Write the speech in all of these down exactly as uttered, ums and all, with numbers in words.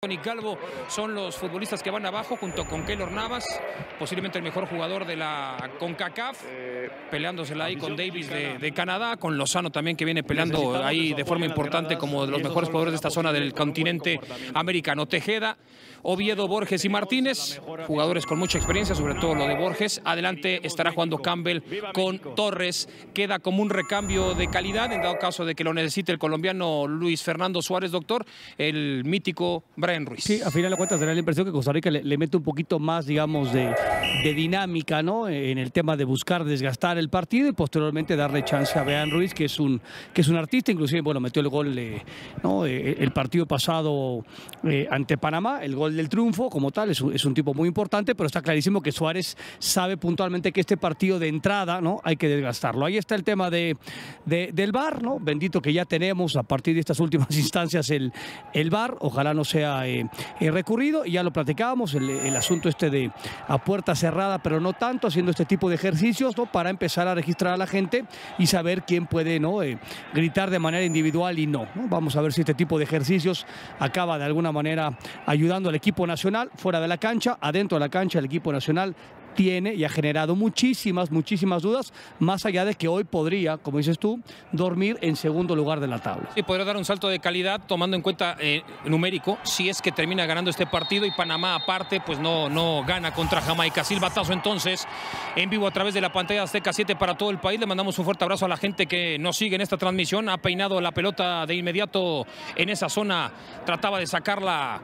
Tony Calvo son los futbolistas que van abajo junto con Keylor Navas, posiblemente el mejor jugador de la CONCACAF, peleándosela ahí con Davis de, de Canadá, con Lozano también que viene peleando ahí de forma importante como de los mejores jugadores de esta zona del continente americano. Tejeda, Oviedo, Borges y Martínez, jugadores con mucha experiencia, sobre todo lo de Borges. Adelante estará jugando Campbell con Torres. Queda como un recambio de calidad, en dado caso de que lo necesite el colombiano Luis Fernando Suárez, doctor, el mítico Brian Ruiz. Sí, a final de cuentas da la impresión que Costa Rica le, le mete un poquito más, digamos, de, de dinámica, ¿no? En el tema de buscar desgastar el partido y posteriormente darle chance a Brian Ruiz, que es un, que es un artista, inclusive, bueno, metió el gol, eh, ¿no? Eh, el partido pasado eh, ante Panamá, el gol del triunfo como tal, es un, es un tipo muy importante, pero está clarísimo que Suárez sabe puntualmente que este partido de entrada, ¿no? Hay que desgastarlo. Ahí está el tema de, de, del V A R, ¿no? Bendito que ya tenemos a partir de estas últimas instancias el, el V A R, ojalá no sea eh, eh, recurrido, y ya lo platicábamos, el, el asunto este de a puerta cerrada, pero no tanto, haciendo este tipo de ejercicios, ¿no? Para empezar a registrar a la gente y saber quién puede, ¿no? Eh, gritar de manera individual y no, ¿no? Vamos a ver si este tipo de ejercicios acaba de alguna manera ayudando al equipo nacional fuera de la cancha. Adentro de la cancha el equipo nacional tiene y ha generado muchísimas, muchísimas dudas, más allá de que hoy podría, como dices tú, dormir en segundo lugar de la tabla. Y podría dar un salto de calidad tomando en cuenta eh, numérico, si es que termina ganando este partido y Panamá aparte, pues no, no gana contra Jamaica. Silbatazo entonces, en vivo a través de la pantalla Azteca siete para todo el país. Le mandamos un fuerte abrazo a la gente que nos sigue en esta transmisión. Ha peinado la pelota de inmediato en esa zona, trataba de sacarla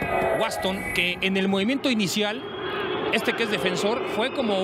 Waston, que en el movimiento inicial, este que es defensor, fue como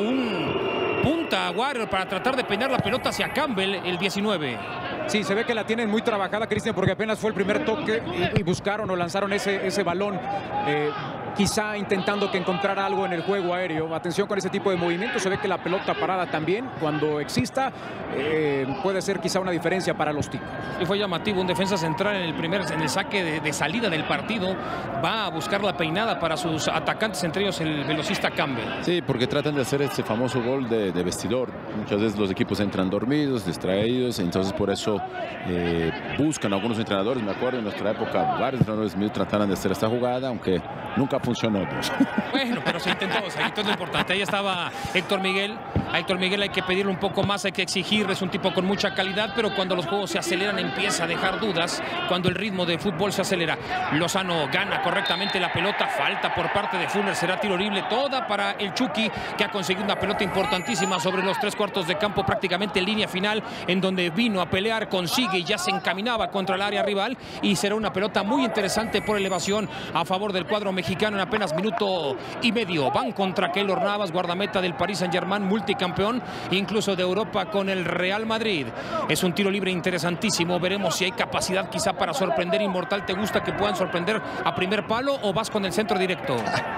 un punta Warrior para tratar de peinar la pelota hacia Campbell, el diecinueve. Sí, se ve que la tienen muy trabajada, Cristian, porque apenas fue el primer toque y, y buscaron o lanzaron ese, ese balón, eh, quizá intentando que encontrara algo en el juego aéreo. Atención con ese tipo de movimientos, se ve que la pelota parada también, cuando exista, eh, puede ser quizá una diferencia para los ticos. Y fue llamativo, un defensa central en el primer en el saque de, de salida del partido, va a buscar la peinada para sus atacantes, entre ellos el velocista Campbell. Sí, porque tratan de hacer este famoso gol de, de vestidor. Muchas veces los equipos entran dormidos, distraídos, entonces por eso eh, buscan algunos entrenadores. Me acuerdo en nuestra época varios entrenadores míos trataron de hacer esta jugada, aunque nunca funcionó. Bueno, pero se intentó, se intentó, es lo importante. Ahí estaba Héctor Miguel. A Héctor Miguel hay que pedirle un poco más, hay que exigirle, es un tipo con mucha calidad, pero cuando los juegos se aceleran empieza a dejar dudas, cuando el ritmo de fútbol se acelera. Lozano gana correctamente la pelota, falta por parte de Fuller, será tiro libre, toda para el Chucky, que ha conseguido una pelota importantísima sobre los tres cuartos de campo, prácticamente en línea final, en donde vino a pelear, consigue y ya se encaminaba contra el área rival, y será una pelota muy interesante por elevación a favor del cuadro mexicano en apenas minuto y medio. Van contra Keylor Navas, guardameta del Paris Saint-Germain, multicampeón incluso de Europa con el Real Madrid. Es un tiro libre interesantísimo, veremos si hay capacidad quizá para sorprender. Inmortal, ¿te gusta que puedan sorprender a primer palo o vas con el centro directo?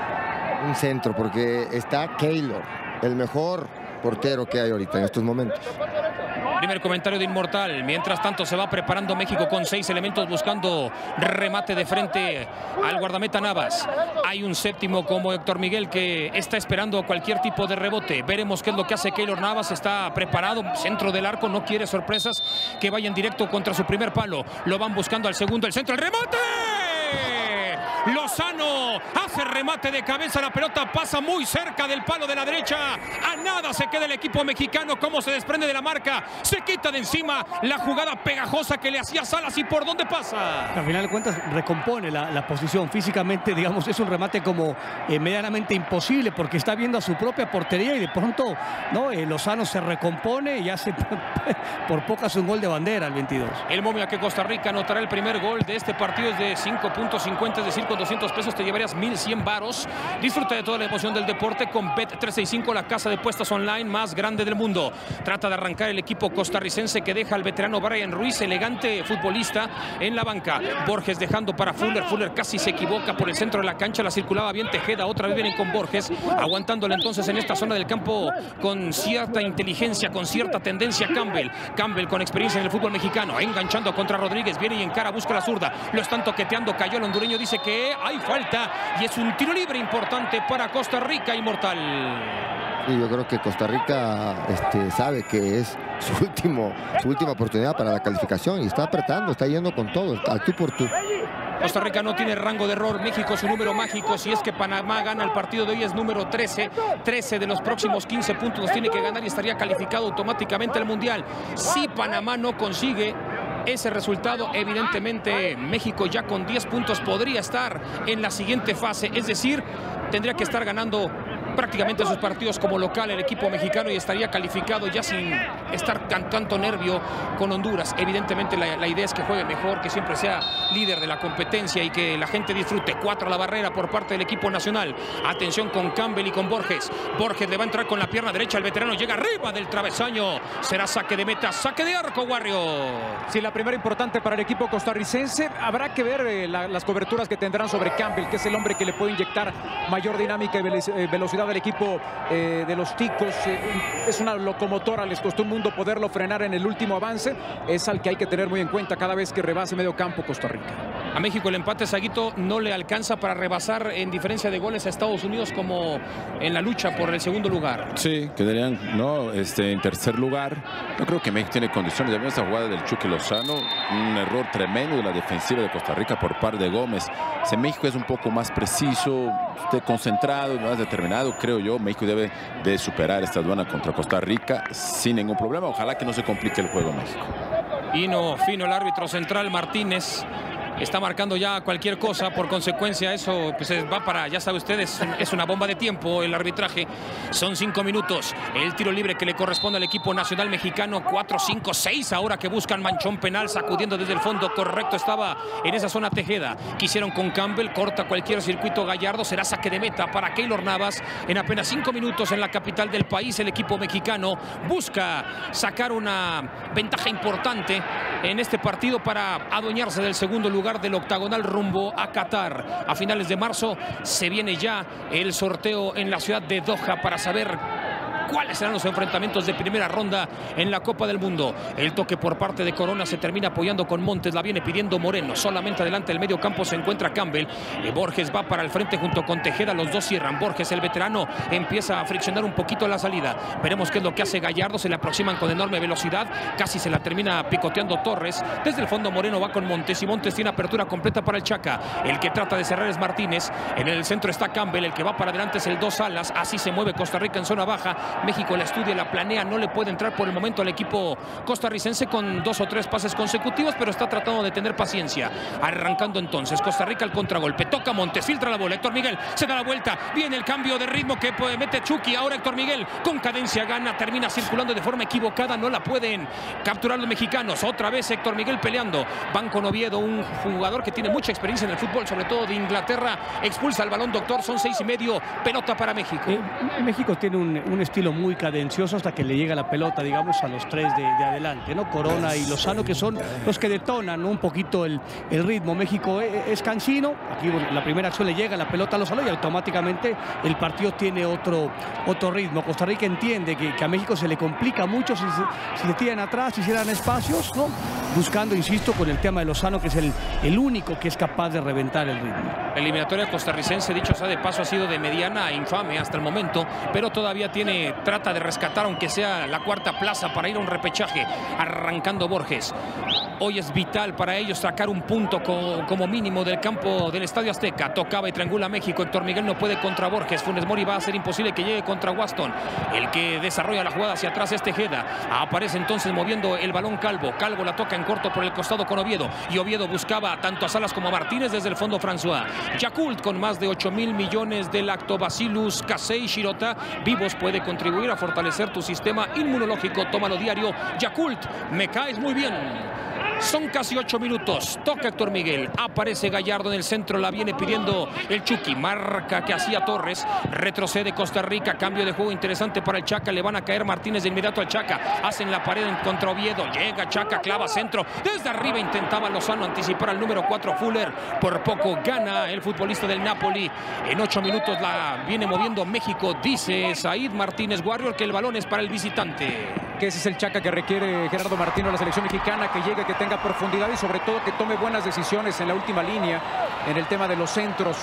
Un centro, porque está Keylor, el mejor portero que hay ahorita en estos momentos. Primer comentario de Inmortal. Mientras tanto se va preparando México con seis elementos buscando remate de frente al guardameta Navas. Hay un séptimo como Héctor Miguel que está esperando cualquier tipo de rebote. Veremos qué es lo que hace Keylor Navas. Está preparado, centro del arco, no quiere sorpresas que vayan directo contra su primer palo. Lo van buscando al segundo, el centro, el remate. Lozano hace remate de cabeza, la pelota pasa muy cerca del palo de la derecha. A nada se queda el equipo mexicano, cómo se desprende de la marca, se quita de encima la jugada pegajosa que le hacía Salas. ¿Y por dónde pasa? Al final de cuentas recompone la, la posición físicamente, digamos, es un remate como eh, medianamente imposible, porque está viendo a su propia portería y de pronto, ¿no? Eh, Lozano se recompone y hace por pocas un gol de bandera al veintidós. El momia que Costa Rica anotará el primer gol de este partido es de cinco punto cincuenta, es decir, con doscientos pesos te llevarías mil cien varos. Disfruta de toda la emoción del deporte con Bet trescientos sesenta y cinco, la casa de apuestas online más grande del mundo. Trata de arrancar el equipo costarricense que deja al veterano Brian Ruiz, elegante futbolista, en la banca. Borges dejando para Fuller. Fuller casi se equivoca por el centro de la cancha, la circulaba bien Tejeda. Otra vez vienen con Borges, aguantándole entonces en esta zona del campo con cierta inteligencia, con cierta tendencia Campbell. Campbell con experiencia en el fútbol mexicano, enganchando contra Rodríguez, viene y encara, busca la zurda. Lo están toqueteando, cayó el hondureño, dice que hay falta y es un tiro libre importante para Costa Rica. Inmortal. Y yo creo que Costa Rica este, sabe que es su, último, su última oportunidad para la calificación y está apretando, está yendo con todo, al tú por tú. Costa Rica no tiene rango de error. México su número mágico. Si es que Panamá gana el partido de hoy es número trece. trece de los próximos quince puntos los tiene que ganar y estaría calificado automáticamente al Mundial. Si Panamá no consigue ese resultado, evidentemente México ya con diez puntos podría estar en la siguiente fase. Es decir, tendría que estar ganando prácticamente sus partidos como local el equipo mexicano y estaría calificado ya sin estar tan tanto nervio con Honduras. Evidentemente la, la idea es que juegue mejor, que siempre sea líder de la competencia y que la gente disfrute. Cuatro a la barrera por parte del equipo nacional. Atención con Campbell y con Borges. Borges le va a entrar con la pierna derecha. El veterano llega arriba del travesaño. Será saque de meta, saque de arco, Warrior. Sí, la primera importante para el equipo costarricense. Habrá que ver eh, la, las coberturas que tendrán sobre Campbell, que es el hombre que le puede inyectar mayor dinámica y velocidad del equipo eh, de los ticos. Eh, es una locomotora, les costó un mundo poderlo frenar en el último avance. Es al que hay que tener muy en cuenta cada vez que rebase medio campo Costa Rica. A México el empate, Saguito, no le alcanza para rebasar en diferencia de goles a Estados Unidos como en la lucha por el segundo lugar. Sí, quedarían no, este, en tercer lugar. Yo creo que México tiene condiciones. Ya vemos esta jugada del Chucky Lozano, un error tremendo de la defensiva de Costa Rica por parte de Gómez. Si México es un poco más preciso, esté concentrado, más determinado, creo yo, México debe de superar esta aduana contra Costa Rica sin ningún problema. Ojalá que no se complique el juego México. Fino, fino el árbitro central Martínez. Está marcando ya cualquier cosa, por consecuencia eso pues va para, ya sabe ustedes, es una bomba de tiempo el arbitraje. Son cinco minutos, el tiro libre que le corresponde al equipo nacional mexicano, cuatro, cinco, seis ahora que buscan manchón penal, sacudiendo desde el fondo, correcto, estaba en esa zona Tejeda. Quisieron con Campbell, corta cualquier circuito Gallardo, será saque de meta para Keylor Navas. En apenas cinco minutos en la capital del país, el equipo mexicano busca sacar una ventaja importante en este partido para adueñarse del segundo lugar del octagonal rumbo a Qatar. A finales de marzo se viene ya el sorteo en la ciudad de Doha para saber cuáles serán los enfrentamientos de primera ronda en la Copa del Mundo. El toque por parte de Corona se termina apoyando con Montes, la viene pidiendo Moreno. Solamente adelante del medio campo se encuentra Campbell. Eh, Borges va para el frente junto con Tejeda, los dos cierran. Borges, el veterano, empieza a friccionar un poquito la salida. Veremos qué es lo que hace Gallardo, se le aproximan con enorme velocidad, casi se la termina picoteando Torres. Desde el fondo Moreno va con Montes y Montes tiene apertura completa para el Chaca. El que trata de cerrar es Martínez. En el centro está Campbell, el que va para adelante es el dos alas. Así se mueve Costa Rica en zona baja. México la estudia, la planea, no le puede entrar por el momento al equipo costarricense con dos o tres pases consecutivos, pero está tratando de tener paciencia. Arrancando entonces Costa Rica al contragolpe, toca Montes, filtra la bola, Héctor Miguel se da la vuelta, viene el cambio de ritmo que puede, mete Chucky, ahora Héctor Miguel con cadencia gana, termina circulando de forma equivocada, no la pueden capturar los mexicanos. Otra vez Héctor Miguel peleando, van con Oviedo, un jugador que tiene mucha experiencia en el fútbol, sobre todo de Inglaterra, expulsa el balón, doctor, son seis y medio, pelota para México. Eh, México tiene un, un estilo muy cadencioso hasta que le llega la pelota, digamos, a los tres de, de adelante, ¿no? Corona y Lozano, que son los que detonan, ¿no? Un poquito el, el ritmo. México es, es cansino, aquí la primera acción le llega la pelota a Lozano y automáticamente el partido tiene otro, otro ritmo. Costa Rica entiende que, que a México se le complica mucho si, si le tiran atrás, si hicieran espacios, ¿no? Buscando, insisto, con el tema de Lozano, que es el, el único que es capaz de reventar el ritmo. La eliminatoria costarricense, dicho sea de paso, ha sido de mediana a infame hasta el momento, pero todavía tiene, trata de rescatar aunque sea la cuarta plaza para ir a un repechaje. Arrancando Borges, hoy es vital para ellos sacar un punto como, como mínimo del campo del Estadio Azteca. Tocaba y triangula México, Héctor Miguel no puede contra Borges, Funes Mori va a ser imposible que llegue contra Waston. El que desarrolla la jugada hacia atrás es Tejeda, aparece entonces moviendo el balón Calvo, Calvo la toca en corto por el costado con Oviedo, y Oviedo buscaba tanto a Salas como a Martínez desde el fondo François. Yakult, con más de ocho mil millones de lactobacillus casei shirota vivos, puede contribuir a fortalecer tu sistema inmunológico. Tómalo diario. Yakult, me caes muy bien. Son casi ocho minutos. Toca Héctor Miguel. Aparece Gallardo en el centro. La viene pidiendo el Chucky. Marca que hacía Torres. Retrocede Costa Rica. Cambio de juego interesante para el Chaca. Le van a caer Martínez de inmediato al Chaca. Hacen la pared contra Oviedo. Llega Chaca, clava centro. Desde arriba intentaba Lozano anticipar al número cuatro Fuller. Por poco gana el futbolista del Napoli. En ocho minutos la viene moviendo México. Dice Said Martínez Warrior que el balón es para el visitante. Que ese es el Chaca que requiere Gerardo Martino, la selección mexicana, que llegue, que tenga profundidad y sobre todo que tome buenas decisiones en la última línea, en el tema de los centros.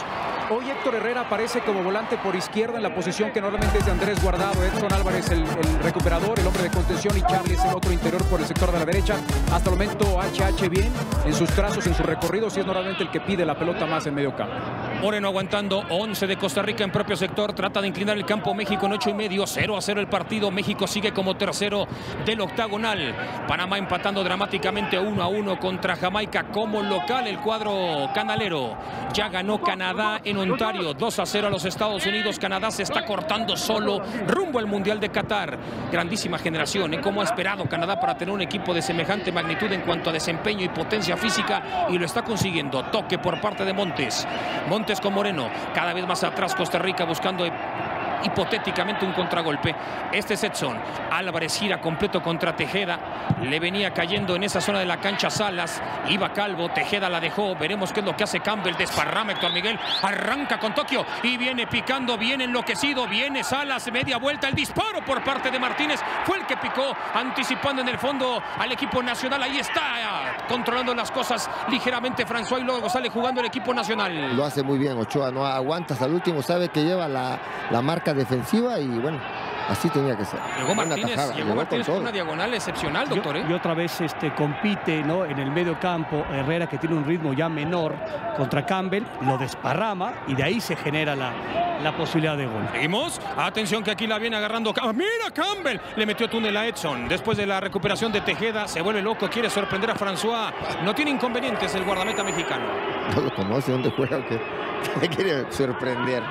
Hoy Héctor Herrera aparece como volante por izquierda en la posición que normalmente es de Andrés Guardado. Edson Álvarez el, el recuperador, el hombre de contención, y Charlie es el otro interior por el sector de la derecha. Hasta el momento H H bien en sus trazos, en sus recorridos, y es normalmente el que pide la pelota más en medio campo. Moreno aguantando, once de Costa Rica en propio sector, trata de inclinar el campo México en ocho y medio, cero a cero el partido. México sigue como tercero del octagonal. Panamá empatando dramáticamente uno a uno contra Jamaica como local. El cuadro canalero ya ganó Canadá en Ontario, dos a cero a los Estados Unidos. Canadá se está cortando solo rumbo al Mundial de Qatar. Grandísima generación, ¿eh? Como ha esperado Canadá para tener un equipo de semejante magnitud en cuanto a desempeño y potencia física, y lo está consiguiendo. Toque por parte de Montes. Montes con Moreno, cada vez más atrás Costa Rica buscando hipotéticamente un contragolpe. Este es Edson Álvarez, gira completo contra Tejeda, le venía cayendo en esa zona de la cancha Salas, iba Calvo, Tejeda la dejó, veremos qué es lo que hace Campbell, desparrama Héctor Miguel, arranca con Tokio y viene picando, viene enloquecido, viene Salas, media vuelta, el disparo por parte de Martínez, fue el que picó, anticipando en el fondo al equipo nacional. Ahí está controlando las cosas ligeramente François, y luego sale jugando el equipo nacional. Lo hace muy bien Ochoa, no aguanta hasta el último, sabe que lleva la, la marca defensiva, y bueno, así tenía que ser. Llegó Martínez, tajada, llegó Martínez con, con una diagonal excepcional, doctor. ¿eh? Y, y otra vez este, compite, ¿no?, en el medio campo Herrera, que tiene un ritmo ya menor, contra Campbell, lo desparrama y de ahí se genera la, la posibilidad de gol. Seguimos, atención que aquí la viene agarrando. ¡Mira Campbell! Le metió túnel a Edson. Después de la recuperación de Tejeda, se vuelve loco, quiere sorprender a François. No tiene inconvenientes el guardameta mexicano. No lo conoce, ¿dónde juega o qué? Le quiere sorprender.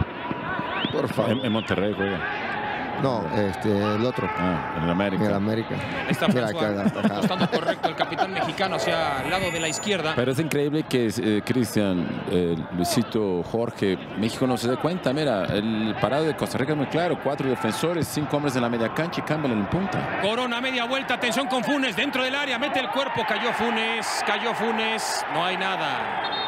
Por favor. En, en Monterrey juega. No, este, el otro. Ah, en el América. En el América. Está François, estando correcto el capitán mexicano hacia el lado de la izquierda. Pero es increíble que eh, Cristian, eh, Luisito, Jorge, México no se dé cuenta. Mira, el parado de Costa Rica es muy claro. Cuatro defensores, cinco hombres en la media cancha y Campbell en punta. Corona, media vuelta, atención con Funes, dentro del área, mete el cuerpo, cayó Funes, cayó Funes, no hay nada.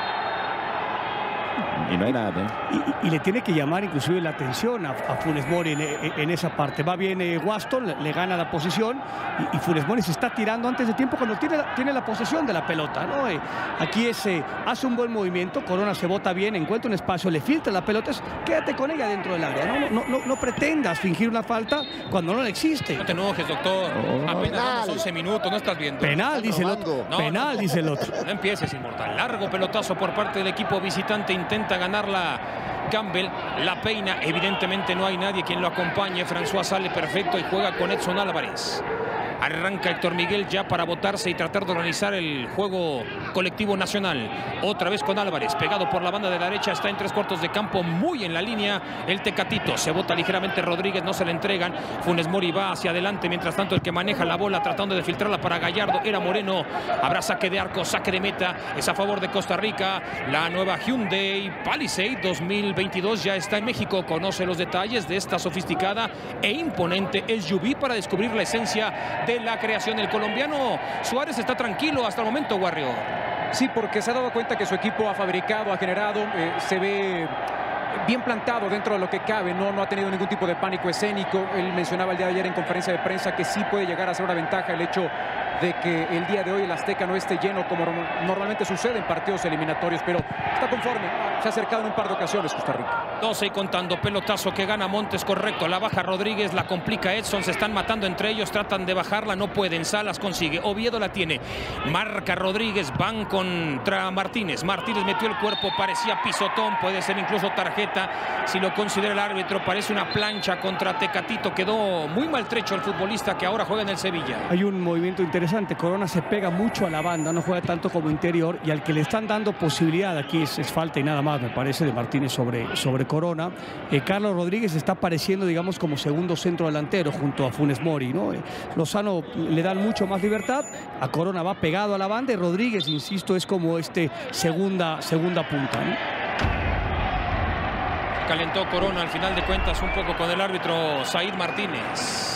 Y no hay nada. ¿eh? Y, y le tiene que llamar inclusive la atención a, a Funes Mori en, en, en esa parte. Va bien eh, Waston, le, le gana la posición y, y Funes Mori se está tirando antes de tiempo cuando tiene la, tiene la posesión de la pelota, ¿no? Eh, aquí es, eh, hace un buen movimiento, Corona se bota bien, encuentra un espacio, le filtra la pelota, es, quédate con ella dentro del área, ¿no? No, no, no, no pretendas fingir una falta cuando no existe. No te enojes, doctor. Oh, Apenas vamos once minutos, no estás viendo. Penal, dice el otro. No, Penal, no, dice el otro. No empieces, inmortal. Largo pelotazo por parte del equipo visitante, intenta ganarla Campbell, la peina, evidentemente no hay nadie quien lo acompañe. François sale perfecto y juega con Edson Álvarez. Arranca Héctor Miguel ya para botarse y tratar de organizar el juego colectivo nacional. Otra vez con Álvarez, pegado por la banda de la derecha, está en tres cuartos de campo, muy en la línea el Tecatito. Se bota ligeramente Rodríguez, no se le entregan. Funes Mori va hacia adelante, mientras tanto el que maneja la bola tratando de filtrarla para Gallardo era Moreno. Habrá saque de arco, saque de meta, es a favor de Costa Rica. La nueva Hyundai Palisade dos mil veintidós ya está en México. Conoce los detalles de esta sofisticada e imponente S U V para descubrir la esencia de la creación. El colombiano Suárez está tranquilo hasta el momento, Warrior. Sí, porque se ha dado cuenta que su equipo ha fabricado, ha generado, eh, se ve bien plantado dentro de lo que cabe, no, no ha tenido ningún tipo de pánico escénico. Él mencionaba el día de ayer en conferencia de prensa que sí puede llegar a ser una ventaja el hecho de que el día de hoy el Azteca no esté lleno como normalmente sucede en partidos eliminatorios, pero está conforme, se ha acercado en un par de ocasiones Costa Rica. doce y contando, pelotazo que gana Montes, correcto, la baja Rodríguez, la complica Edson, se están matando entre ellos, tratan de bajarla, no pueden, Salas consigue, Oviedo la tiene, marca Rodríguez, van contra Martínez, Martínez metió el cuerpo, parecía pisotón, puede ser incluso tarjeta, si lo considera el árbitro, parece una plancha contra Tecatito, quedó muy maltrecho el futbolista que ahora juega en el Sevilla. Hay un movimiento interesante, Corona se pega mucho a la banda, no juega tanto como interior, y al que le están dando posibilidad, aquí es, es falta y nada más, me parece, de Martínez sobre, sobre Corona. Eh, Carlos Rodríguez está apareciendo, digamos, como segundo centro delantero junto a Funes Mori, ¿no? Eh, Lozano le dan mucho más libertad, a Corona va pegado a la banda y Rodríguez, insisto, es como este segunda, segunda punta, ¿no? Calentó Corona al final de cuentas un poco con el árbitro Said Martínez.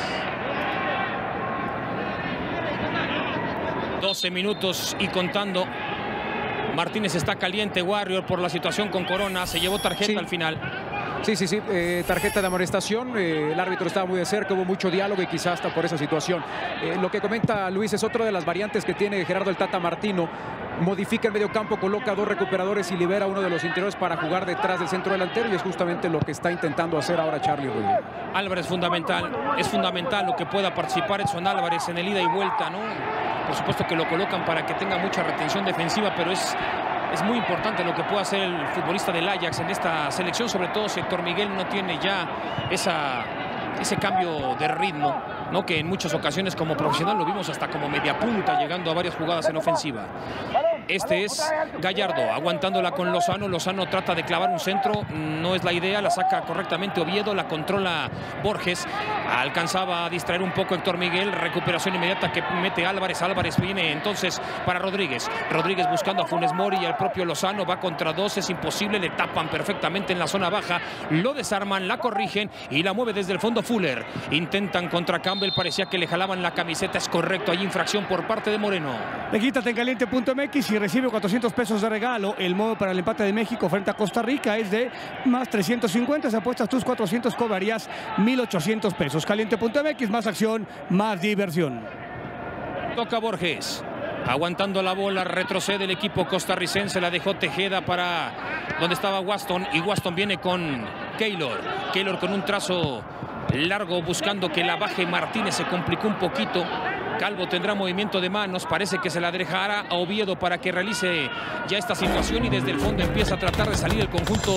doce minutos y contando. Martínez está caliente, Warrior, por la situación con Corona. Se llevó tarjeta sí. al final. Sí, sí, sí, eh, tarjeta de amonestación, eh, el árbitro estaba muy de cerca, hubo mucho diálogo y quizás hasta por esa situación. Eh, lo que comenta Luis es otra de las variantes que tiene Gerardo el Tata Martino. Modifica el medio campo, coloca dos recuperadores y libera uno de los interiores para jugar detrás del centro delantero, y es justamente lo que está intentando hacer ahora Charlie Rodríguez. Álvarez fundamental, es fundamental lo que pueda participar Edson Álvarez en el ida y vuelta, ¿no? Por supuesto que lo colocan para que tenga mucha retención defensiva, pero es, es muy importante lo que pueda hacer el futbolista del Ajax en esta selección, sobre todo si Héctor Miguel no tiene ya esa, ese cambio de ritmo, ¿no? Que en muchas ocasiones como profesional lo vimos hasta como media punta, llegando a varias jugadas en ofensiva. Este es Gallardo, aguantándola con Lozano. Lozano trata de clavar un centro, no es la idea, la saca correctamente Oviedo, la controla Borges. Alcanzaba a distraer un poco Héctor Miguel, recuperación inmediata que mete Álvarez. Álvarez viene entonces para Rodríguez. Rodríguez buscando a Funes Mori y al propio Lozano, va contra dos, es imposible, le tapan perfectamente en la zona baja, lo desarman, la corrigen y la mueve desde el fondo Fuller. Intentan contra Campbell, parecía que le jalaban la camiseta, es correcto, hay infracción por parte de Moreno. Quítate en caliente punto M X y recibe cuatrocientos pesos de regalo. El modo para el empate de México frente a Costa Rica es de más trescientos cincuenta. Si apuestas tus cuatrocientos, cobrarías mil ochocientos pesos. Caliente punto M X, más acción, más diversión. Toca Borges. Aguantando la bola, retrocede el equipo costarricense, la dejó Tejeda para donde estaba Waston, y Waston viene con Keylor. Keylor con un trazo largo buscando que la baje Martínez, se complicó un poquito. Calvo tendrá movimiento de manos, parece que se la dejará a Oviedo para que realice ya esta situación, y desde el fondo empieza a tratar de salir el conjunto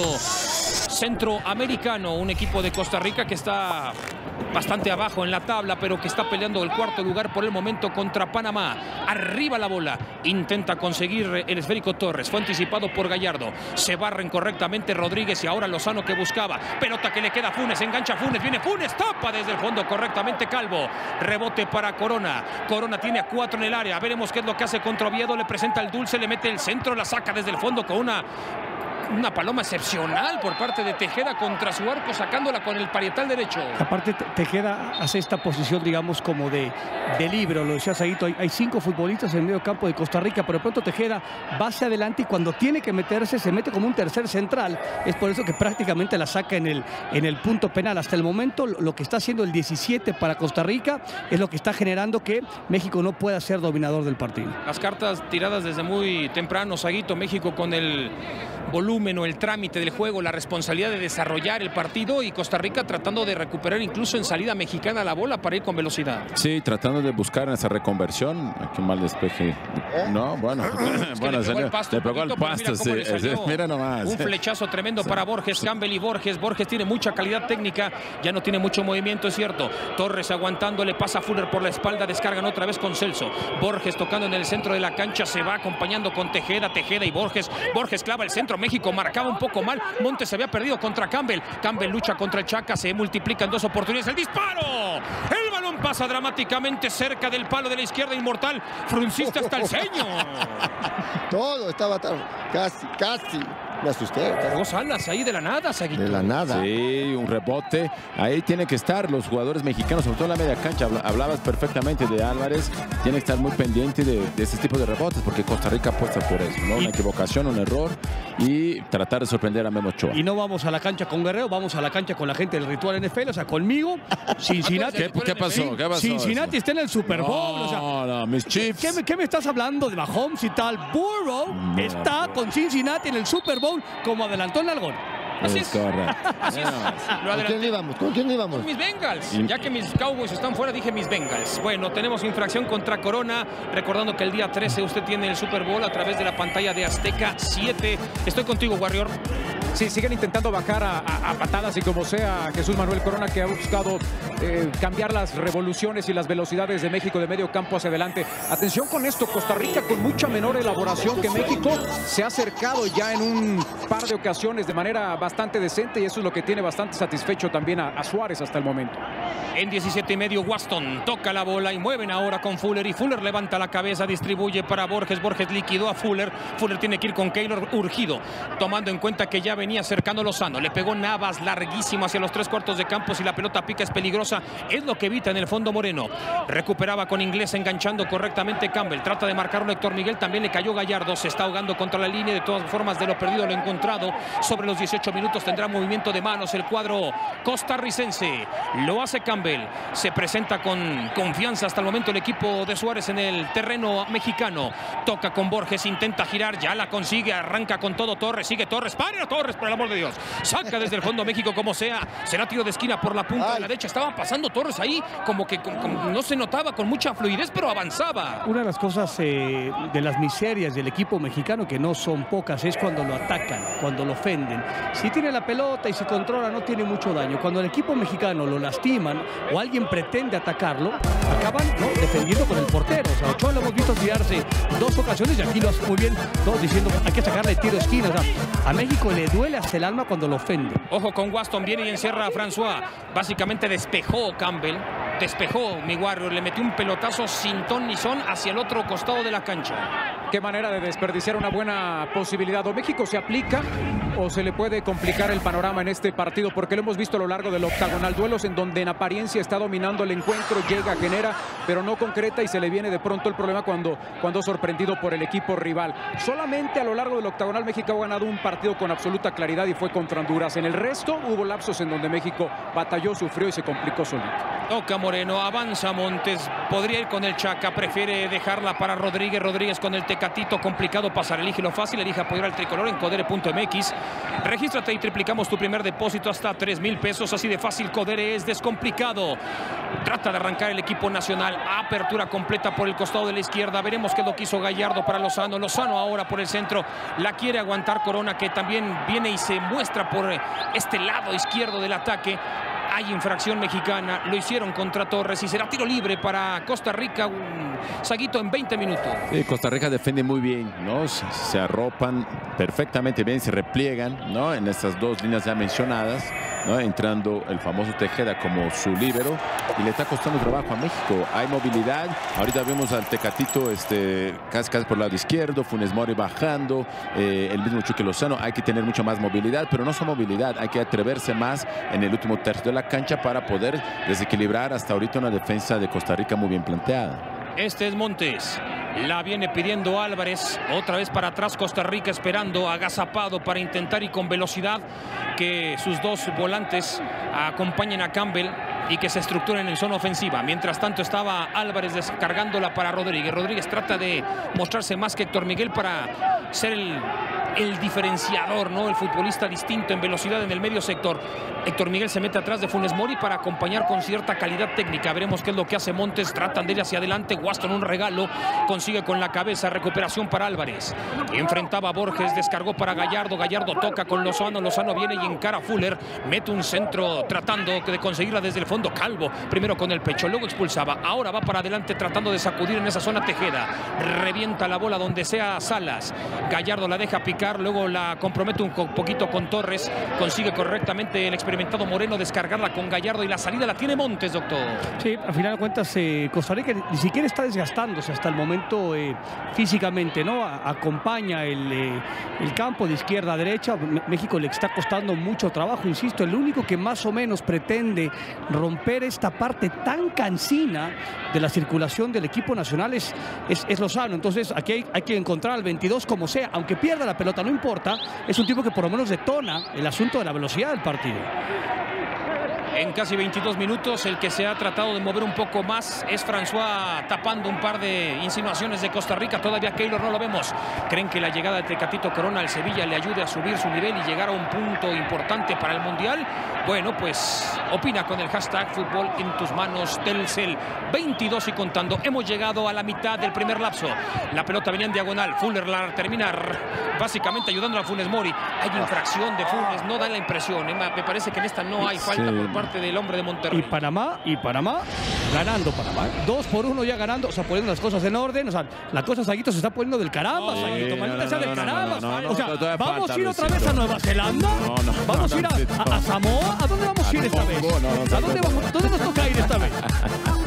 centroamericano, un equipo de Costa Rica que está bastante abajo en la tabla, pero que está peleando el cuarto lugar por el momento contra Panamá. Arriba la bola, intenta conseguir el esférico Torres, fue anticipado por Gallardo, se barren correctamente Rodríguez y ahora Lozano que buscaba, pelota que le queda a Funes, engancha a Funes, viene Funes, tapa desde el fondo correctamente Calvo, rebote para Corona. Corona tiene a cuatro en el área, veremos qué es lo que hace contra Oviedo, le presenta el dulce, le mete el centro, la saca desde el fondo con una una paloma excepcional por parte de Tejeda contra su arco, sacándola con el parietal derecho. Aparte, Tejeda hace esta posición, digamos, como de, de libro, lo decía Saguito, hay, hay cinco futbolistas en el medio campo de Costa Rica, pero de pronto Tejeda va hacia adelante y cuando tiene que meterse, se mete como un tercer central. Es por eso que prácticamente la saca en el, en el punto penal. Hasta el momento, lo que está haciendo el diecisiete para Costa Rica es lo que está generando que México no pueda ser dominador del partido. Las cartas tiradas desde muy temprano, Saguito. México con el volumen o el trámite del juego, la responsabilidad de desarrollar el partido, y Costa Rica tratando de recuperar incluso en salida mexicana la bola para ir con velocidad. Sí, tratando de buscar esa reconversión. Aquí un mal despeje. No, bueno. Es bueno, le pegó el pasto, le pegó el pasto, sí. Mira, mira nomás. Un flechazo tremendo sí. para Borges, Campbell y Borges. Borges tiene mucha calidad técnica, ya no tiene mucho movimiento, es cierto. Torres aguantando, le pasa a Fuller por la espalda, descargan otra vez con Celso. Borges tocando en el centro de la cancha, se va acompañando con Tejeda, Tejeda y Borges. Borges clava el centro, México marcaba un poco mal. Montes se había perdido contra Campbell. Campbell lucha contra el Chaca, se multiplican dos oportunidades. ¡El disparo! El balón pasa dramáticamente cerca del palo de la izquierda, Inmortal. Frunciste hasta el ceño. Todo estaba tan... casi, casi. Me asusté. Dos alas ahí de la nada, Saguito. De la nada. Sí, un rebote. Ahí tienen que estar los jugadores mexicanos, sobre todo en la media cancha. Hablabas perfectamente de Álvarez. Tiene que estar muy pendiente de, de ese tipo de rebotes, porque Costa Rica apuesta por eso, ¿no? Una equivocación, un error, y tratar de sorprender a Memo Ochoa. Y no vamos a la cancha con Guerrero, vamos a la cancha con la gente del Ritual N F L, o sea, conmigo, Cincinnati. ¿Qué, ¿Qué pasó? ¿Qué pasó? Cincinnati está en el Super Bowl. No, o sea, no, mis Chiefs. ¿qué, ¿Qué me estás hablando de Mahomes y tal? Burrow no, está no. con Cincinnati en el Super Bowl como adelantó en algo. Así es es. correcto. Así es. Lo ¿Con quién íbamos? ¿Con quién íbamos? Con mis Bengals. Ya que mis Cowboys están fuera, dije mis Bengals. Bueno, tenemos infracción contra Corona. Recordando que el día trece usted tiene el Super Bowl a través de la pantalla de Azteca siete. Estoy contigo, Warrior. Sí, siguen intentando bajar a, a, a patadas y como sea Jesús Manuel Corona, que ha buscado eh, cambiar las revoluciones y las velocidades de México de medio campo hacia adelante. Atención con esto, Costa Rica con mucha menor elaboración que México se ha acercado ya en un par de ocasiones de manera bastante decente, y eso es lo que tiene bastante satisfecho también a, a Suárez hasta el momento. En diecisiete y medio, Waston toca la bola y mueven ahora con Fuller, y Fuller levanta la cabeza, distribuye para Borges. Borges liquidó a Fuller. Fuller tiene que ir con Keylor urgido, tomando en cuenta que ya venía cercano Lozano, le pegó Navas larguísimo hacia los tres cuartos de campo. Si la pelota pica es peligrosa, es lo que evita en el fondo Moreno. Recuperaba con Inglés enganchando correctamente Campbell, trata de marcarlo Héctor Miguel, también le cayó Gallardo, se está ahogando contra la línea. De todas formas, de lo perdido lo encontrado. Sobre los dieciocho minutos tendrá movimiento de manos el cuadro costarricense. Lo hace Campbell, se presenta con confianza hasta el momento el equipo de Suárez en el terreno mexicano. Toca con Borges, intenta girar, ya la consigue, arranca con todo Torres, sigue Torres, para Torres, por el amor de Dios, saca desde el fondo México como sea, será tiro de esquina por la punta de la derecha. Estaba pasando Torres ahí como que con, con, no se notaba con mucha fluidez, pero avanzaba. Una de las cosas eh, de las miserias del equipo mexicano, que no son pocas, es cuando lo atacan, cuando lo ofenden. Si tiene la pelota y se controla, no tiene mucho daño. Cuando el equipo mexicano lo lastiman o alguien pretende atacarlo, acaban ¿no? defendiendo con el portero. O sea, Ochoa lo hemos visto tirarse dos ocasiones y aquí lo hace muy bien, todos diciendo hay que sacarle tiro de esquina. O sea, a México le duele hasta el alma cuando lo ofende. Ojo con Waston, viene y encierra a François. Básicamente despejó Campbell, despejó mi Warrior, le metió un pelotazo sin ton ni son hacia el otro costado de la cancha. Qué manera de desperdiciar una buena posibilidad. O México se aplica o se le puede complicar el panorama en este partido, porque lo hemos visto a lo largo del octagonal. Duelos en donde en apariencia está dominando el encuentro, llega, genera, pero no concreta, y se le viene de pronto el problema cuando, cuando es sorprendido por el equipo rival. Solamente a lo largo del octagonal México ha ganado un partido con absoluta claridad y fue contra Honduras. En el resto hubo lapsos en donde México batalló, sufrió y se complicó solito. Toca Moreno, avanza Montes, podría ir con el Chaca, prefiere dejarla para Rodríguez. Rodríguez con el Tecatito, complicado pasar, elige lo fácil, elige apoyar al tricolor en Codere punto M X. Regístrate y triplicamos tu primer depósito hasta tres mil pesos, así de fácil. Codere es descomplicado. Trata de arrancar el equipo nacional, apertura completa por el costado de la izquierda. Veremos qué es lo que hizo Gallardo para Lozano. Lozano ahora por el centro, la quiere aguantar Corona, que también viene y se muestra por este lado izquierdo del ataque. Hay infracción mexicana, lo hicieron contra Torres y será tiro libre para Costa Rica. Un Saguito en veinte minutos. Sí, Costa Rica defiende muy bien, ¿no? Se, se arropan perfectamente bien, se repliegan, ¿no? En estas dos líneas ya mencionadas, ¿no? Entrando el famoso Tejeda como su líbero, y le está costando trabajo a México. Hay movilidad, ahorita vemos al Tecatito este, casi, casi por el lado izquierdo, Funes Mori bajando, eh, el mismo Chucky Lozano. Hay que tener mucha más movilidad, pero no solo movilidad, hay que atreverse más en el último tercio de la cancha para poder desequilibrar hasta ahorita una defensa de Costa Rica muy bien planteada. Este es Montes, la viene pidiendo Álvarez, otra vez para atrás Costa Rica esperando, agazapado para intentar y con velocidad que sus dos volantes acompañen a Campbell y que se estructuren en zona ofensiva. Mientras tanto estaba Álvarez descargándola para Rodríguez. Rodríguez trata de mostrarse más que Héctor Miguel para ser el, el diferenciador, ¿no? El futbolista distinto en velocidad en el medio sector. Héctor Miguel se mete atrás de Funes Mori para acompañar con cierta calidad técnica. Veremos qué es lo que hace Montes. Tratan de ir hacia adelante. Waston un regalo. Consigue con la cabeza. Recuperación para Álvarez. Enfrentaba a Borges. Descargó para Gallardo. Gallardo toca con Lozano. Lozano viene y encara a Fuller. Mete un centro tratando de conseguirla desde el fondo. Calvo. Primero con el pecho. Luego expulsaba. Ahora va para adelante tratando de sacudir en esa zona Tejeda. Revienta la bola donde sea Salas. Gallardo la deja picar. Luego la compromete un poquito con Torres. Consigue correctamente el experimentado Moreno descargarla con Gallardo y la salida la tiene Montes, doctor. Sí, al final de cuentas eh, Costa Rica ni siquiera está desgastándose hasta el momento eh, físicamente, ¿no? A acompaña el, eh, el campo de izquierda a derecha. México le está costando mucho trabajo, insisto. El único que más o menos pretende romper esta parte tan cansina de la circulación del equipo nacional es, es, es Lozano. Entonces aquí hay, hay que encontrar al veintidós como sea, aunque pierda la pelota, no importa. Es un tipo que por lo menos detona el asunto de la velocidad del partido. En casi veintidós minutos el que se ha tratado de mover un poco más es François, tapando un par de insinuaciones de Costa Rica. Todavía Keylor no lo vemos. ¿Creen que la llegada de Tecatito Corona al Sevilla le ayude a subir su nivel y llegar a un punto importante para el Mundial? Bueno, pues opina con el hashtag Fútbol en tus manos Telcel. veintidós y contando. Hemos llegado a la mitad del primer lapso. La pelota venía en diagonal. Fuller la termina básicamente ayudando a Funes Mori. Hay infracción de Funes, no da la impresión. Me parece que en esta no hay falta sí. por parte del hombre de Monterrey. Y Panamá, y Panamá ganando Panamá. Dos por uno ya ganando, o sea, poniendo las cosas en orden. O sea, la cosa, Saguito, se está poniendo del caramba, no, Saguito. sí, Maldita no, sea no, del no, caramba. no, no, no, o sea, no, no, ¿vamos falta, a ir otra Luisito. vez a Nueva Zelanda? No, no, ¿Vamos no, a ir a, Luisito. a, a Samoa? ¿A dónde vamos a ir esta vez? No, no, no, ¿A dónde, vamos, ¿Dónde nos toca ir esta vez?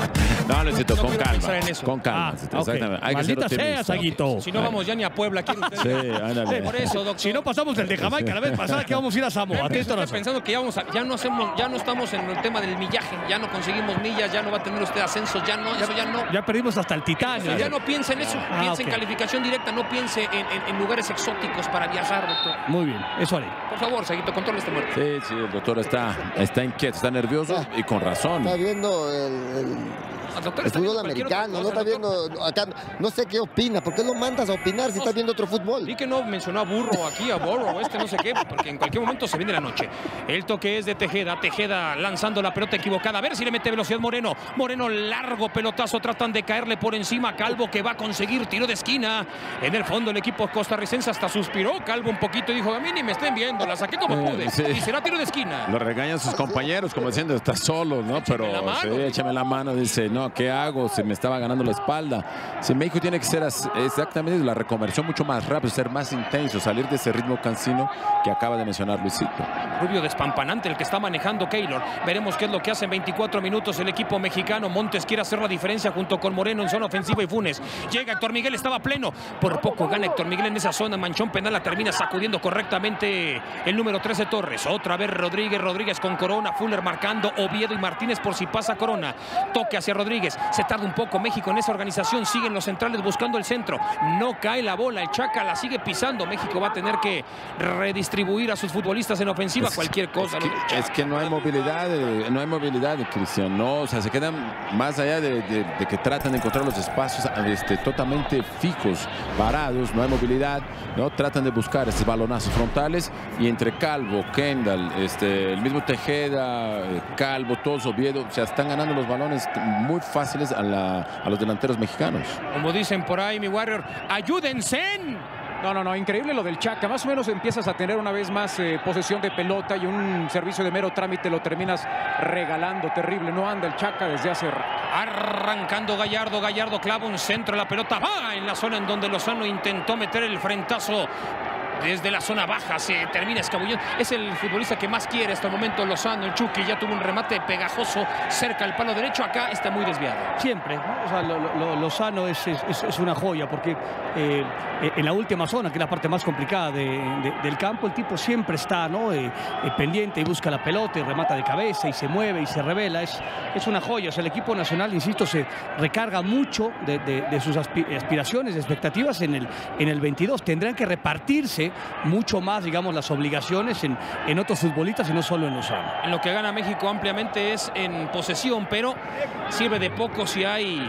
No, Luisito, No con quiero calma. pensar en eso. Con calma. Ah, Luisito, ok. exactamente. Hay que ser Maldita sea, optimista. Saguito. Si no vamos ya ni a Puebla, ¿quiere usted? Sí, ándale. Por eso, doctor. Si no pasamos el de Jamaica la vez pasada, que vamos a ir a Samoa. Estoy Atento, razón. pensando que ya, vamos a- ya, no hacemos, ya no estamos en el tema del millaje, ya no conseguimos millas, ya no va a tener usted ascensos, ya no, eso ya no. Ya perdimos hasta el titanio. Ya no piense en eso, Ah, piense ok. en calificación directa, no piense en, en- en lugares exóticos para viajar, doctor. Muy bien, eso haré. Por favor, Saguito, controle este muerto. Sí, sí, el doctor está, está inquieto, está nervioso y con razón. Está viendo el, el- El doctor el está fútbol viendo cualquier otra americano, no cosa, está doctor. viendo acá, no sé qué opina, ¿por qué lo mandas a opinar si está viendo otro fútbol? Vi que no mencionó a Burro aquí, a Burro, este no sé qué, porque en cualquier momento se viene la noche. El toque es de Tejeda, Tejeda lanzando la pelota equivocada, a ver si le mete velocidad Moreno. Moreno, largo pelotazo, tratan de caerle por encima. Calvo que va a conseguir tiro de esquina. En el fondo el equipo costarricense hasta suspiró. Calvo un poquito y dijo, a mí ni me estén viendo, la saqué como Eh, pude. sí. Y será tiro de esquina. Lo regañan sus compañeros, como diciendo, está solo, ¿no? Pero la mano. sí, échame la mano, dice, no, ¿qué hago? Se me estaba ganando la espalda. Si México tiene que ser as- exactamente la reconversión mucho más rápido, ser más intenso, salir de ese ritmo cansino que acaba de mencionar Luisito. Rubio despampanante el que está manejando Keylor. Veremos qué es lo que hace en veinticuatro minutos el equipo mexicano. Montes quiere hacer la diferencia junto con Moreno en zona ofensiva y Funes. Llega Héctor Miguel, estaba pleno. Por poco gana Héctor Miguel en esa zona. Manchón penal, la termina sacudiendo correctamente el número trece Torres. Otra vez Rodríguez, Rodríguez con Corona. Fuller marcando, Oviedo y Martínez por si pasa Corona. Toque hacia Rodríguez. Se tarda un poco México en esa organización. Siguen los centrales buscando el centro. No cae la bola. El Chaca la sigue pisando. México va a tener que redistribuir a sus futbolistas en ofensiva. Es- Cualquier cosa. Es lo del que, Chaca. es que no hay movilidad, eh, no hay movilidad, Cristian, no, o sea, se quedan más allá de, de- de que tratan de encontrar los espacios este, totalmente fijos, parados, no hay movilidad, no tratan de buscar estos balonazos frontales y entre Calvo, Kendall, este, el mismo Tejeda, eh, Calvo, todos Oviedo, o sea, están ganando los balones muy fáciles a, la- a los delanteros mexicanos. Como dicen por ahí, mi Warrior, ayúdense. No, no, no, increíble lo del Chaca. Más o menos empiezas a tener una vez más eh, posesión de pelota y un servicio de mero trámite lo terminas regalando. Terrible, no anda el Chaca desde hace rato. Arrancando Gallardo, Gallardo clava un centro, la pelota va en la zona en donde Lozano intentó meter el frentazo. Desde la zona baja se termina escabullendo. Es el futbolista que más quiere hasta el momento Lozano. El Chucky ya tuvo un remate pegajoso cerca al palo derecho. Acá está muy desviado. Siempre, ¿no? O sea, lo, lo- Lozano es, es- es- es una joya porque eh, en la última zona, que es la parte más complicada de- de- del campo, el tipo siempre está, ¿no? Eh, eh, pendiente y busca la pelota y remata de cabeza y se mueve y se revela. Es, es una joya. O sea, el equipo nacional, insisto, se recarga mucho de, de- de sus aspi- aspiraciones, de expectativas en el, en el veintidós. Tendrán que repartirse mucho más, digamos, las obligaciones en, en otros futbolistas y no solo en Lozano. En lo que gana México ampliamente es en posesión, pero sirve de poco si hay...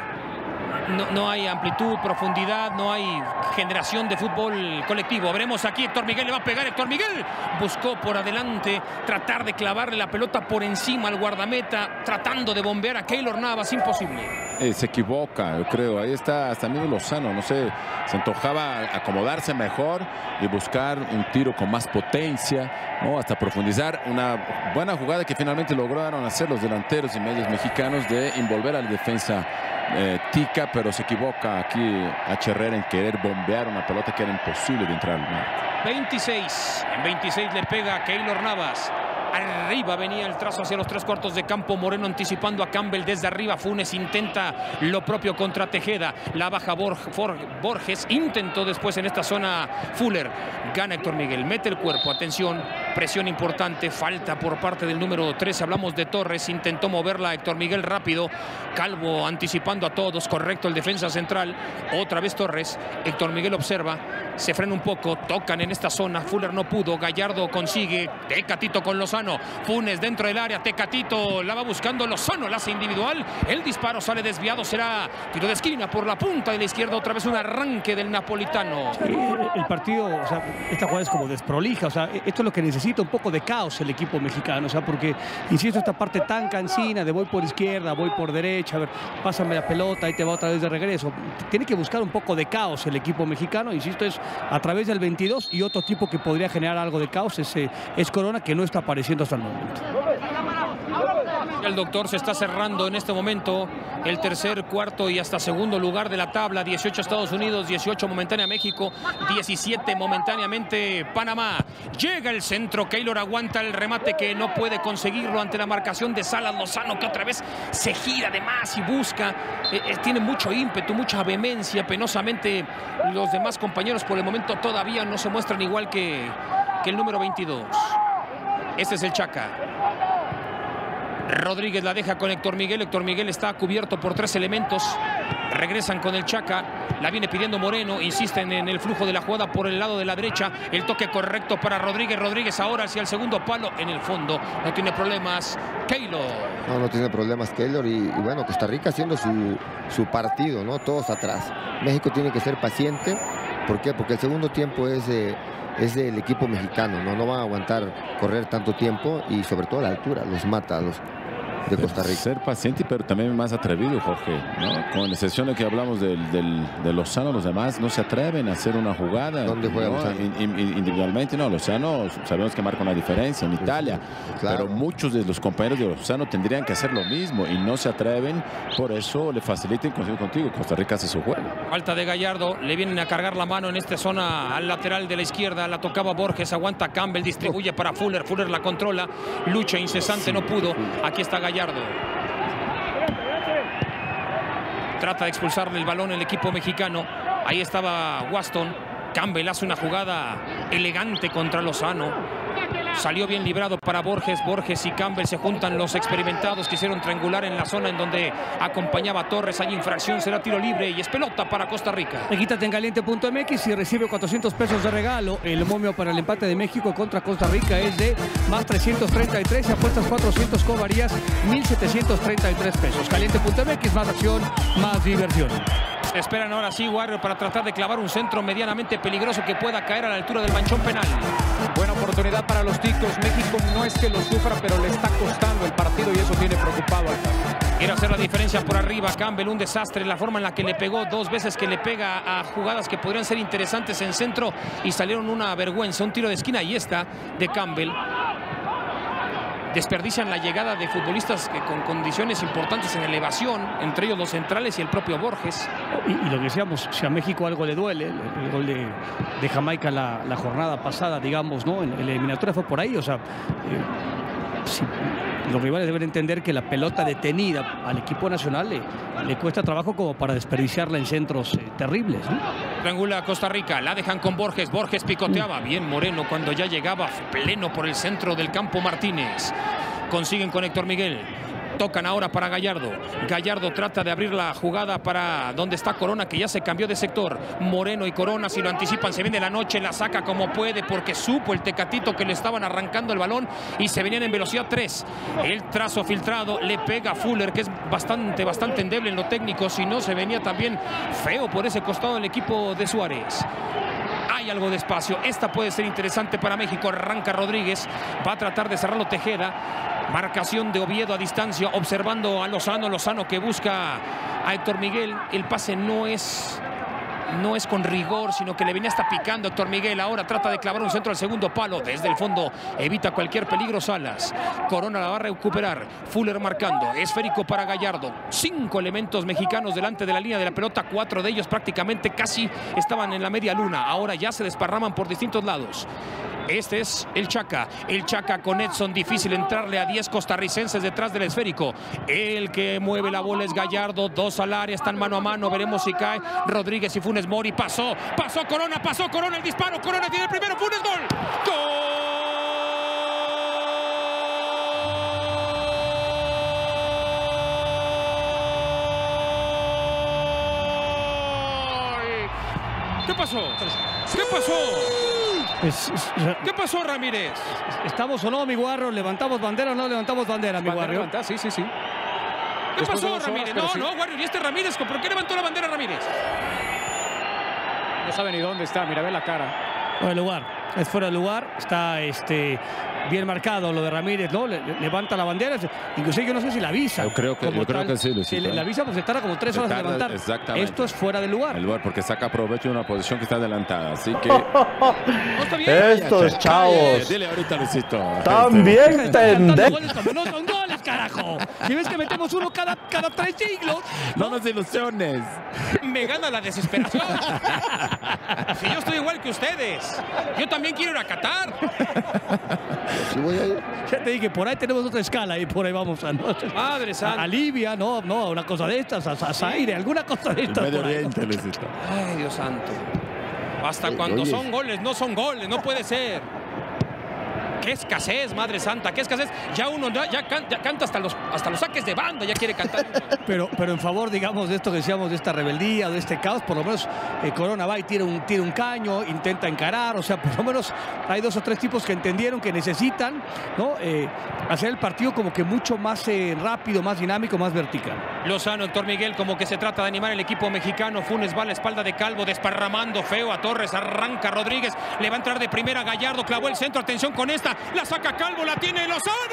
No, no hay amplitud, profundidad, no hay generación de fútbol colectivo. Veremos aquí, Héctor Miguel le va a pegar. Héctor Miguel buscó por adelante tratar de clavarle la pelota por encima al guardameta, tratando de bombear a Keylor Navas, imposible. Eh, se equivoca, yo creo. Ahí está hasta mismo Lozano, no sé, se antojaba acomodarse mejor y buscar un tiro con más potencia, ¿no? Hasta profundizar. Una buena jugada que finalmente lograron hacer los delanteros y medios mexicanos de envolver a la defensa eh, tica, pero se equivoca aquí a Herrera en querer bombear una pelota que era imposible de entrar al marco. veintiséis. En veintiséis le pega a Keylor Navas. Arriba venía el trazo hacia los tres cuartos de campo. Moreno anticipando a Campbell desde arriba. Funes intenta lo propio contra Tejeda. La baja Borg- For- Borges. Intentó después en esta zona Fuller. Gana Héctor Miguel. Mete el cuerpo. Atención. Presión importante. Falta por parte del número trece. Hablamos de Torres. Intentó moverla Héctor Miguel rápido. Calvo anticipando a todos. Correcto el defensa central. Otra vez Torres. Héctor Miguel observa. Se frena un poco. Tocan en esta zona. Fuller no pudo. Gallardo consigue. Tecatito con Lozano. Funes dentro del área. Tecatito la va buscando. Lozano la hace individual. El disparo sale desviado. Será tiro de esquina por la punta de la izquierda. Otra vez un arranque del napolitano. Eh, El partido, o sea, esta jugada es como desprolija, o sea, esto es lo que necesita, un poco de caos el equipo mexicano, o sea, porque, insisto, esta parte tan cansina de voy por izquierda, voy por derecha, a ver, pásame la pelota, ahí te va otra vez de regreso. Tiene que buscar un poco de caos el equipo mexicano, insisto, es a través del veintidós y otro tipo que podría generar algo de caos es, eh, es Corona, que no está apareciendo hasta el momento. El doctor se está cerrando en este momento el tercer, cuarto y hasta segundo lugar de la tabla. dieciocho Estados Unidos, dieciocho momentánea México, diecisiete momentáneamente Panamá. Llega el centro, Keylor aguanta el remate que no puede conseguirlo ante la marcación de Salas Lozano, que otra vez se gira de más y busca. Eh, eh, tiene mucho ímpetu, mucha vehemencia. Penosamente los demás compañeros por el momento todavía no se muestran igual que, que el número veintidós. Este es el Chaca. Rodríguez la deja con Héctor Miguel. Héctor Miguel está cubierto por tres elementos. Regresan con el Chaca. La viene pidiendo Moreno. Insisten en el flujo de la jugada por el lado de la derecha. El toque correcto para Rodríguez. Rodríguez ahora hacia el segundo palo. En el fondo no tiene problemas Keylor. No, no tiene problemas Keylor. Y, y bueno, Costa Rica haciendo su, su partido, ¿no? Todos atrás. México tiene que ser paciente. ¿Por qué? Porque el segundo tiempo es... Eh, es del equipo mexicano, ¿no? No van a aguantar correr tanto tiempo y sobre todo la altura los mata a los de Costa Rica. Ser paciente, pero también más atrevido, Jorge, ¿no? Con excepción de que hablamos del, del, de Lozano, los demás no se atreven a hacer una jugada. ¿Dónde juega ¿no? Lozano? In, in, individualmente no, Lozano sabemos que marca una diferencia en Italia, claro. Pero muchos de los compañeros de Lozano tendrían que hacer lo mismo y no se atreven, por eso le faciliten consigo contigo. Costa Rica hace su juego. Falta de Gallardo, le vienen a cargar la mano en esta zona al lateral de la izquierda, la tocaba Borges, aguanta Campbell, distribuye para Fuller, Fuller la controla, lucha incesante, no pudo. Aquí está Gallardo. Trata de expulsarle el balón el equipo mexicano. Ahí estaba Waston. Campbell hace una jugada elegante contra Lozano. Salió bien librado para Borges. Borges y Campbell se juntan, los experimentados. Quisieron triangular en la zona en donde acompañaba a Torres. Hay infracción, será tiro libre y es pelota para Costa Rica. Quítate en caliente punto M X y recibe cuatrocientos pesos de regalo. El momio para el empate de México contra Costa Rica es de más trescientos treinta y tres. Si apuestas cuatrocientos, cobrarías mil setecientos treinta y tres pesos. Caliente punto M X, más acción, más diversión. Esperan ahora sí, Warrior, para tratar de clavar un centro medianamente peligroso que pueda caer a la altura del manchón penal. Buena oportunidad para los ticos. México no es que lo sufra, pero le está costando el partido y eso tiene preocupado al campo. Quiere hacer la diferencia por arriba. Campbell, un desastre. La forma en la que le pegó dos veces, que le pega a jugadas que podrían ser interesantes en centro y salieron una vergüenza. Un tiro de esquina y esta de Campbell. Desperdician la llegada de futbolistas que con condiciones importantes en elevación, entre ellos los centrales y el propio Borges. Y, y lo que decíamos, si a México algo le duele, el, el gol de, de Jamaica la, la jornada pasada, digamos, ¿no? En, en la eliminatoria fue por ahí, o sea, eh, si, los rivales deben entender que la pelota detenida al equipo nacional le, le cuesta trabajo como para desperdiciarla en centros eh, terribles, ¿no? Triangula Costa Rica, la dejan con Borges. Borges picoteaba bien Moreno cuando ya llegaba pleno por el centro del campo Martínez. Consiguen con Héctor Miguel. Tocan ahora para Gallardo. Gallardo trata de abrir la jugada para donde está Corona, que ya se cambió de sector. Moreno y Corona, si lo anticipan, se viene la noche, la saca como puede porque supo el Tecatito que le estaban arrancando el balón y se venían en velocidad tres. El trazo filtrado le pega a Fuller, que es bastante, bastante endeble en lo técnico. Si no, se venía también feo por ese costado el equipo de Suárez. Hay algo de espacio. Esta puede ser interesante para México. Arranca Rodríguez. Va a tratar de cerrarlo Tejeda. Marcación de Oviedo a distancia, observando a Lozano. Lozano que busca a Héctor Miguel. El pase no es, no es con rigor, sino que le venía hasta picando Héctor Miguel. Ahora trata de clavar un centro al segundo palo. Desde el fondo evita cualquier peligro Salas. Corona la va a recuperar. Fuller marcando. Esférico para Gallardo. Cinco elementos mexicanos delante de la línea de la pelota. Cuatro de ellos prácticamente casi estaban en la media luna. Ahora ya se desparraman por distintos lados. Este es el Chaca. El Chaca con Edson. Difícil entrarle a diez costarricenses detrás del esférico. El que mueve la bola es Gallardo. Dos al área. Están mano a mano. Veremos si cae Rodríguez y Funes Mori. Pasó. Pasó Corona. Pasó Corona. El disparo. Corona tiene el primero. Funes. Gol. ¡Gol! ¿Qué pasó? ¿Qué pasó? Es, es, ¿Qué pasó, Ramírez? ¿Estamos o no, mi Guarro? ¿Levantamos bandera o no levantamos bandera, mi Guarro? Sí, sí, sí. ¿Qué Después pasó, horas, Ramírez? No, sí. no, Warrior. ¿Y este Ramírez? ¿Por qué levantó la bandera Ramírez? No sabe ni dónde está. Mira, ve la cara. Fuera de lugar. Es fuera de lugar. Está este, bien marcado lo de Ramírez, ¿no? Le, le, levanta la bandera. Inclusive yo no sé si la avisa. Yo creo que, yo creo que sí, Luisito. Si la avisa porque se tarda como tres horas tarda, en levantar. Exactamente. Esto es fuera de lugar. El lugar porque saca provecho de una posición que está adelantada. Así que... No, está bien. Estos chavos Dile ahorita, Luisito. también Están cantando pendejos. goles cuando no son goles. carajo. Si ves que metemos uno cada, cada tres siglos. No nos ilusiones. Me gana la desesperación. Si yo estoy igual que ustedes. Yo también quiero ir a Qatar. Sí voy a ir. Ya te dije, por ahí tenemos otra escala y por ahí vamos a, ¿no? Madre a, santa. a Libia, no, no, una cosa de estas, a, a Zaire, alguna cosa de El estas. Medio por ahí, ¿no? Oriente les está. Ay, Dios santo. Hasta Oye, cuando oye. son goles, no son goles, no puede ser. Qué escasez, madre santa, qué escasez. Ya uno ya, ya can, ya canta hasta los, hasta los saques de banda, ya quiere cantar. Pero, pero en favor, digamos, de esto que decíamos, de esta rebeldía, de este caos, por lo menos eh, Corona va y tira un, tira un caño, intenta encarar, o sea, por lo menos hay dos o tres tipos que entendieron que necesitan, ¿no? Eh, hacer el partido como que mucho más eh, rápido, más dinámico, más vertical. Lozano, Héctor Miguel, como que se trata de animar el equipo mexicano. Funes va a la espalda de Calvo, desparramando feo a Torres, arranca Rodríguez, le va a entrar de primera Gallardo, clavó el centro, atención con esta, la saca Calvo, la tiene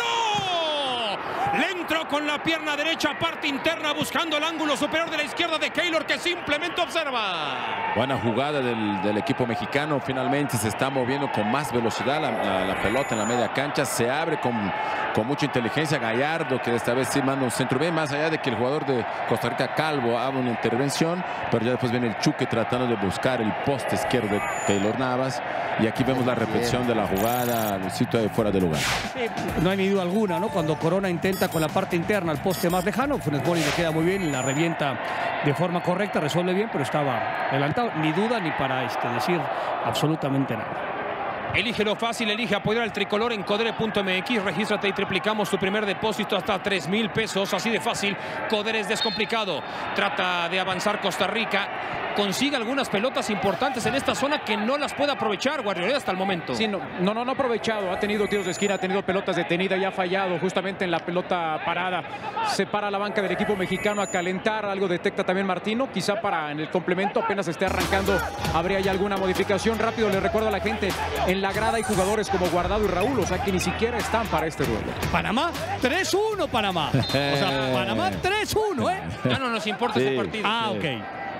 Lozano. Le entró con la pierna derecha, parte interna, buscando el ángulo superior de la izquierda de Keylor, que simplemente observa. Buena jugada del, del equipo mexicano. Finalmente se está moviendo con más velocidad la, la, la pelota en la media cancha. Se abre con, con mucha inteligencia Gallardo, que esta vez sí manda un centro bien, más allá de que el jugador de Costa Rica, Calvo, haga una intervención, pero ya después viene el Chuque tratando de buscar el poste izquierdo de Keylor Navas. Y aquí vemos la repetición de la jugada, Luisito, de fuera de lugar. No hay ni duda alguna, ¿no? Cuando Corona intenta con la parte interna, el poste más lejano, Funes Mori le queda muy bien, la revienta de forma correcta, resuelve bien, pero estaba adelantado. Ni duda ni para este, decir absolutamente nada. Elige lo fácil, elige apoyar al tricolor en codere punto m x. Regístrate y triplicamos tu primer depósito hasta tres mil pesos. Así de fácil. Codere es descomplicado. Trata de avanzar Costa Rica. Consigue algunas pelotas importantes en esta zona que no las puede aprovechar Guardiola hasta el momento. Sí, no, no, no, no ha aprovechado. Ha tenido tiros de esquina, ha tenido pelotas detenidas y ha fallado justamente en la pelota parada. Se para la banca del equipo mexicano a calentar. Algo detecta también Martino. Quizá para en el complemento apenas esté arrancando. Habría ya alguna modificación. Rápido le recuerdo a la gente. En la grada hay jugadores como Guardado y Raúl, o sea que ni siquiera están para este duelo. Panamá, tres uno Panamá. O sea, Panamá tres uno, ¿eh? Ya no nos importa Sí. ese partido. Ah, ok.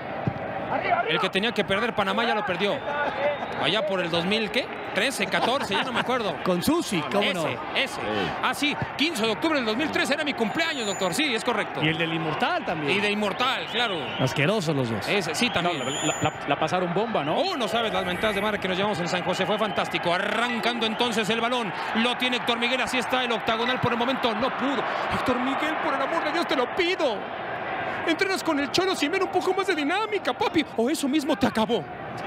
El que tenía que perder Panamá ya lo perdió. Allá por el dos mil, ¿qué? trece, catorce, ya no me acuerdo. Con Susi, ¿cómo ese, no? ese. Ah, sí, quince de octubre del dos mil trece era mi cumpleaños, doctor. Sí, es correcto. Y el del Inmortal también. Y de Inmortal, claro. Asquerosos los dos. Ese, sí, No, también. la, la- la pasaron bomba, ¿no? Oh, no sabes las mentadas de madre que nos llevamos en San José. Fue fantástico. Arrancando entonces el balón. Lo tiene Héctor Miguel. Así está el octagonal por el momento. No pudo. Héctor Miguel, por el amor de Dios, te lo pido. Entrenas con el Cholo Simeone, un poco más de dinámica, papi. O eso mismo te acabó.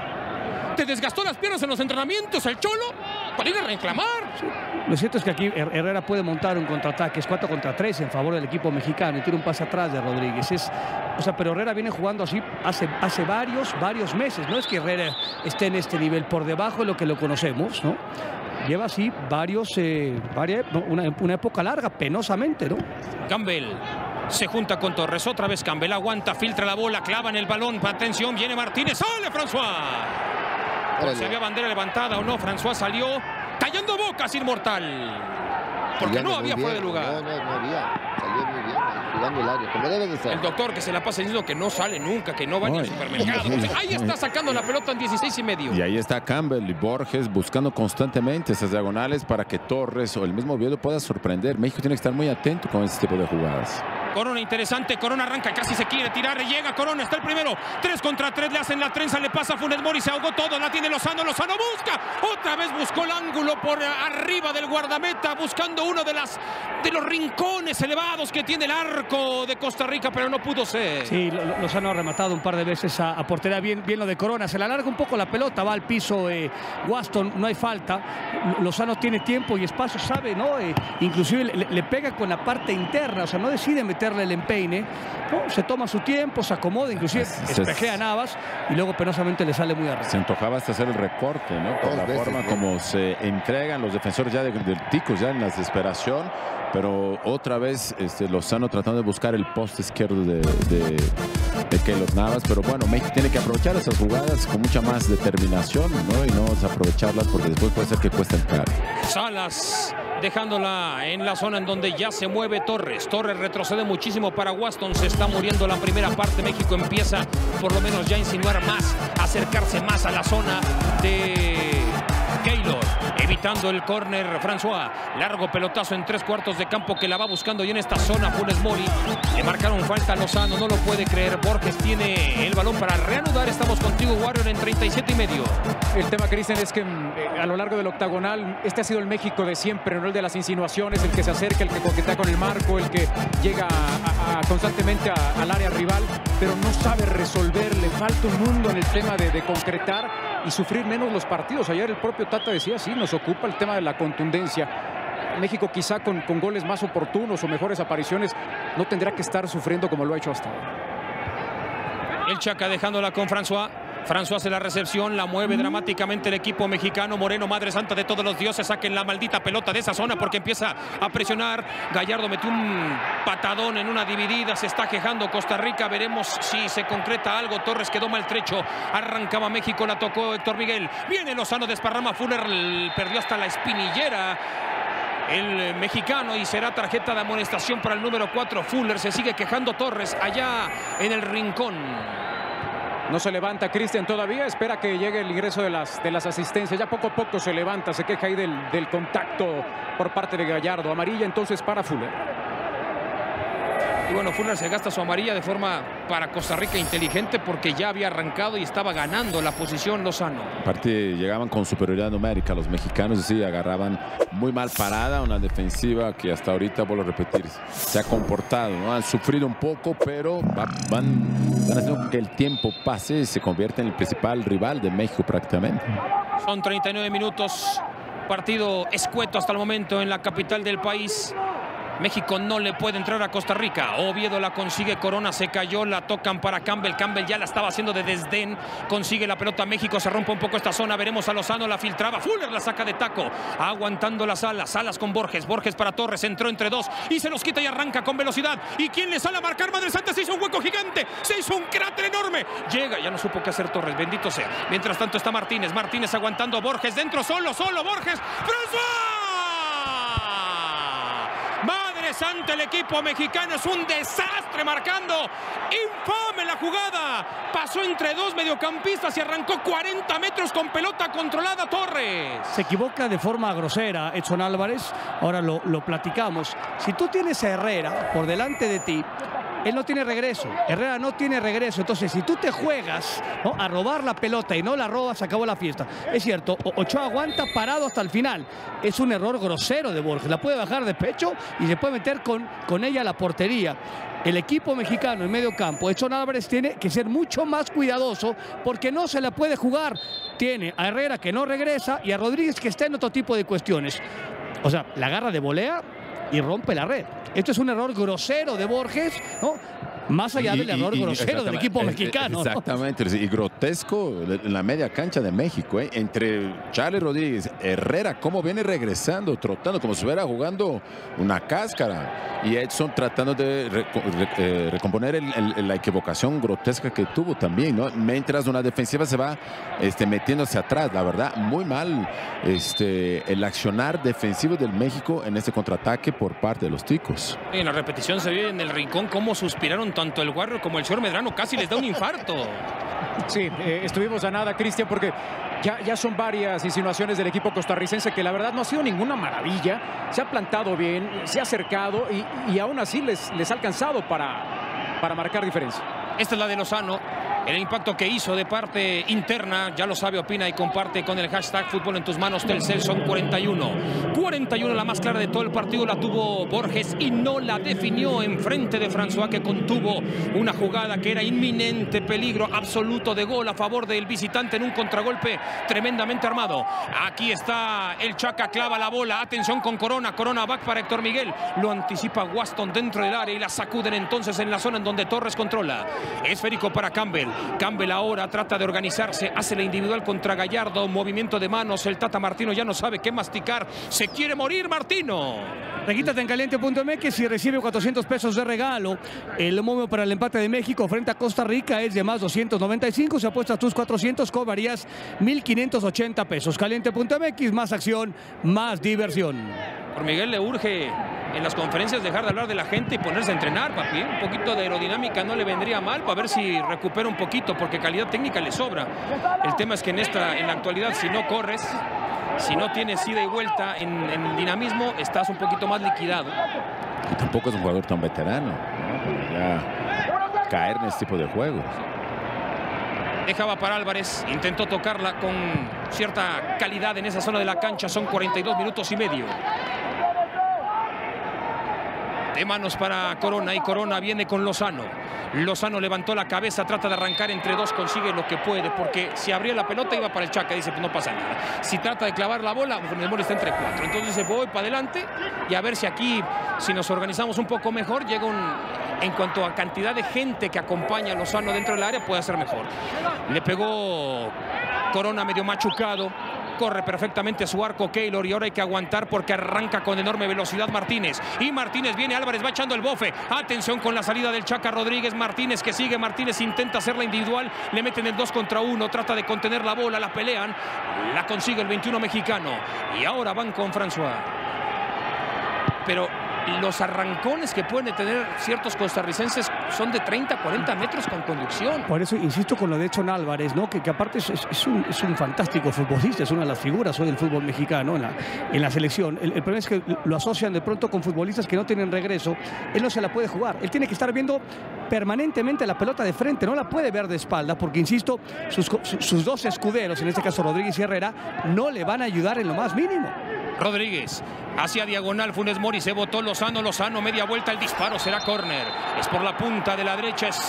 Te desgastó las piernas en los entrenamientos el Cholo para ir a reclamar. Lo cierto es que aquí Her- Herrera puede montar un contraataque, es cuatro contra tres en favor del equipo mexicano y tira un pase atrás de Rodríguez. Es, o sea, pero Herrera viene jugando así hace, hace varios, varios meses. No es que Herrera esté en este nivel, por debajo de lo que lo conocemos, ¿no? Lleva así varios, eh, varias, una, una época larga, penosamente, ¿no? Campbell se junta con Torres. Otra vez Campbell aguanta, filtra la bola, clava en el balón. Atención, viene Martínez. ¡Sale François! Órale. Se había bandera levantada o no. François salió callando bocas, Inmortal. Porque Jugando no muy había fuera de bien. lugar. No, no, no había. Salió muy bien, jugando el área, como debe de ser. El doctor que se la pasa diciendo que no sale nunca, que no va ni al Ay. supermercado. O sea, ahí está sacando la pelota en dieciséis y medio. Y ahí está Campbell y Borges buscando constantemente esas diagonales para que Torres o el mismo Oviedo pueda sorprender. México tiene que estar muy atento con este tipo de jugadas. Corona interesante, Corona arranca, casi se quiere tirar, llega Corona, está el primero, tres contra tres, le hacen la trenza, le pasa a Funes Mori, se ahogó todo, la tiene Lozano, Lozano busca, otra vez buscó el ángulo por arriba del guardameta, buscando uno de las de los rincones elevados que tiene el arco de Costa Rica, pero no pudo ser. Sí, lo- lo- Lozano ha rematado un par de veces a, a portería, bien, bien lo de Corona. Se le alarga un poco la pelota, va al piso eh, Waston, no hay falta. Lo- Lozano tiene tiempo y espacio, sabe, ¿no? Eh, inclusive le, le pega con la parte interna, o sea, no decide meterle el empeine, ¿no? Se toma su tiempo, se acomoda, inclusive Se- espejea a Navas y luego penosamente le sale muy arriba. Se antojaba hasta hacer el recorte, ¿no? Por Dos la veces, forma ¿no? como como se entregan los defensores ya de- del Ticos, ya en la desesperación. Pero otra vez este, Lozano tratando de buscar el poste izquierdo de, de, de Keylor Navas. Pero bueno, México tiene que aprovechar esas jugadas con mucha más determinación, ¿no? Y no desaprovecharlas porque después puede ser que cueste el caro. Salas dejándola en la zona en donde ya se mueve Torres. Torres retrocede muchísimo para Waston. Se está muriendo la primera parte. México empieza por lo menos ya a insinuar más, a acercarse más a la zona de Keylor, evitando el córner François. Largo pelotazo en tres cuartos de campo que la va buscando y en esta zona Funes Mori. Le marcaron falta a Lozano, no lo puede creer. Borges tiene el balón para reanudar. Estamos contigo, Warrior, en treinta y siete y medio. El tema, Cristian, es que eh, a lo largo del octagonal, este ha sido el México de siempre, ¿no? El de las insinuaciones, el que se acerca, el que coquetea con el marco, el que llega a, a, a constantemente a, al área rival, pero no sabe resolver. Le falta un mundo en el tema de, de concretar y sufrir menos los partidos. Ayer el propio Tata decía, sí, nos ocupa el tema de la contundencia. México quizá con, con goles más oportunos o mejores apariciones no tendrá que estar sufriendo como lo ha hecho hasta ahora. El Chaca dejándola con François. François hace la recepción, la mueve dramáticamente el equipo mexicano. Moreno, madre santa de todos los dioses, saquen la maldita pelota de esa zona porque empieza a presionar. Gallardo metió un patadón en una dividida, se está quejando Costa Rica. Veremos si se concreta algo. Torres quedó maltrecho, arrancaba México, la tocó Héctor Miguel. Viene Lozano, desparrama Fuller, perdió hasta la espinillera el mexicano y será tarjeta de amonestación para el número cuatro. Fuller, se sigue quejando Torres allá en el rincón. No se levanta Cristian todavía, espera que llegue el ingreso de las, de las asistencias. Ya poco a poco se levanta, se queja ahí del, del contacto por parte de Gallardo. Amarilla entonces para Fuller. Y bueno, Fuller se gasta su amarilla de forma para Costa Rica inteligente porque ya había arrancado y estaba ganando la posición Lozano. Aparte llegaban con superioridad numérica los mexicanos, sí, agarraban muy mal parada una defensiva que hasta ahorita, vuelvo a repetir, se ha comportado, ¿no? Han sufrido un poco, pero va, van, van haciendo que el tiempo pase y se convierte en el principal rival de México prácticamente. Son treinta y nueve minutos, partido escueto hasta el momento en la capital del país. México no le puede entrar a Costa Rica. Oviedo la consigue, Corona se cayó, la tocan para Campbell. Campbell ya la estaba haciendo de desdén. Consigue la pelota México, se rompe un poco esta zona. Veremos a Lozano, la filtraba. Fuller la saca de taco, aguantando las alas. Salas con Borges, Borges para Torres, entró entre dos y se los quita y arranca con velocidad. ¿Y quién le sale a marcar? Madre Santa, se hizo un hueco gigante, se hizo un cráter enorme. Llega, ya no supo qué hacer Torres, bendito sea. Mientras tanto está Martínez, Martínez aguantando, Borges dentro, solo, solo, Borges. ¡François! Madre santa, el equipo mexicano es un desastre marcando. Infame la jugada. Pasó entre dos mediocampistas y arrancó cuarenta metros con pelota controlada Torres. Se equivoca de forma grosera Edson Álvarez. Ahora lo, lo platicamos. Si tú tienes a Herrera por delante de ti, él no tiene regreso. Herrera no tiene regreso. Entonces, si tú te juegas, ¿no?, a robar la pelota y no la robas, acabó la fiesta. Es cierto, Ochoa aguanta parado hasta el final. Es un error grosero de Borges. La puede bajar de pecho y se puede meter con, con ella a la portería. El equipo mexicano en medio campo, Edson Álvarez, tiene que ser mucho más cuidadoso porque no se la puede jugar. Tiene a Herrera que no regresa y a Rodríguez que está en otro tipo de cuestiones. O sea, la agarra de volea y rompe la red. Esto es un error grosero de Borges, ¿no? Más allá y, del error y, y, grosero del equipo mexicano, exactamente, ¿no? Y grotesco en la media cancha de México, ¿eh? Entre Charlie Rodríguez, Herrera, cómo viene regresando, trotando, como si estuviera jugando una cáscara. Y Edson tratando de re, re, eh, recomponer el, el, la equivocación grotesca que tuvo también, ¿no? Mientras una defensiva se va este, metiéndose atrás, la verdad, muy mal este, el accionar defensivo del México en este contraataque por parte de los ticos. En la repetición se ve en el rincón cómo suspiraron tanto el Warrior como el señor Medrano, casi les da un infarto. Sí, eh, estuvimos a nada, Cristian, porque ya, ya son varias insinuaciones del equipo costarricense que la verdad no ha sido ninguna maravilla. Se ha plantado bien, se ha acercado y, y aún así les, les ha alcanzado para, para marcar diferencia. Esta es la de Lozano. El impacto que hizo de parte interna, ya lo sabe, opina y comparte con el hashtag Fútbol en tus manos. Telcel son cuarenta y uno. cuarenta y uno, la más clara de todo el partido, la tuvo Borges y no la definió en frente de François, que contuvo una jugada que era inminente, peligro absoluto de gol a favor del visitante en un contragolpe tremendamente armado. Aquí está el Chaca, clava la bola, atención con Corona, Corona back para Héctor Miguel, lo anticipa Waston dentro del área y la sacuden entonces en la zona en donde Torres controla. Esférico para Campbell. Campbell ahora trata de organizarse, hace la individual contra Gallardo, movimiento de manos, el Tata Martino ya no sabe qué masticar, se quiere morir Martino. Regístrate en caliente punto M X y recibe cuatrocientos pesos de regalo. El momio para el empate de México frente a Costa Rica es de más doscientos noventa y cinco, si apuestas tus cuatrocientos cobrarías mil quinientos ochenta pesos. Caliente punto M X, más acción, más diversión. Por Miguel le urge en las conferencias dejar de hablar de la gente y ponerse a entrenar, papi. Un poquito de aerodinámica no le vendría mal para ver si recupera un poquito, porque calidad técnica le sobra. El tema es que en, esta, en la actualidad, si no corres, si no tienes ida y vuelta en, en dinamismo, estás un poquito más liquidado. Y tampoco es un jugador tan veterano, ¿no? Ya caer en este tipo de juegos. Dejaba para Álvarez, intentó tocarla con cierta calidad en esa zona de la cancha. Son cuarenta y dos minutos y medio. De manos para Corona, y Corona viene con Lozano. Lozano levantó la cabeza, trata de arrancar entre dos, consigue lo que puede, porque si abría la pelota iba para el Chaca, dice, pues no pasa nada. Si trata de clavar la bola, Funes Mori está entre cuatro. Entonces dice, voy para adelante y a ver si aquí, si nos organizamos un poco mejor, llega un... En cuanto a cantidad de gente que acompaña a Lozano dentro del área, puede ser mejor. Le pegó Corona medio machucado. Corre perfectamente a su arco Keylor y ahora hay que aguantar porque arranca con enorme velocidad Martínez. Y Martínez viene, Álvarez va echando el bofe. Atención con la salida del Chaca Rodríguez. Martínez que sigue, Martínez intenta hacerla individual. Le meten el dos contra uno, trata de contener la bola, la pelean. La consigue el veintiuno mexicano. Y ahora van con François. Pero los arrancones que pueden tener ciertos costarricenses son de treinta a cuarenta metros con conducción. Por eso insisto con lo de Edson Álvarez, ¿no? que, que aparte es, es, un, es un fantástico futbolista, es una de las figuras hoy del fútbol mexicano en la, en la selección. El, el problema es que lo asocian de pronto con futbolistas que no tienen regreso. Él no se la puede jugar, él tiene que estar viendo permanentemente la pelota de frente, no la puede ver de espalda, porque insisto, sus, sus dos escuderos, en este caso Rodríguez y Herrera, no le van a ayudar en lo más mínimo. Rodríguez, hacia diagonal, Funes Mori, se botó Lozano, Lozano, media vuelta, el disparo será córner. Es por la punta de la derecha, es...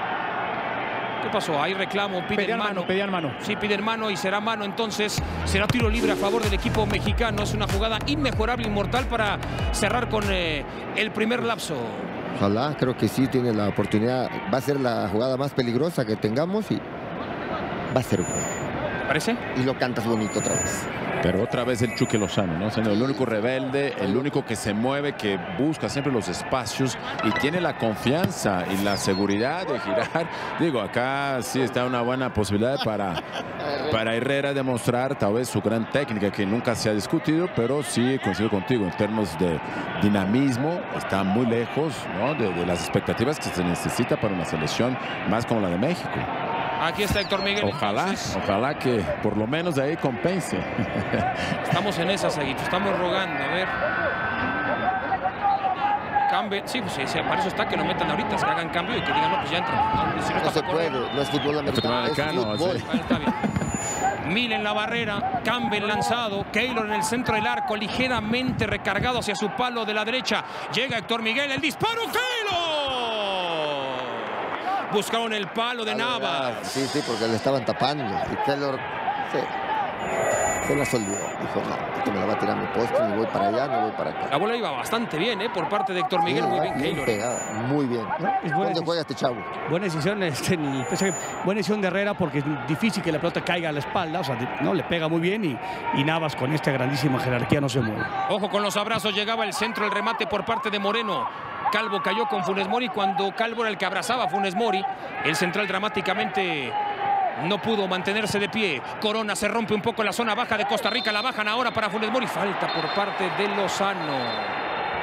¿Qué pasó? Hay reclamo, piden pedían mano. mano. Pedían mano. Sí, piden mano y será mano, entonces será tiro libre a favor del equipo mexicano. Es una jugada inmejorable, inmortal para cerrar con eh, el primer lapso. Ojalá, creo que sí tiene la oportunidad. Va a ser la jugada más peligrosa que tengamos y va a ser gol. ¿Parece? Y lo cantas bonito otra vez. Pero otra vez el Chucky Lozano, ¿no? Siendo el único rebelde, el único que se mueve, que busca siempre los espacios y tiene la confianza y la seguridad de girar. Digo, acá sí está una buena posibilidad para, para Herrera demostrar tal vez su gran técnica, que nunca se ha discutido, pero sí coincido contigo en términos de dinamismo. Está muy lejos, ¿no? de, de las expectativas que se necesita para una selección más como la de México. Aquí está Héctor Miguel. Ojalá, Entonces, ojalá que por lo menos de ahí compense. estamos en esa, Saguito. Estamos rogando, a ver. Cambio. Sí, pues sí, para eso está que lo metan ahorita, que hagan cambio y que digan, no, pues ya entran. No, si no, No se puede, no es fútbol americano, americano, es fútbol. sí. Ahí está bien. Mil en la barrera, Campbell lanzado, Keylor en el centro del arco, ligeramente recargado hacia su palo de la derecha. Llega Héctor Miguel, el disparo, Keylor. Buscaron el palo de Navas. Sí, sí, porque le estaban tapando. Y Keylor se, se la solvió. Dijo, no, esto me la va a tirar mi poste, ni voy para allá, ni voy para acá. La bola iba bastante bien, ¿eh? Por parte de Héctor Miguel, Sí, muy bien, bien Keylor. pegada, muy bien. Es buena ¿Dónde juega este chavo? Buena decisión, este, ni, buena decisión de Herrera, porque es difícil que la pelota caiga a la espalda, o sea, no le pega muy bien y, y Navas con esta grandísima jerarquía no se mueve. Ojo con los abrazos, llegaba el centro, el remate por parte de Moreno. Calvo cayó con Funes Mori cuando Calvo era el que abrazaba a Funes Mori. El central dramáticamente no pudo mantenerse de pie. Corona se rompe un poco la zona baja de Costa Rica, la bajan ahora para Funes Mori. Falta por parte de Lozano.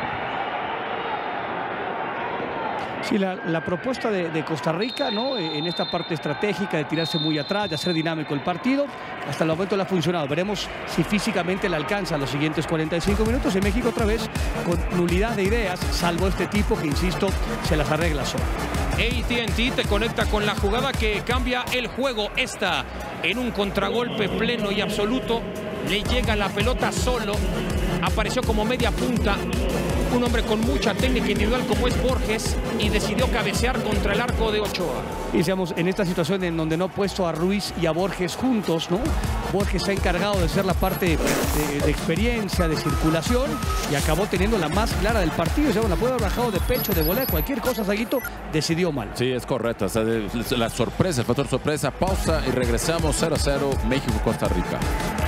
Sí, la, la propuesta de, de Costa Rica, ¿no? En esta parte estratégica de tirarse muy atrás, de hacer dinámico el partido, hasta el momento le ha funcionado. Veremos si físicamente le alcanza los siguientes cuarenta y cinco minutos. En México otra vez con nulidad de ideas, salvo este tipo que, insisto, se las arregla solo. A T and T te conecta con la jugada que cambia el juego. Esta en un contragolpe pleno y absoluto. Le llega la pelota solo. Apareció como media punta. Un hombre con mucha técnica individual como es Borges y decidió cabecear contra el arco de Ochoa. Y seamos en esta situación en donde no ha puesto a Ruiz y a Borges juntos, ¿no? Borges se ha encargado de ser la parte de, de experiencia, de circulación y acabó teniendo la más clara del partido. O sea, la puede haber bajado de pecho, de volea, cualquier cosa, Saguito, decidió mal. Sí, es correcto. O sea, la sorpresa, el factor sorpresa, pausa y regresamos cero a cero México-Costa Rica.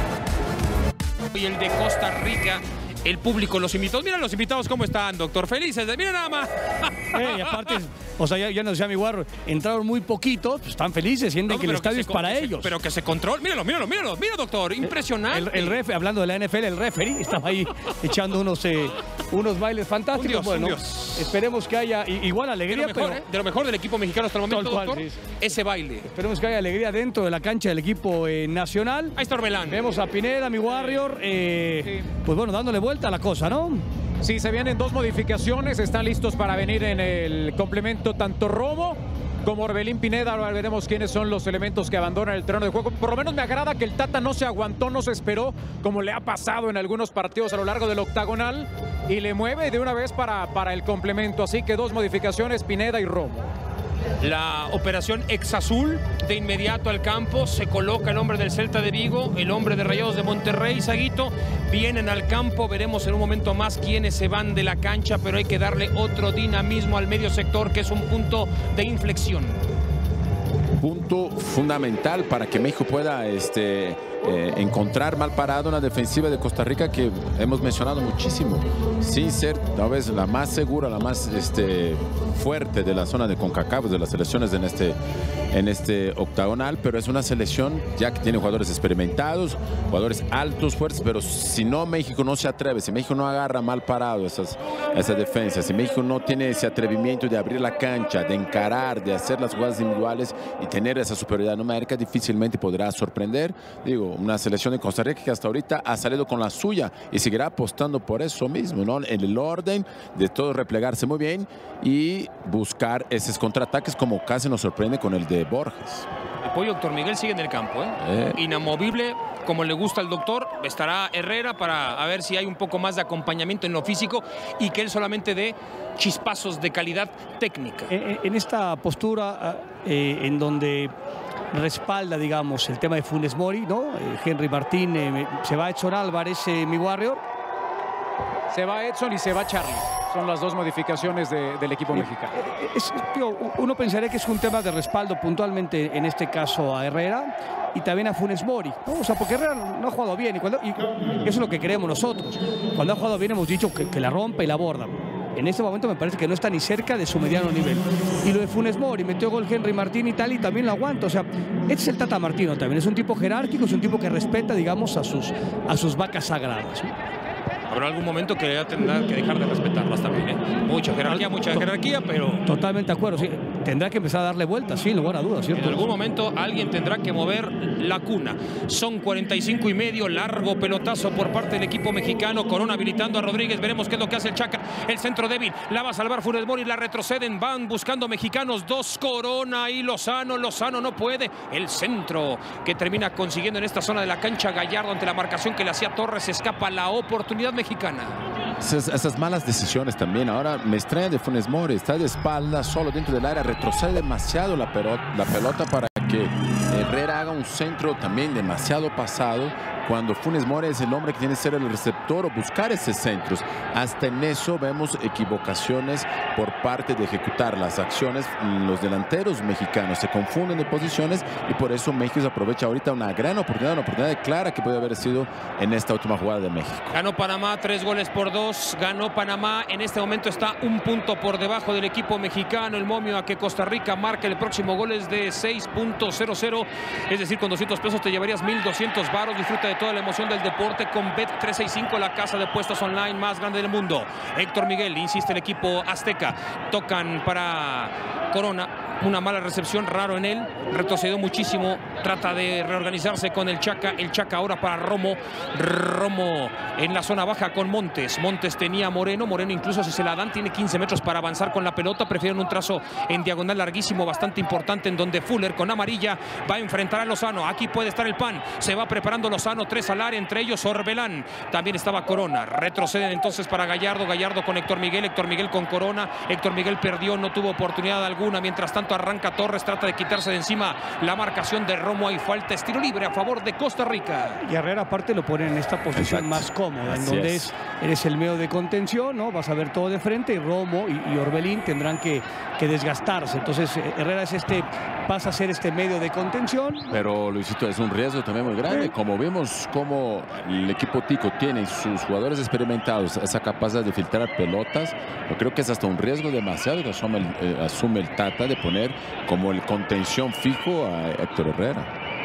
Y el de Costa Rica, el público, los invitados. Mira los invitados cómo están, doctor. Felices. Mira nada más. Eh, y aparte, o sea, ya, ya nos decía mi guarro, entraron muy poquitos, pues están felices, sienten No, que el pero estadio se es co- para que se- ellos. Pero que se controle. Míralo, míralo, míralo. Mira, doctor. Impresionante. El, el refe, hablando de la N F L, el referee estaba ahí echando unos, eh, unos bailes fantásticos. Un dios, bueno, un dios. esperemos que haya i- igual de, alegría, lo mejor, pero ¿eh? de lo mejor del equipo mexicano hasta el momento, Tal cual, doctor. sí, sí. Ese baile. esperemos que haya alegría dentro de la cancha del equipo eh, nacional. Ahí está Orbelán. Vemos a Pineda, mi Warrior, eh, Sí. pues bueno, dándole vuelta a la cosa, ¿no? Sí, se vienen dos modificaciones, están listos para venir en el complemento tanto Romo como Orbelín Pineda. Ahora veremos quiénes son los elementos que abandonan el terreno de juego. Por lo menos me agrada que el Tata no se aguantó, no se esperó, como le ha pasado en algunos partidos a lo largo del octagonal, y le mueve de una vez para, para el complemento. Así que dos modificaciones, Pineda y Romo. La operación ex azul, de inmediato al campo, se coloca el hombre del Celta de Vigo, el hombre de Rayados de Monterrey, Saguito, vienen al campo, veremos en un momento más quiénes se van de la cancha, pero hay que darle otro dinamismo al medio sector, que es un punto de inflexión. Punto fundamental para que México pueda este, eh, encontrar mal parado una defensiva de Costa Rica que hemos mencionado muchísimo, sin ser tal vez la más segura, la más este, fuerte de la zona de CONCACAF, de las selecciones en este, en este octagonal, pero es una selección ya que tiene jugadores experimentados, jugadores altos, fuertes, pero si no México no se atreve, si México no agarra mal parado esas, esas defensas, si México no tiene ese atrevimiento de abrir la cancha, de encarar, de hacer las jugadas individuales y tener esa superioridad numérica, difícilmente podrá sorprender. Digo, una selección de Costa Rica que hasta ahorita ha salido con la suya y seguirá apostando por eso mismo, ¿no? En el orden de todo replegarse muy bien y buscar esos contraataques, como casi nos sorprende con el de Borges. El pollo doctor Miguel sigue en el campo, ¿eh? Eh. Inamovible, como le gusta al doctor. Estará Herrera para a ver si hay un poco más de acompañamiento en lo físico y que él solamente dé chispazos de calidad técnica. En, en esta postura eh, en donde respalda, digamos, el tema de Funes Mori, ¿no? Eh, Henry Martín, eh, se va Edson Álvarez, eh, mi Warrior. Se va Edson y se va Charlie. Son las dos modificaciones de- del equipo mexicano. Es, tío, uno pensaría que es un tema de respaldo puntualmente, en este caso a Herrera y también a Funes Mori, ¿no? O sea, porque Herrera no ha jugado bien y, cuando, y eso es lo que creemos nosotros. Cuando ha jugado bien hemos dicho que, que la rompe y la aborda. En este momento me parece que no está ni cerca de su mediano nivel. Y lo de Funes Mori, metió gol Henry Martín y tal, y también lo aguanta. O sea, este es el Tata Martino también. Es un tipo jerárquico, es un tipo que respeta, digamos, a sus, a sus vacas sagradas, ¿no? Habrá algún momento que ya tendrá que dejar de respetarlas también, ¿eh? Mucha jerarquía, mucha jerarquía, pero Totalmente de acuerdo, sí. Tendrá que empezar a darle vueltas, sin lugar a dudas, en ¿cierto? algún momento alguien tendrá que mover la cuna. Son cuarenta y cinco y medio, largo pelotazo por parte del equipo mexicano. Corona habilitando a Rodríguez, veremos qué es lo que hace el Chaca. El centro débil, la va a salvar Funes Mori, la retroceden, van buscando mexicanos, dos Corona y Lozano. Lozano no puede. El centro que termina consiguiendo en esta zona de la cancha Gallardo ante la marcación que le hacía Torres, escapa la oportunidad mexicana. Esas, esas malas decisiones también. Ahora me extraña de Funes Mori, está de espalda, solo dentro del área, retrocede demasiado la pelota, la pelota para que Herrera haga un centro también demasiado pasado, cuando Funes Mori es el hombre que tiene que ser el receptor o buscar esos centros. Hasta en eso vemos equivocaciones por parte de ejecutar las acciones. Los delanteros mexicanos se confunden de posiciones y por eso México aprovecha ahorita una gran oportunidad, una oportunidad clara que puede haber sido en esta última jugada de México. Ganó Panamá, tres goles por dos. Ganó Panamá. En este momento está un punto por debajo del equipo mexicano. El momio a que Costa Rica marque el próximo gol es de seis punto cero cero. Es decir, con doscientos pesos te llevarías mil doscientos varos. Disfruta de toda la emoción del deporte con Bet trescientos sesenta y cinco, la casa de puestos online más grande del mundo. Héctor Miguel, insiste el equipo azteca. Tocan para Corona. Una mala recepción, raro en él. Retrocedió muchísimo. Trata de reorganizarse con el Chaca. El Chaca ahora para Romo. Romo en la zona baja con Montes. Montes tenía a Moreno. Moreno incluso si se la dan tiene quince metros para avanzar con la pelota. Prefieren un trazo en diagonal larguísimo, bastante importante, en donde Fuller con amarilla va a enfrentar a Lozano. Aquí puede estar el pan. Se va preparando Lozano. Tres al área, entre ellos Orbelán. También estaba Corona. Retroceden entonces para Gallardo. Gallardo con Héctor Miguel. Héctor Miguel con Corona. Héctor Miguel perdió, no tuvo oportunidad alguna. Mientras tanto arranca Torres, trata de quitarse de encima la marcación de Romo. Hay falta, estilo libre a favor de Costa Rica. Y Herrera aparte lo pone en esta posición Exacto. más cómoda, Así en donde es. es, eres el medio de contención, ¿no? Vas a ver todo de frente y Romo y, y Orbelín tendrán que, que desgastarse. Entonces Herrera es este, pasa a ser este medio de contención. Pero Luisito, es un riesgo también muy grande. Como vimos cómo el equipo tico tiene sus jugadores experimentados esa capacidad de filtrar pelotas, yo creo que es hasta un riesgo demasiado que asume el, eh, asume el Tata de poner como el contención fijo a Héctor Herrera.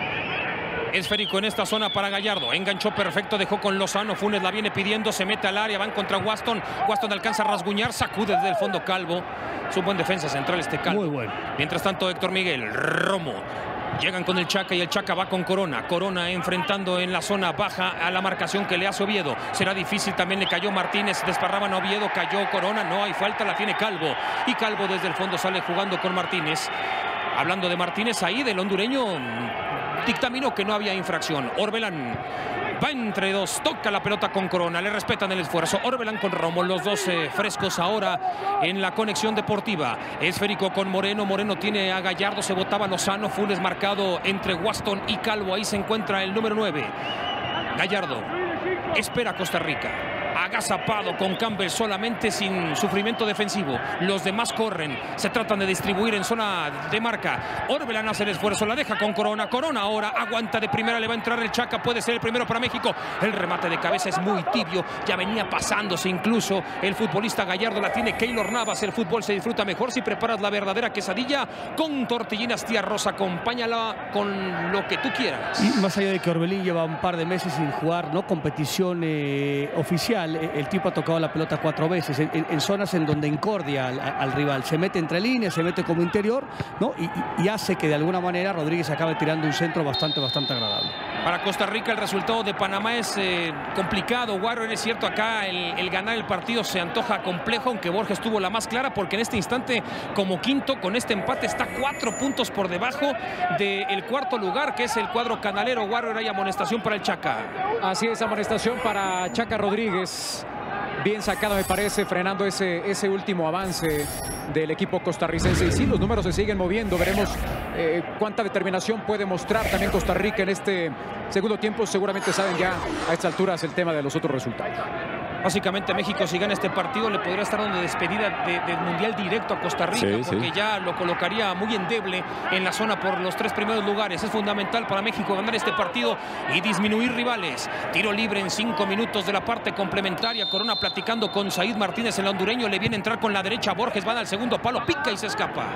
Esférico en esta zona para Gallardo. Enganchó perfecto, dejó con Lozano. Funes la viene pidiendo, se mete al área, van contra Waston. Waston alcanza a rasguñar, sacude desde el fondo Calvo. Es un buen defensa central este Calvo. Muy bueno. Mientras tanto, Héctor Miguel, Romo. Llegan con el Chaca y el Chaca va con Corona. Corona enfrentando en la zona baja a la marcación que le hace Oviedo. Será difícil, también le cayó Martínez. Desparraban a Oviedo, cayó Corona. No hay falta, la tiene Calvo. Y Calvo desde el fondo sale jugando con Martínez. Hablando de Martínez, ahí del hondureño dictaminó que no había infracción. Orbelán va entre dos, toca la pelota con Corona, le respetan el esfuerzo. Orbelán con Romo, los dos eh, frescos ahora en la conexión deportiva. Esférico con Moreno, Moreno tiene a Gallardo, se botaba Lozano. Funes marcado entre Waston y Calvo, ahí se encuentra el número nueve. Gallardo espera a Costa Rica. Agazapado con Campbell solamente, sin sufrimiento defensivo. Los demás corren, se tratan de distribuir en zona de marca. Orbelán hace el esfuerzo, la deja con Corona. Corona ahora aguanta de primera, le va a entrar el Chaca, puede ser el primero para México. El remate de cabeza es muy tibio, ya venía pasándose incluso el futbolista Gallardo. La tiene Keylor Navas. El fútbol se disfruta mejor si preparas la verdadera quesadilla con tortillinas Tía Rosa. Acompáñala con lo que tú quieras. Y más allá de que Orbelín lleva un par de meses sin jugar, ¿no? Competición eh, oficial. El tipo ha tocado la pelota cuatro veces en, en, en zonas en donde encordia al, al rival. Se mete entre líneas, se mete como interior, ¿no? Y, y hace que de alguna manera Rodríguez acabe tirando un centro bastante, bastante agradable. Para Costa Rica el resultado de Panamá es eh, complicado. Warrior, es cierto, acá el, el ganar el partido se antoja complejo, aunque Borges tuvo la más clara, porque en este instante como quinto con este empate está cuatro puntos por debajo del cuarto lugar, que es el cuadro canalero. Warrior, hay amonestación para el Chaca. Así es, amonestación para Chaca Rodríguez. Bien sacado, me parece, frenando ese, ese último avance del equipo costarricense. Y sí, los números se siguen moviendo. Veremos eh, cuánta determinación puede mostrar también Costa Rica en este segundo tiempo. Seguramente saben ya a estas alturas el tema de los otros resultados. Básicamente México, si gana este partido, le podría estar dando despedida de, del Mundial directo a Costa Rica, sí, porque sí. ya lo colocaría muy endeble en la zona por los tres primeros lugares. Es fundamental para México ganar este partido y disminuir rivales. Tiro libre en cinco minutos de la parte complementaria. Corona platicando con Said Martínez, el hondureño. Le viene a entrar con la derecha. Borges van al segundo palo, pica y se escapa.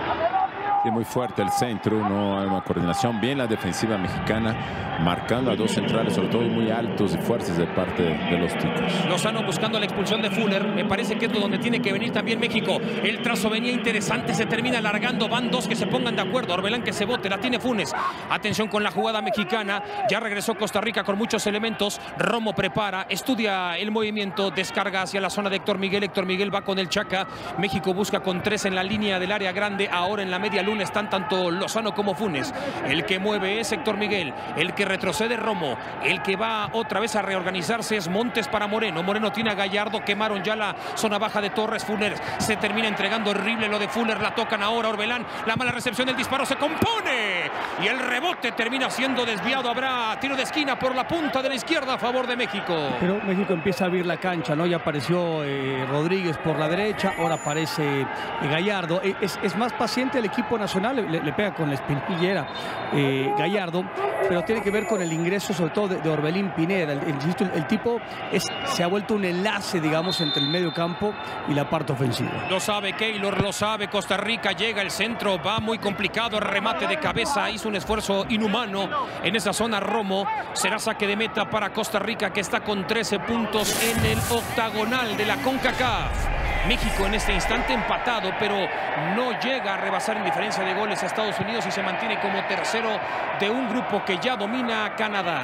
Sí, muy fuerte el centro, no hay una coordinación. Bien la defensiva mexicana, marcando a dos centrales, sobre todo muy altos y fuertes de parte de, de los ticos. Lozano buscando la expulsión de Fuller. Me parece que es donde tiene que venir también México. El trazo venía interesante, se termina alargando. Van dos que se pongan de acuerdo. Orbelán que se bote, la tiene Funes. Atención con la jugada mexicana. Ya regresó Costa Rica con muchos elementos. Romo prepara, estudia el movimiento, descarga hacia la zona de Héctor Miguel. Héctor Miguel va con el Chaca. México busca con tres en la línea del área grande. Ahora en la media luna están tanto Lozano como Funes. El que mueve es Héctor Miguel. El que retrocede Romo. El que va otra vez a reorganizarse es Montes para Moreno. Moreno tiene a Gallardo. Quemaron ya la zona baja de Torres. Fuller se termina entregando. Horrible lo de Fuller. La tocan ahora Orbelán. La mala recepción del disparo se compone. Y el rebote termina siendo desviado. Habrá tiro de esquina por la punta de la izquierda a favor de México. Pero México empieza a abrir la cancha, ¿no? Ya apareció eh, Rodríguez por la derecha. Ahora aparece eh, Gallardo. Es, es más paciente el equipo nacional. Le, le pega con la espinillera eh, Gallardo. Pero tiene que ver con el ingreso sobre todo de, de Orbelín Pineda. El, el, el tipo es, se ha vuelto un enlace, digamos, entre el medio campo y la parte ofensiva. Lo sabe Keylor, lo sabe Costa Rica. Llega el centro, va muy complicado. Remate de cabeza, hizo un esfuerzo inhumano en esa zona Romo. Será saque de meta para Costa Rica, que está con trece puntos en el octagonal de la CONCACAF. México en este instante empatado, pero no llega a rebasar en diferencia de goles a Estados Unidos y se mantiene como tercero de un grupo que ya domina a Canadá.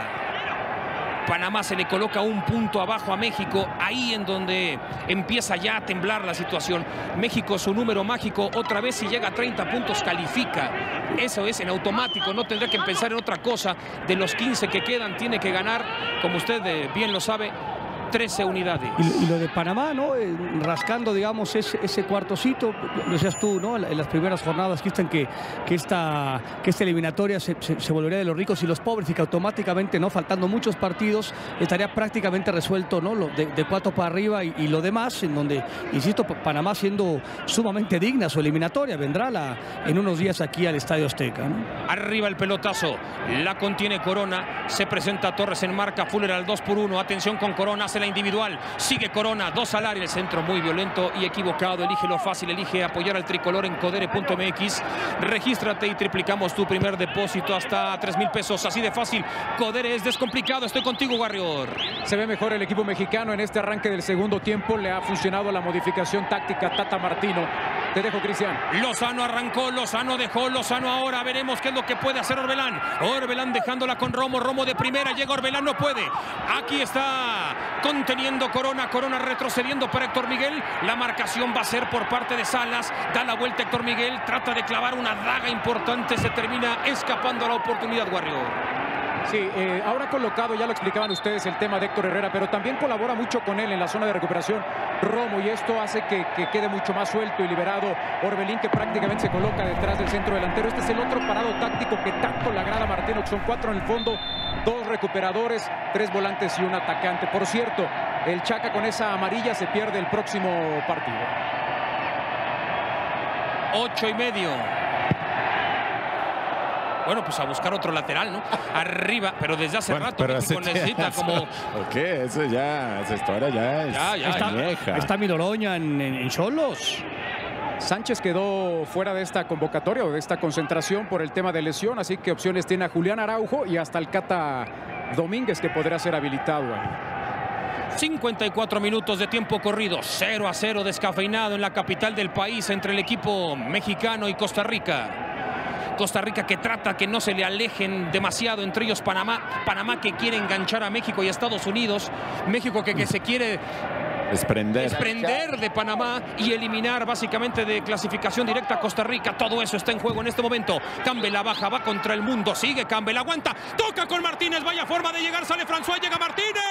Panamá se le coloca un punto abajo a México, ahí en donde empieza ya a temblar la situación. México, su número mágico, otra vez si llega a treinta puntos califica. Eso es en automático, no tendrá que pensar en otra cosa. De los quince que quedan tiene que ganar, como usted bien lo sabe, trece unidades. Y, y lo de Panamá, ¿no? Eh, rascando, digamos, ese, ese cuartocito, lo decías tú, ¿no? En las primeras jornadas, Cristian, que, que, esta, que esta eliminatoria se, se, se volvería de los ricos y los pobres y que automáticamente, ¿no? Faltando muchos partidos, estaría prácticamente resuelto, ¿no? Lo de, de cuatro para arriba y, y lo demás, en donde, insisto, Panamá siendo sumamente digna su eliminatoria, vendrá la, en unos días aquí al Estadio Azteca, ¿no? Arriba el pelotazo, la contiene Corona, se presenta Torres en marca, Fuller al dos por uno, atención con Corona, hace la individual, sigue Corona, dos al área, el centro muy violento y equivocado, elige lo fácil, elige apoyar al tricolor en codere punto m x, regístrate y triplicamos tu primer depósito hasta tres mil pesos, así de fácil. Codere es descomplicado, estoy contigo, Warrior. Se ve mejor el equipo mexicano en este arranque del segundo tiempo, le ha funcionado la modificación táctica Tata Martino. Te dejo, Cristian. Lozano arrancó, Lozano dejó, Lozano ahora, veremos qué es lo que puede hacer Orbelán. Orbelán dejándola con Romo, Romo de primera, llega Orbelán, no puede. Aquí está conteniendo Corona, Corona retrocediendo para Héctor Miguel. La marcación va a ser por parte de Salas, da la vuelta Héctor Miguel, trata de clavar una daga importante, se termina escapando a la oportunidad, Warrior. Sí, eh, ahora colocado, ya lo explicaban ustedes, el tema de Héctor Herrera, pero también colabora mucho con él en la zona de recuperación Romo, y esto hace que, que quede mucho más suelto y liberado Orbelín, que prácticamente se coloca detrás del centro delantero. Este es el otro parado táctico que tanto le agrada a Martino, que son cuatro en el fondo, dos recuperadores, tres volantes y un atacante. Por cierto, el Chaca con esa amarilla se pierde el próximo partido. Ocho y medio. Bueno, pues a buscar otro lateral, ¿no? Arriba, pero desde hace bueno, rato México necesita como... Ok, eso ya, esa historia ya es ya, ya, está, vieja. Está mi Noroña en Xolos. Sánchez quedó fuera de esta convocatoria o de esta concentración por el tema de lesión, así que opciones tiene a Julián Araujo y hasta el Cata Domínguez, que podrá ser habilitado ahí. cincuenta y cuatro minutos de tiempo corrido, cero a cero descafeinado en la capital del país entre el equipo mexicano y Costa Rica. Costa Rica que trata que no se le alejen demasiado, entre ellos Panamá. Panamá que quiere enganchar a México y a Estados Unidos. México que, que se quiere desprender. desprender de Panamá y eliminar básicamente de clasificación directa a Costa Rica. Todo eso está en juego en este momento. Campbell la baja, va contra el mundo. Sigue Campbell, aguanta. Toca con Martínez. Vaya forma de llegar. Sale François, llega Martínez.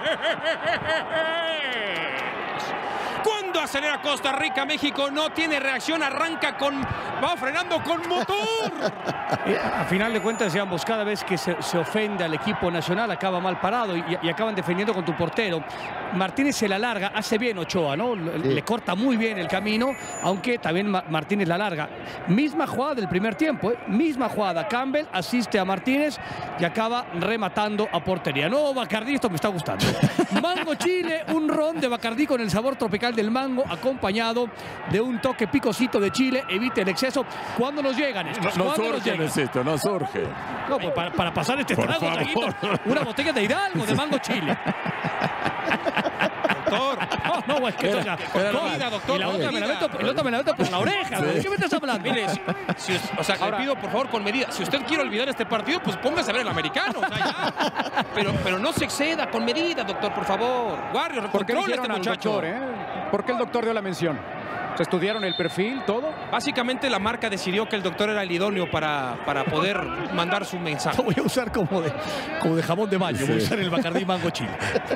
Cuando acelera Costa Rica, México no tiene reacción, arranca con... va frenando con motor. A final de cuentas, digamos, cada vez que se, se ofende al equipo nacional, acaba mal parado y, y acaban defendiendo con tu portero. Martínez se la larga, hace bien Ochoa, ¿no? Le, sí. le corta muy bien el camino, aunque también Ma Martínez la larga. Misma jugada del primer tiempo, ¿eh? Misma jugada. Campbell asiste a Martínez y acaba rematando a portería. No, Bacardí, esto me está gustando. Mango Chile, un ron de Bacardí con el sabor tropical del mango, acompañado de un toque picosito de chile. Evite el exceso. ¿Cuándo nos llegan estos? No, no ¿Cuándo nos surge, llegan? necesito, no surge. No, pues para, para pasar este Por trago, favor. Traguito, una botella de Hidalgo de mango chile. Doctor. No, no, es que esto ya... Comida, doctor. Y la otra me la comida. meto, y la otra me la meto por la oreja. Sí. ¿De qué me estás hablando? Mire, si, si us- o sea, Ahora- le pido por favor con medida. Si usted quiere olvidar este partido, pues póngase a ver el americano. O sea, ya. Pero, pero no se exceda, con medida, doctor, por favor. Warrior, ¿Por qué controle a eligieron este al muchacho. doctor, eh? ¿Por qué el doctor dio la mención? ¿Se estudiaron el perfil, todo? Básicamente la marca decidió que el doctor era el idóneo para, para poder mandar su mensaje. Lo voy a usar como de, como de jabón de baño. Voy a Sí. usar el Bacardí mango chile.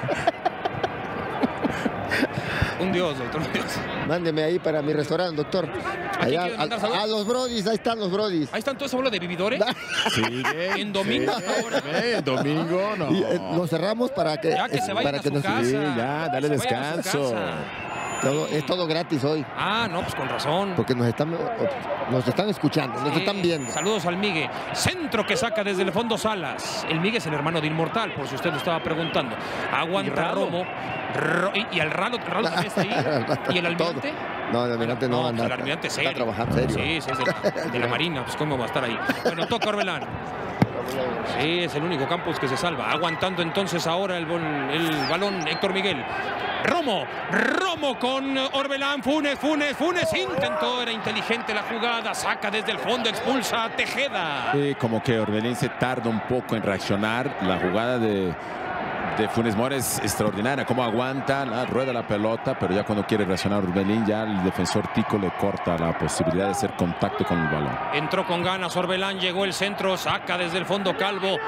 Un dios, doctor. un dios. Mándeme ahí para mi restaurante, doctor. Allá, quieren mandar a, saludos? a los brodis, ahí están los brodis. Ahí están todos hablando de vividores. Sigue. En domingo sigue, ahora. ve, en domingo no. Y, eh, lo cerramos para que, Ya que se vayan para a que su nos- casa. Sí, ya, dale Que se vayan a su descanso. casa. todo, es todo gratis hoy, Ah, no, pues con razón. porque nos están, nos están escuchando, nos Sí, están viendo. Saludos al Migue. Centro que saca desde el fondo Salas. El Migue es el hermano de Inmortal, por si usted lo estaba preguntando. Aguanta ¿Y Ralo? Romo. Ro- y, y al Ralo, Ralo también está ahí. ¿Y el almirante? No, el almirante no, No, anda. pues el almirante está serio. trabajando serio. Sí, sí, es de, de la Marina. Pues cómo va a estar ahí. Bueno, toca Orbelán. Sí, es el único Campos que se salva. Aguantando entonces ahora el, bol- el balón Héctor Miguel. Romo, Romo con Orbelán, Funes, Funes, Funes intentó, era inteligente la jugada, saca desde el fondo, expulsa a Tejeda. Sí, como que Orbelín se tarda un poco en reaccionar. La jugada de, de Funes Mori es extraordinaria. Cómo aguanta, la, rueda la pelota, pero ya cuando quiere reaccionar Orbelín, ya el defensor Tico le corta la posibilidad de hacer contacto con el balón. Entró con ganas Orbelán, llegó el centro, saca desde el fondo Calvo.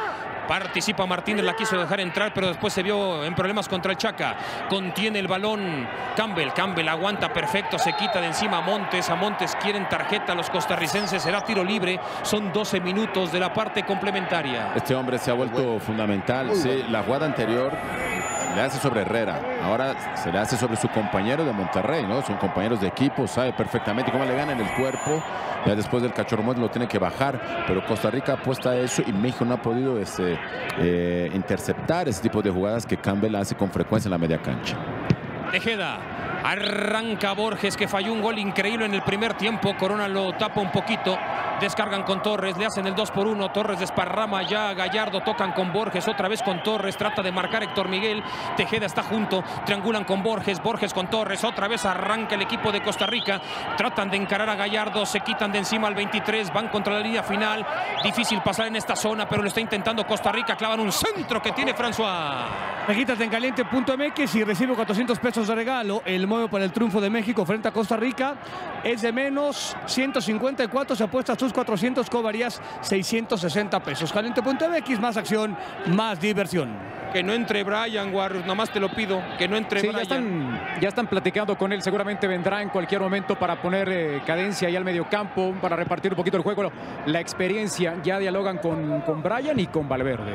Participa Martínez, la quiso dejar entrar, pero después se vio en problemas contra el Chaca. Contiene el balón Campbell. Campbell aguanta perfecto, se quita de encima a Montes. A Montes quieren tarjeta los costarricenses, será tiro libre. Son doce minutos de la parte complementaria. Este hombre se ha vuelto bueno. fundamental. Sí, la jugada anterior le hace sobre Herrera, ahora se le hace sobre su compañero de Monterrey, ¿no? Son compañeros de equipo, sabe perfectamente cómo le ganan el cuerpo. Ya después del cachorro lo tiene que bajar, pero Costa Rica apuesta a eso y México no ha podido este, eh, interceptar ese tipo de jugadas que Campbell hace con frecuencia en la media cancha. Tejeda. Arranca Borges, que falló un gol increíble en el primer tiempo. Corona lo tapa un poquito. Descargan con Torres, le hacen el dos por uno. Torres desparrama ya a Gallardo, tocan con Borges, otra vez con Torres. Trata de marcar Héctor Miguel. Tejeda está junto, triangulan con Borges. Borges con Torres, otra vez arranca el equipo de Costa Rica. Tratan de encarar a Gallardo, se quitan de encima al veintitrés. Van contra la línea final. Difícil pasar en esta zona, pero lo está intentando Costa Rica. Clavan un centro que tiene François. Regístrate en caliente punto M X y recibe cuatrocientos pesos de regalo. El muevo para el triunfo de México frente a Costa Rica es de menos ciento cincuenta y cuatro. Se apuesta tus cuatrocientos, cobrarías seiscientos sesenta pesos. Caliente punto M X, más acción, más diversión. Que no entre Brian Warriors, nomás te lo pido, que no entre sí, Brian. Ya están, ya están platicando con él, seguramente vendrá en cualquier momento para poner eh, cadencia ahí al mediocampo, para repartir un poquito el juego. La experiencia, ya dialogan con, con Brian y con Valverde.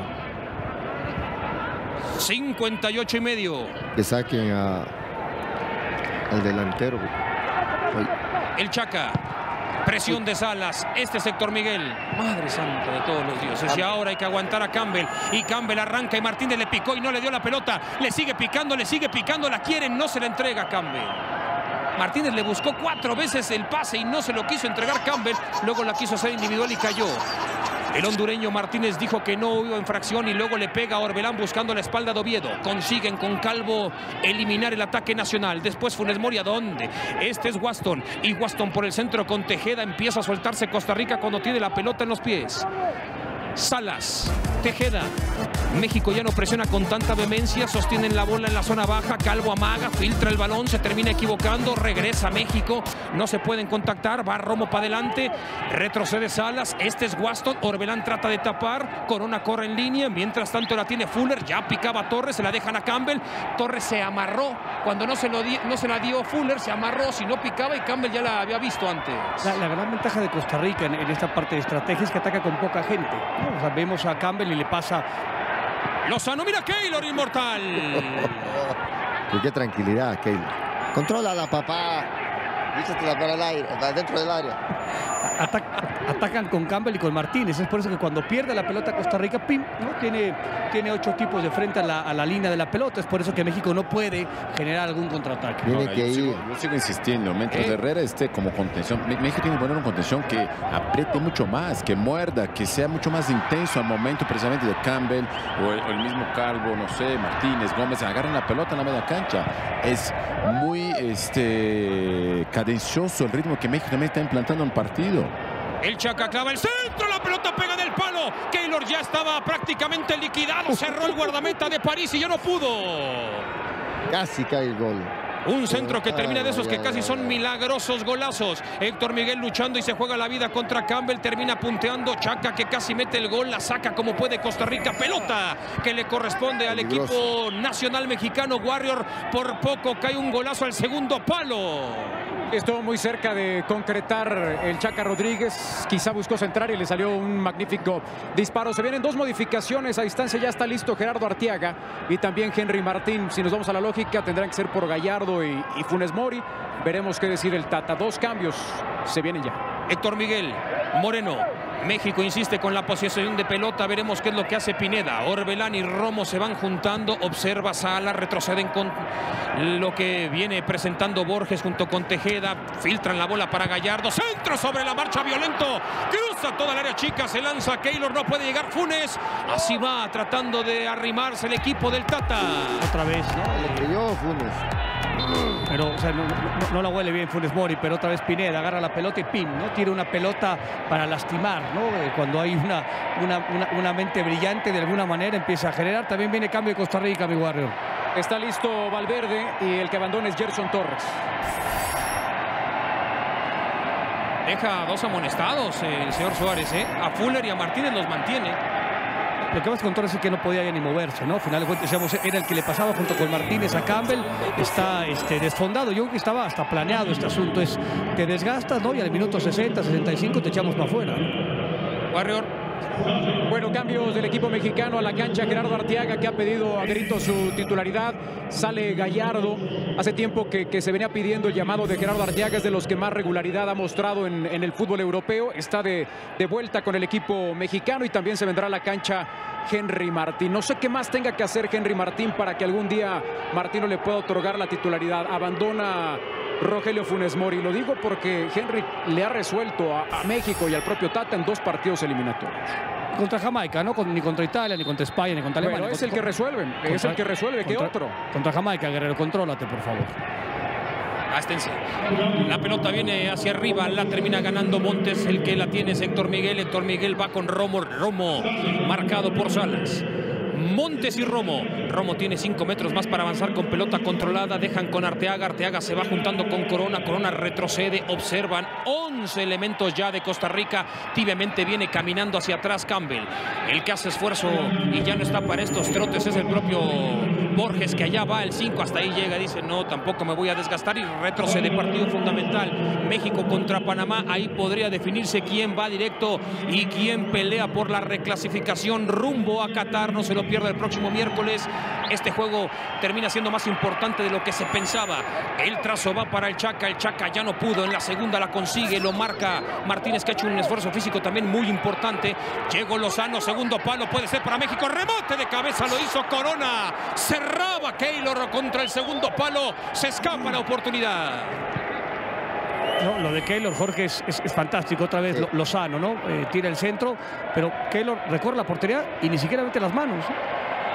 cincuenta y ocho y medio. Que saquen a, al delantero. Ay. El Chaca. Presión de Salas, este sector Miguel. Madre santa de todos los dioses. Y ahora hay que aguantar a Campbell. Y Campbell arranca y Martínez le picó y no le dio la pelota. Le sigue picando, le sigue picando, la quieren, no se la entrega Campbell. Martínez le buscó cuatro veces el pase y no se lo quiso entregar Campbell. Luego la quiso hacer individual y cayó. El hondureño Martínez dijo que no hubo infracción y luego le pega a Orbelán buscando la espalda de Oviedo. Consiguen con Calvo eliminar el ataque nacional. Después Funes Mori, ¿a dónde? Este es Waston. Y Waston por el centro con Tejeda. Empieza a soltarse Costa Rica cuando tiene la pelota en los pies. Salas, Tejeda. México ya no presiona con tanta vehemencia, sostienen la bola en la zona baja. Calvo amaga, filtra el balón, se termina equivocando, regresa México, no se pueden contactar, va Romo para adelante, retrocede Salas, este es Waston, Orbelán trata de tapar, Corona corre en línea, mientras tanto la tiene Fuller, ya picaba Torres, se la dejan a Campbell, Torres se amarró, cuando no se, lo di, no se la dio Fuller, se amarró, si no picaba y Campbell ya la había visto antes. La, la gran ventaja de Costa Rica en, en esta parte de estrategia es que ataca con poca gente, ¿no? O sea, vemos a Campbell y le pasa... Lozano, mira Keylor, inmortal. Pues qué tranquilidad, Keylor. Contrólala, papá. Víchatela para el aire, para dentro del área. Atac atacan con Campbell y con Martínez. Es por eso que cuando pierde la pelota Costa Rica, pim, ¿no? tiene, tiene ocho tipos de frente a la, a la línea de la pelota. Es por eso que México no puede generar algún contraataque. Tiene que yo, ir. sigo, yo sigo insistiendo. Mientras ¿Eh? Herrera esté como contención, México tiene que poner una contención que apriete mucho más, que muerda, que sea mucho más intenso al momento precisamente de Campbell o el, o el mismo Calvo, no sé, Martínez, Gómez, agarran la pelota en la media cancha. Es muy este, cadencioso el ritmo que México también está implantando en el partido. El Chaca clava el centro, la pelota pega del palo. Keylor ya estaba prácticamente liquidado, cerró el guardameta de París y ya no pudo. Casi cae el gol. Un centro que termina de esos que casi son milagrosos golazos. Héctor Miguel luchando y se juega la vida contra Campbell. Termina punteando. Chaca que casi mete el gol. La saca como puede Costa Rica. Pelota que le corresponde al equipo nacional mexicano. Warrior por poco cae un golazo al segundo palo. Estuvo muy cerca de concretar el Chaca Rodríguez. Quizá buscó centrar y le salió un magnífico disparo. Se vienen dos modificaciones a distancia. Ya está listo Gerardo Arteaga y también Henry Martín. Si nos vamos a la lógica, tendrán que ser por Gallardo y, y Funes Mori. Veremos qué decir el Tata. Dos cambios se vienen ya. Héctor Miguel, Moreno. México insiste con la posesión de pelota. Veremos qué es lo que hace Pineda. Orbelán y Romo se van juntando. Observa Sala. Retroceden con lo que viene presentando Borges junto con Tejeda. Filtran la bola para Gallardo. Centro sobre la marcha, violento. Cruza toda el área chica. Se lanza Keylor. No puede llegar Funes. Así va tratando de arrimarse el equipo del Tata. Otra vez, ¿no? Le creyó Funes. Pero, o sea, no, no, no la huele bien Funes Mori, pero otra vez Pineda agarra la pelota y pim, ¿no? Tira una pelota para lastimar, ¿no? Cuando hay una, una, una, una mente brillante, de alguna manera empieza a generar. También viene cambio de Costa Rica, mi Warrior. Está listo Valverde y el que abandona es Gerson Torres. Deja dos amonestados el señor Suárez, ¿eh? A Fuller y a Martínez los mantiene. Lo que más contó es que no podía ya ni moverse, ¿no? Al final de cuentas, decíamos, era el que le pasaba junto con Martínez a Campbell. Está este, desfondado. Yo creo que estaba hasta planeado este asunto. Es, te desgastas, ¿no? Y al minuto sesenta, sesenta y cinco te echamos para afuera, ¿no? Warrior. Bueno, cambios del equipo mexicano a la cancha. Gerardo Arteaga, que ha pedido a grito su titularidad. Sale Gallardo. Hace tiempo que, que se venía pidiendo el llamado de Gerardo Arteaga. Es de los que más regularidad ha mostrado en, en el fútbol europeo. Está de, de vuelta con el equipo mexicano y también se vendrá a la cancha Henry Martín. No sé qué más tenga que hacer Henry Martín para que algún día Martino le pueda otorgar la titularidad. Abandona Rogelio Funes Mori. Lo digo porque Henry le ha resuelto a, a México y al propio Tata en dos partidos eliminatorios. Contra Jamaica, ¿no? Con, ni contra Italia, ni contra España, ni contra Alemania. Pero es el que resuelve, contra, es el que resuelve, ¿qué otro? Contra Jamaica, Guerrero, contrólate, por favor. Astense. La pelota viene hacia arriba, la termina ganando Montes, el que la tiene es Héctor Miguel. Héctor Miguel va con Romo, Romo marcado por Salas. Montes y Romo. Romo tiene cinco metros más para avanzar con pelota controlada. Dejan con Arteaga. Arteaga se va juntando con Corona. Corona retrocede. Observan once elementos ya de Costa Rica. Tibiamente viene caminando hacia atrás Campbell. El que hace esfuerzo y ya no está para estos trotes es el propio Borges, que allá va el cinco. Hasta ahí llega. Dice, no, tampoco me voy a desgastar. Y retrocede. Partido fundamental. México contra Panamá. Ahí podría definirse quién va directo y quién pelea por la reclasificación rumbo a Qatar. No se lo pierde el próximo miércoles. Este juego termina siendo más importante de lo que se pensaba. El trazo va para el Chaca. El Chaca ya no pudo. En la segunda la consigue. Lo marca Martínez, que ha hecho un esfuerzo físico también muy importante. Llegó Lozano. Segundo palo. Puede ser para México. Rebote de cabeza. Lo hizo Corona. Cerraba Keylor contra el segundo palo. Se escapa la oportunidad. No, lo de Keylor, Jorge, es, es, es fantástico. Otra vez sí. Lozano, ¿no? Eh, tira el centro, pero Keylor recorre la portería y ni siquiera mete las manos, ¿eh?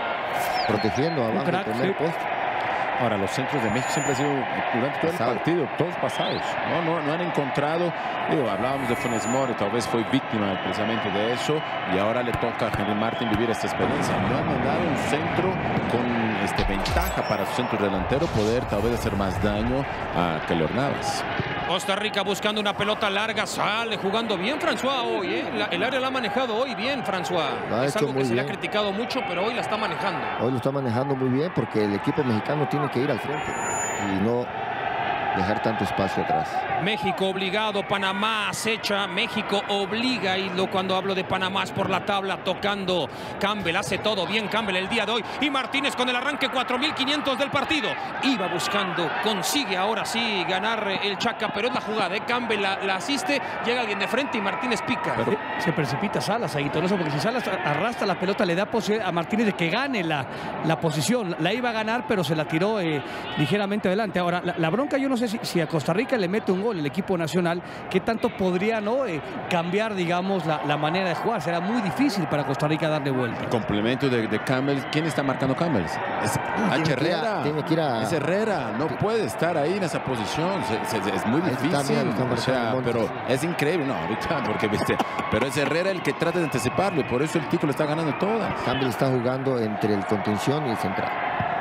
Protegiendo abajo crack, el primer sí. poste. Ahora, los centros de México siempre han sido durante todo Pasado. el partido, todos pasados. No, no, no han encontrado, digo, hablábamos de Funes Mori, tal vez fue víctima precisamente de eso, y ahora le toca a Henry Martín vivir esta experiencia. No han mandado un centro con este, ventaja para su centro delantero, poder tal vez hacer más daño a Keylor Navas. Costa Rica buscando una pelota larga, sale jugando bien François hoy, ¿eh? La, el área la ha manejado hoy bien François. Es algo que se le ha criticado mucho, pero hoy la está manejando. Hoy lo está manejando muy bien porque el equipo mexicano tiene que ir al frente y no dejar tanto espacio atrás. México obligado, Panamá acecha, México obliga, y lo, cuando hablo de Panamá es por la tabla, tocando Campbell, hace todo bien Campbell el día de hoy, y Martínez con el arranque cuatro mil quinientos del partido, iba buscando, consigue ahora sí ganar el Chaca, pero es la jugada, ¿eh? Campbell la, la asiste, llega alguien de frente y Martínez pica. Pero se precipita Salas ahí, Toloso, porque si Salas arrastra la pelota le da posibilidad a Martínez de que gane la, la posición, la iba a ganar pero se la tiró eh, ligeramente adelante. Ahora, la, la bronca yo no sé si, si a Costa Rica le mete un gol el equipo nacional, ¿qué tanto podría no eh, cambiar, digamos, la, la manera de jugar? Será muy difícil para Costa Rica darle vuelta. El complemento de, de Campbell, ¿quién está marcando Campbell? Es H. Herrera. Tiene que ir a... Es Herrera, no puede estar ahí en esa posición, se, se, es muy difícil, también, o sea, pero es increíble, no, ahorita, porque viste, pero es Herrera el que trata de anticiparlo y por eso el Tico le está ganando todas. Campbell está jugando entre el contención y el central.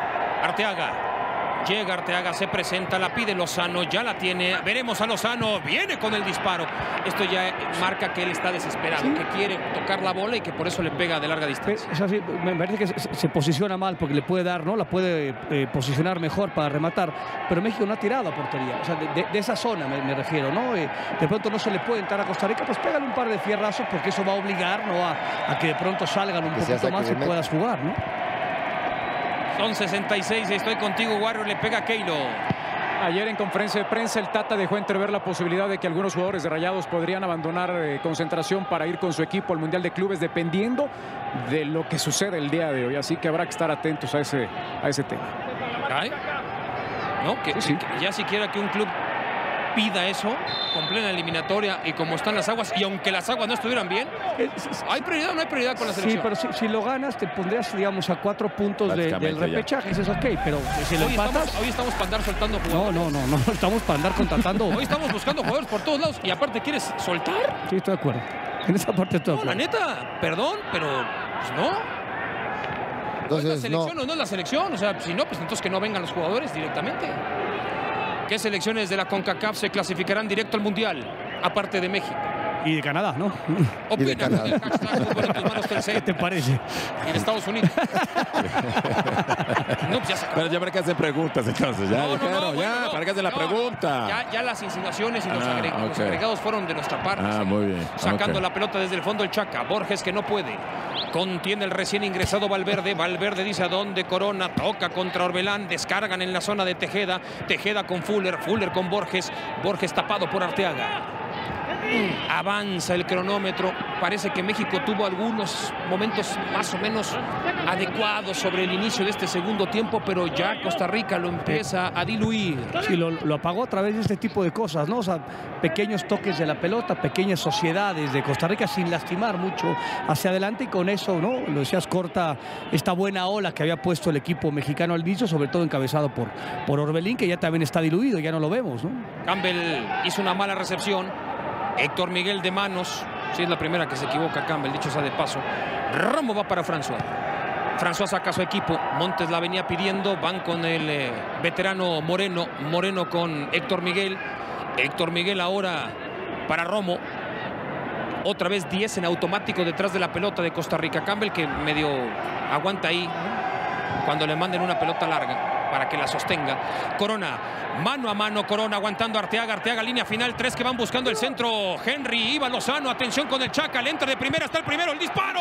Arteaga. Llega Arteaga, se presenta, la pide Lozano, ya la tiene. Veremos a Lozano, viene con el disparo. Esto ya marca que él está desesperado, sí, que quiere tocar la bola y que por eso le pega de larga distancia. Es así, me parece que se, se posiciona mal porque le puede dar, ¿no? La puede eh, posicionar mejor para rematar. Pero México no ha tirado a portería. O sea, de, de, de esa zona me, me refiero, ¿no? Eh, de pronto no se le puede entrar a Costa Rica, pues pégale un par de fierrazos porque eso va a obligar, ¿no? A, a que de pronto salgan un que poquito más y puedas jugar, ¿no? Son sesenta y seis, estoy contigo, Warrior, le pega a Keylor. Ayer en conferencia de prensa el Tata dejó entrever la posibilidad de que algunos jugadores de Rayados podrían abandonar eh, concentración para ir con su equipo al Mundial de Clubes, dependiendo de lo que sucede el día de hoy. Así que habrá que estar atentos a ese, a ese tema. ¿Ay? ¿No? Que, sí, sí. que ya siquiera que un club pida eso con plena eliminatoria y como están las aguas, y aunque las aguas no estuvieran bien, ¿hay prioridad o no hay prioridad con la selección? Sí, pero si, si lo ganas te pondrías, digamos, a cuatro puntos de, del repechaje, eso es ok, pero si lo hoy empatas... Estamos, hoy estamos para andar soltando jugadores. No, no, no, no, estamos para andar contratando... Hoy estamos buscando jugadores por todos lados y aparte, ¿quieres soltar? Sí, estoy de acuerdo. En esa parte estoy de acuerdo. No, la neta, perdón, pero pues no. Entonces, ¿es la selección no. o no es la selección? O sea, si no, pues entonces que no vengan los jugadores directamente. ¿Qué selecciones de la CONCACAF se clasificarán directo al Mundial, aparte de México? Y de Canadá, ¿no? Opina, Canadá. el hashtag Fútbol en tus manos Telcel. ¿Qué te parece? Y de Estados Unidos. No, pues ya se acabó. Pero ya para que hacen preguntas entonces, ya, No, no, no, dijeron, bueno, ya, no, para que hacen la no, pregunta. Ya, ya las insinuaciones y los, Ah, agre- los ok. agregados fueron de nuestra parte. Ah, sí. muy bien, Sacando ok. la pelota desde el fondo el Chaca. Borges que no puede. Contiene el recién ingresado Valverde. Valverde dice a dónde Corona. Toca contra Orbelán. Descargan en la zona de Tejeda. Tejeda con Fuller. Fuller con Borges. Borges tapado por Arteaga. Avanza el cronómetro. Parece que México tuvo algunos momentos más o menos adecuados sobre el inicio de este segundo tiempo, pero ya Costa Rica lo empieza a diluir. Sí, lo, lo apagó a través de este tipo de cosas, ¿no? O sea, pequeños toques de la pelota, pequeñas sociedades de Costa Rica sin lastimar mucho hacia adelante, y con eso, ¿no? Lo decías, corta esta buena ola que había puesto el equipo mexicano al inicio, sobre todo encabezado por, por Orbelín, que ya también está diluido, ya no lo vemos, ¿no? Campbell hizo una mala recepción. Héctor Miguel de manos. Sí, es la primera que se equivoca Campbell, dicho sea de paso. Romo va para François. François saca a su equipo. Montes la venía pidiendo. Van con el eh, veterano Moreno. Moreno con Héctor Miguel. Héctor Miguel ahora para Romo. Otra vez diez en automático detrás de la pelota de Costa Rica. Campbell que medio aguanta ahí cuando le manden una pelota larga para que la sostenga. Corona, mano a mano, Corona aguantando a Arteaga. Arteaga, línea final, tres que van buscando el centro. Henry, Iba Lozano, atención con el Chaca. Le entra de primera, está el primero, el disparo.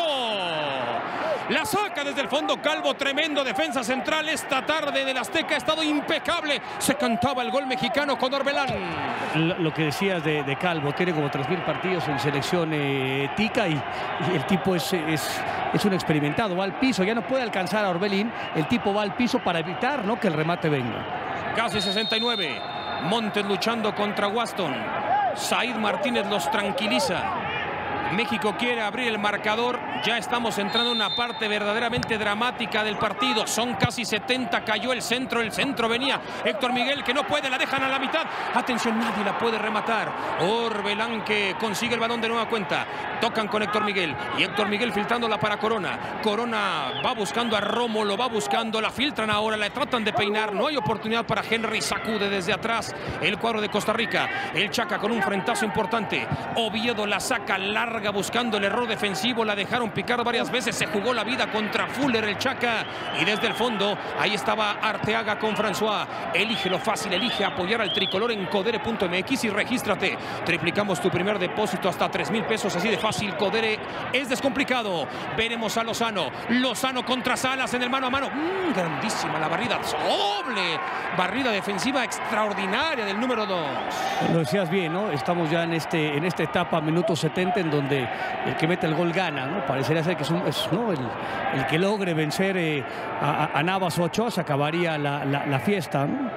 La saca desde el fondo Calvo, tremendo defensa central esta tarde del Azteca, ha estado impecable. Se cantaba el gol mexicano con Orbelán. Lo, lo que decías de, de Calvo, tiene como tres mil partidos en selección eh, tica, y, y el tipo es, es, es un experimentado, va al piso, ya no puede alcanzar a Orbelín, el tipo va al piso para evitar, ¿no?, que el remate venga. Casi sesenta y nueve. Montes luchando contra Waston. Said Martínez los tranquiliza. México quiere abrir el marcador. Ya estamos entrando en una parte verdaderamente dramática del partido. Son casi setenta. Cayó el centro. El centro venía Héctor Miguel, que no puede. La dejan a la mitad. Atención, nadie la puede rematar. Orbelán que consigue el balón de nueva cuenta. Tocan con Héctor Miguel. Y Héctor Miguel filtrándola para Corona. Corona va buscando a Romo. Lo va buscando. La filtran ahora. La tratan de peinar. No hay oportunidad para Henry. Sacude desde atrás el cuadro de Costa Rica. El Chaca con un frentazo importante. Oviedo la saca larga buscando el error defensivo. La dejaron picar varias veces. Se jugó la vida contra Fuller el Chaca. Y desde el fondo ahí estaba Arteaga con François. Elige lo fácil. Elige apoyar al tricolor en Codere punto M X y regístrate. Triplicamos tu primer depósito hasta tres mil pesos. Así de fácil. Codere es descomplicado. Veremos a Lozano. Lozano contra Salas en el mano a mano. Mm, grandísima la barrida. Doble barrida defensiva extraordinaria del número dos. Lo decías bien, ¿no? Estamos ya en, este, en esta etapa, minuto setenta, en donde el que mete el gol gana, ¿no? Parecería ser que es, un, es ¿no? el, el que logre vencer eh, a, a Navas o Ochoa, se acabaría la, la, la fiesta, ¿no?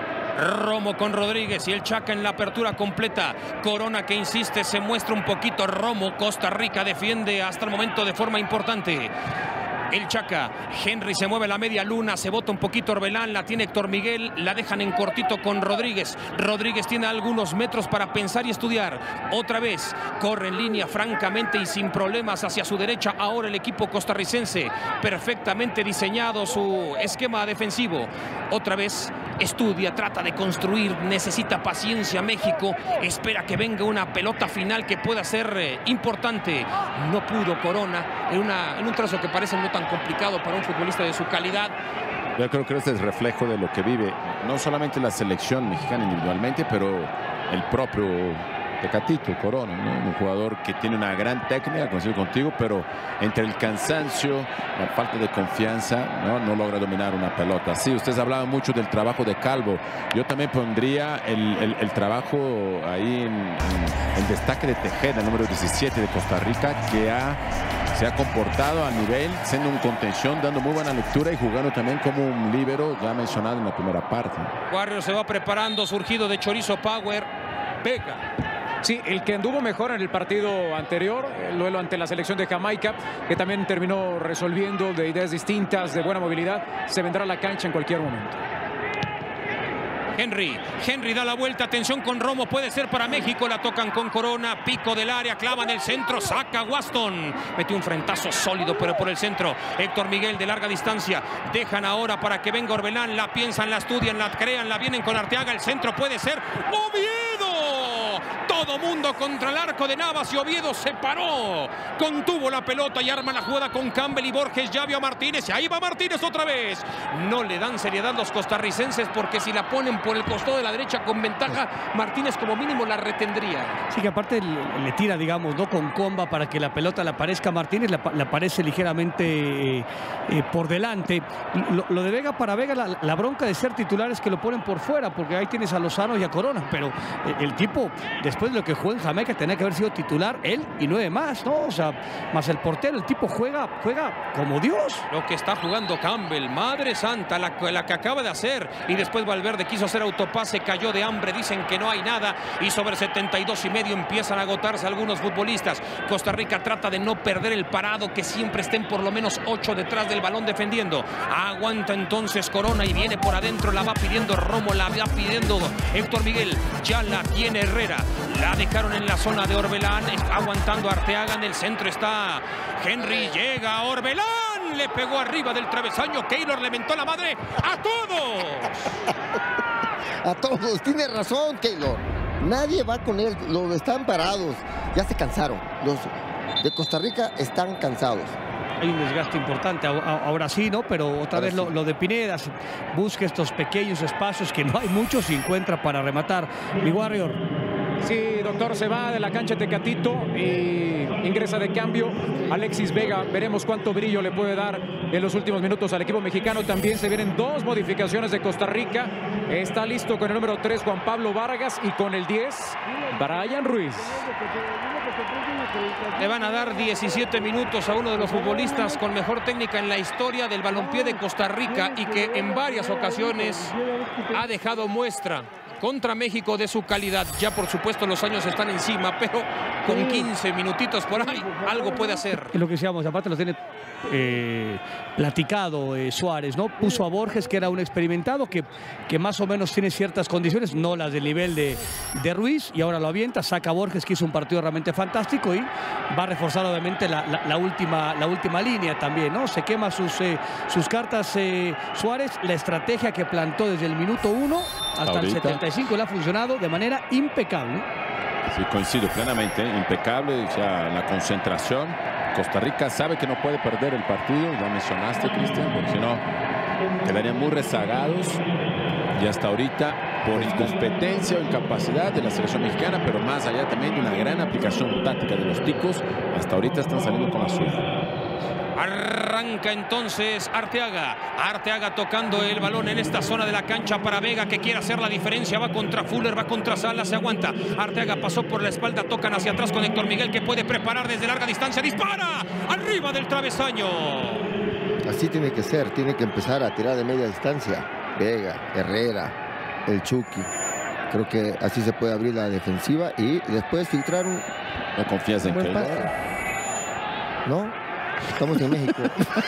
Romo con Rodríguez y el Chaca en la apertura completa. Corona que insiste, se muestra un poquito. Romo, Costa Rica defiende hasta el momento de forma importante. El Chaca, Henry se mueve a la media luna, se bota un poquito Orbelán, la tiene Héctor Miguel, la dejan en cortito con Rodríguez. Rodríguez tiene algunos metros para pensar y estudiar. Otra vez, corre en línea francamente y sin problemas hacia su derecha. Ahora el equipo costarricense, perfectamente diseñado su esquema defensivo. Otra vez, estudia, trata de construir, necesita paciencia México. Espera que venga una pelota final que pueda ser eh, importante. No pudo Corona en, una, en un trazo que parece no tan complicado para un futbolista de su calidad. Yo creo que este es reflejo de lo que vive no solamente la selección mexicana individualmente, pero el propio Tecatito Corona, ¿no? Un jugador que tiene una gran técnica, coincido contigo, pero entre el cansancio, la falta de confianza, no, no logra dominar una pelota. Sí, ustedes hablaban mucho del trabajo de Calvo. Yo también pondría el, el, el trabajo ahí en, en el destaque de Tejeda, el número diecisiete de Costa Rica, que ha se ha comportado a nivel, siendo un contención, dando muy buena lectura y jugando también como un líbero, ya mencionado en la primera parte. Warrior se va preparando, surgido de Chorizo Power. Vega. Sí, el que anduvo mejor en el partido anterior, el duelo ante la selección de Jamaica, que también terminó resolviendo de ideas distintas, de buena movilidad, se vendrá a la cancha en cualquier momento. Henry, Henry da la vuelta, atención con Romo, puede ser para México, la tocan con Corona, pico del área, clava en el centro, saca Waston, metió un frentazo sólido pero por el centro, Héctor Miguel de larga distancia, dejan ahora para que venga Orbelán, la piensan, la estudian, la crean, la vienen con Arteaga, el centro puede ser, ¡Oviedo! Todo mundo contra el arco de Navas y Oviedo se paró. Contuvo la pelota y arma la jugada con Campbell y Borges. Ya vio a Martínez y ahí va Martínez otra vez. No le dan seriedad los costarricenses porque si la ponen por el costado de la derecha con ventaja, Martínez como mínimo la retendría. Sí, que aparte le, le tira, digamos, no con comba para que la pelota le aparezca a Martínez, le, le aparece ligeramente eh, eh, por delante. Lo, lo de Vega para Vega, la, la bronca de ser titular es que lo ponen por fuera, porque ahí tienes a Lozano y a Corona, pero el, el tipo, después de lo que jugó en Jamaica, tenía que haber sido titular él y nueve más, ¿no? O sea, más el portero, el tipo juega, juega como Dios. Lo que está jugando Campbell, madre santa, la, la que acaba de hacer, y después Valverde quiso hacer autopase, cayó de hambre, dicen que no hay nada, y sobre setenta y dos y medio empiezan a agotarse algunos futbolistas. Costa Rica trata de no perder el parado, que siempre estén por lo menos ocho detrás del balón defendiendo. Aguanta entonces Corona y viene por adentro, la va pidiendo Romo, la va pidiendo Héctor Miguel, ya la tiene Herrera, la dejaron en la zona de Orbelán, está aguantando Arteaga, en el centro está Henry, llega Orbelán, le pegó arriba del travesaño, Keylor le mentó la madre a todos. A todos, tiene razón Keylor. Nadie va con él, los están parados, ya se cansaron. Los de Costa Rica están cansados. Hay un desgaste importante, ahora sí, ¿no? Pero otra ahora vez lo, sí. lo de Pineda, busca estos pequeños espacios que no hay muchos y encuentra para rematar. Mi Warrior. Sí, doctor, se va de la cancha Tecatito y ingresa de cambio Alexis Vega. Veremos cuánto brillo le puede dar en los últimos minutos al equipo mexicano. También se vienen dos modificaciones de Costa Rica. Está listo con el número tres Juan Pablo Vargas y con el diez Brian Ruiz. Le van a dar diecisiete minutos a uno de los futbolistas con mejor técnica en la historia del balompié de Costa Rica y que en varias ocasiones ha dejado muestra contra México de su calidad. Ya por supuesto los años están encima, pero con quince minutitos por ahí algo puede hacer. Es lo que decíamos, aparte lo tiene eh, platicado eh, Suárez, ¿no? Puso a Borges, que era un experimentado, que, que más o menos tiene ciertas condiciones, no las del nivel de, de Ruiz, y ahora lo avienta, saca a Borges, que hizo un partido realmente fantástico, y va a reforzar obviamente la, la, la, última, la última línea también, ¿no? Se quema sus, eh, sus cartas eh, Suárez, la estrategia que plantó desde el minuto uno hasta ahorita el setenta y cinco le ha funcionado de manera impecable. Sí, coincido plenamente, impecable, o sea, la concentración. Costa Rica sabe que no puede perder el partido, ya mencionaste, Cristian, porque si no quedarían muy rezagados. Y hasta ahorita, por incompetencia o incapacidad de la selección mexicana, pero más allá también de una gran aplicación táctica de los ticos, hasta ahorita están saliendo con la suya. Arranca entonces Arteaga. Arteaga tocando el balón en esta zona de la cancha para Vega, que quiere hacer la diferencia. Va contra Fuller, va contra Salas, se aguanta. Arteaga pasó por la espalda, tocan hacia atrás con Héctor Miguel, que puede preparar desde larga distancia. ¡Dispara! Arriba del travesaño. Así tiene que ser, tiene que empezar a tirar de media distancia. Vega, Herrera, el Chucky. Creo que así se puede abrir la defensiva y después filtrar un... ¿No confías en buen que pase? ¿No? Estamos en México.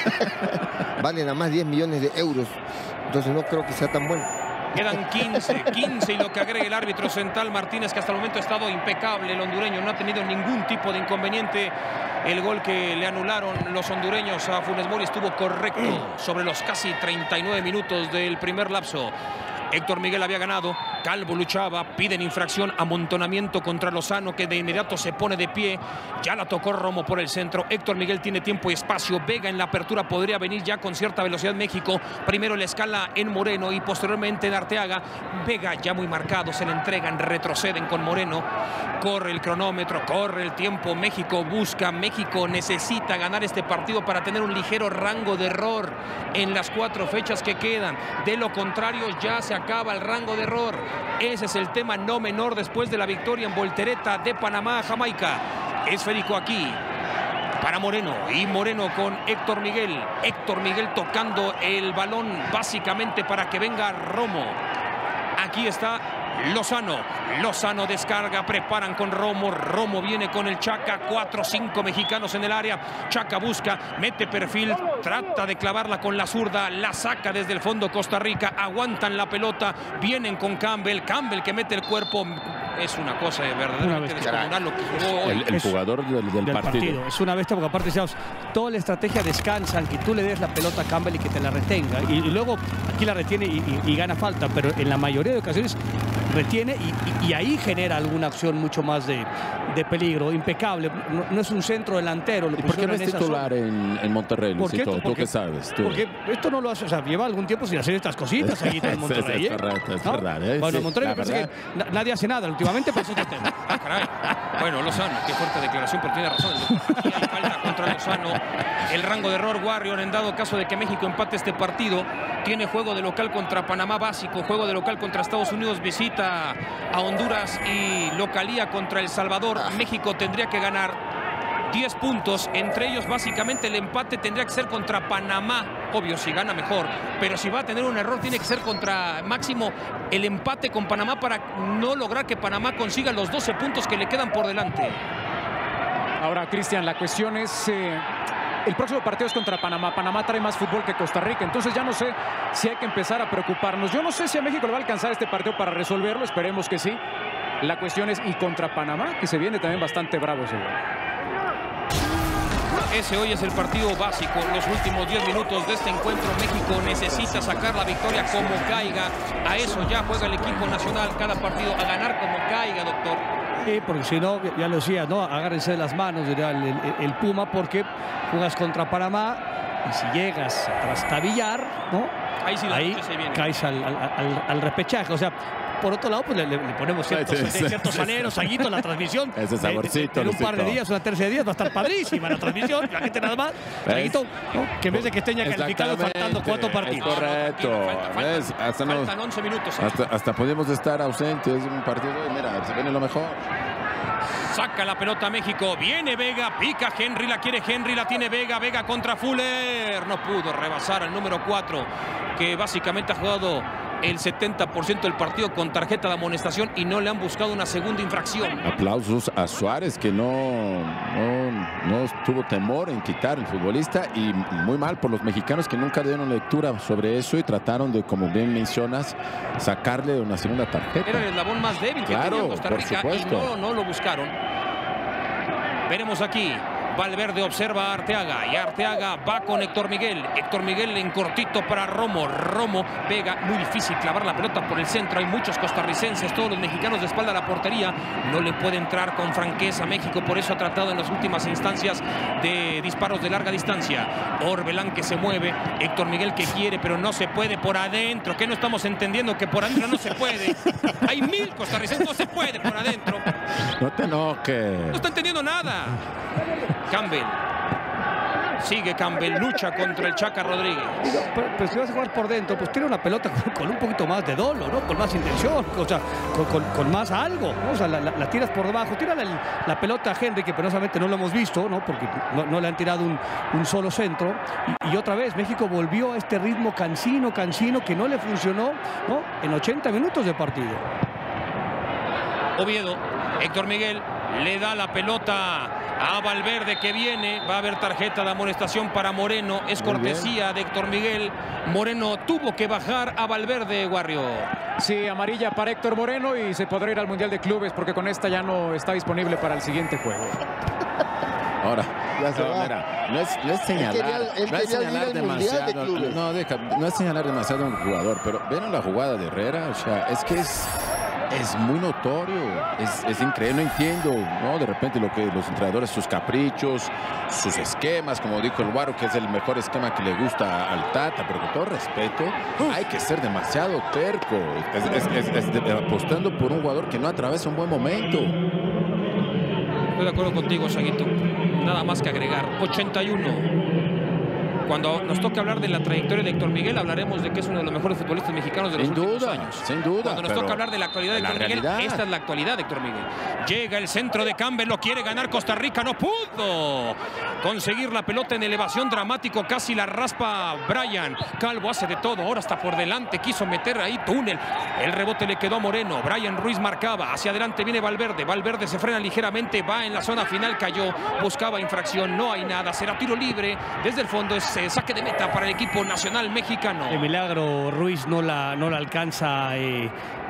Valen a más diez millones de euros. Entonces no creo que sea tan bueno. Quedan quince, quince y lo que agrega el árbitro central Martínez, que hasta el momento ha estado impecable. El hondureño no ha tenido ningún tipo de inconveniente. El gol que le anularon los hondureños a Funes Mori estuvo correcto sobre los casi treinta y nueve minutos del primer lapso. Héctor Miguel había ganado, Calvo luchaba, piden infracción, amontonamiento contra Lozano, que de inmediato se pone de pie. Ya la tocó Romo por el centro. Héctor Miguel tiene tiempo y espacio. Vega en la apertura podría venir ya con cierta velocidad México. Primero la escala en Moreno y posteriormente en Arteaga. Vega ya muy marcado, se le entregan, retroceden con Moreno. Corre el cronómetro, corre el tiempo. México busca, México necesita ganar este partido para tener un ligero rango de error en las cuatro fechas que quedan. De lo contrario, ya se acaba el rango de error. Ese es el tema no menor después de la victoria en voltereta de Panamá a Jamaica. Esférico aquí para Moreno, y Moreno con Héctor Miguel. Héctor Miguel tocando el balón básicamente para que venga Romo. Aquí está Lozano. Lozano descarga, preparan con Romo. Romo viene con el Chaca. Cuatro o cinco mexicanos en el área. Chaca busca, mete perfil, trata de clavarla con la zurda. La saca desde el fondo Costa Rica. Aguantan la pelota. Vienen con Campbell. Campbell que mete el cuerpo. Es una cosa verdaderamente descomunal lo que jugó hoy. El, el jugador del, del, del partido. partido. Es una bestia porque aparte, digamos, toda la estrategia descansa en que tú le des la pelota a Campbell y que te la retenga. Y, y luego aquí la retiene y, y, y gana falta. Pero en la mayoría de ocasiones retiene y, y, y ahí genera alguna acción mucho más de, de peligro, impecable. No, no es un centro delantero. ¿Y por qué no es titular en, en Monterrey, Luisito? ¿Tú qué sabes? ¿Tú? Porque esto no lo hace, o sea, lleva algún tiempo sin hacer estas cositas ahí en Monterrey. Es, es correcto, es ¿no? verdad. ¿eh? Bueno, sí, Monterrey me parece verdad. que nadie hace nada últimamente, pero es otro tema. Ah, caray. Bueno, Lozano, qué fuerte declaración, pero tiene razón. Aquí hay falta contra Lozano. El rango de error, Warrior, en dado caso de que México empate este partido, tiene juego de local contra Panamá básico, juego de local contra Estados Unidos, visita a Honduras y localía contra El Salvador. México tendría que ganar diez puntos, entre ellos básicamente el empate tendría que ser contra Panamá, obvio si gana mejor, pero si va a tener un error tiene que ser contra máximo el empate con Panamá para no lograr que Panamá consiga los doce puntos que le quedan por delante. Ahora, Cristian, la cuestión es... Eh... El próximo partido es contra Panamá. Panamá trae más fútbol que Costa Rica. Entonces ya no sé si hay que empezar a preocuparnos. Yo no sé si a México le va a alcanzar este partido para resolverlo. Esperemos que sí. La cuestión es, y contra Panamá, que se viene también bastante bravo ese gol. Ese hoy es el partido básico. Los últimos diez minutos de este encuentro, México necesita sacar la victoria como caiga. A eso ya juega el equipo nacional. Cada partido a ganar como caiga, doctor. Sí, porque si no, ya lo decía, ¿no? Agárrense de las manos, diría el, el, el Puma, porque juegas contra Panamá y si llegas a trastabillar, ¿no? Ahí sí la Ahí se viene. caes al, al, al, al repechaje. O sea, por otro lado, pues le, le ponemos ciertos, Sí, sí, ciertos sí, aneros, aguitos, la transmisión. Ese saborcito, En un par de Luisito. días, una tercera de días, va a estar padrísima la transmisión. La gente nada más, Saguito, ¿no? Que en vez de que estén ya calificados faltando cuatro partidos. Es correcto. No, no, falta, falta, ¿Ves? Hasta, nos, faltan once minutos. hasta, hasta podemos estar ausentes en un partido. Mira, se viene lo mejor. Saca la pelota México, viene Vega, pica Henry, la quiere Henry, la tiene Vega, Vega contra Fuller. No pudo rebasar al número cuatro, que básicamente ha jugado el setenta por ciento del partido con tarjeta de amonestación y no le han buscado una segunda infracción. Aplausos a Suárez, que no, no, no tuvo temor en quitar el futbolista, y muy mal por los mexicanos que nunca dieron lectura sobre eso y trataron de, como bien mencionas, sacarle una segunda tarjeta. Era el eslabón más débil que Claro, tenía Costa por Rica y supuesto. no, no lo buscaron. Veremos aquí. Valverde observa a Arteaga y Arteaga va con Héctor Miguel. Héctor Miguel en cortito para Romo. Romo, Vega, muy difícil clavar la pelota por el centro. Hay muchos costarricenses, todos los mexicanos de espalda a la portería. No le puede entrar con franqueza México, por eso ha tratado en las últimas instancias de disparos de larga distancia. Orbelán que se mueve, Héctor Miguel que quiere, pero no se puede por adentro. ¿Qué no estamos entendiendo? Que por adentro no se puede. Hay mil costarricenses, no se puede por adentro. No te enojes. No está entendiendo nada. Campbell. Sigue Campbell, lucha contra el Chaca Rodríguez. Pero, pero si vas a jugar por dentro, pues tira una pelota con, con un poquito más de dolo, ¿no? Con más intención, o sea, con, con, con más algo, ¿no? O sea, la, la, la tiras por debajo, tira la, la pelota a Henry, que penosamente no lo hemos visto, ¿no? Porque no, no le han tirado un, un solo centro. Y, y otra vez, México volvió a este ritmo cansino, cansino, que no le funcionó, ¿no? En ochenta minutos de partido. Oviedo, Héctor Miguel le da la pelota a Valverde que viene. Va a haber tarjeta de amonestación para Moreno. Es Muy cortesía de Héctor Miguel. Moreno tuvo que bajar a Valverde, Warrior. Sí, amarilla para Héctor Moreno y se podrá ir al Mundial de Clubes porque con esta ya no está disponible para el siguiente juego. Ahora, Ya se no, va. mira, no es, no es señalar, quería- él no es quería ir señalar al Mundial de demasiado, Clubes. no, deja, no es señalar demasiado a un jugador, pero ven la jugada de Herrera, o sea, es que es, es muy notorio, es, es increíble, no entiendo, ¿no? De repente lo que los entrenadores, sus caprichos, sus esquemas, como dijo el Guaro, que es el mejor esquema que le gusta al Tata, pero con todo respeto, hay que ser demasiado terco, es, es- es- es de- apostando por un jugador que no atraviesa un buen momento. Estoy de acuerdo contigo, Saguito. Nada más que agregar. ochenta y uno. Cuando nos toque hablar de la trayectoria de Héctor Miguel, hablaremos de que es uno de los mejores futbolistas mexicanos de los Sin últimos duda, años. sin duda. Cuando nos pero toca hablar de la actualidad de la Héctor Miguel, realidad. esta es la actualidad de Héctor Miguel. Llega el centro de Campbell, lo quiere ganar Costa Rica, no pudo conseguir la pelota en elevación, dramático, casi la raspa Brian. Calvo hace de todo, ahora está por delante, quiso meter ahí túnel. El rebote le quedó a Moreno, Brian Ruiz marcaba, hacia adelante viene Valverde, Valverde se frena ligeramente, va en la zona final, cayó, buscaba infracción, no hay nada, será tiro libre, desde el fondo es eh, saque de meta para el equipo nacional mexicano. De milagro, Ruiz no la, no la alcanza eh,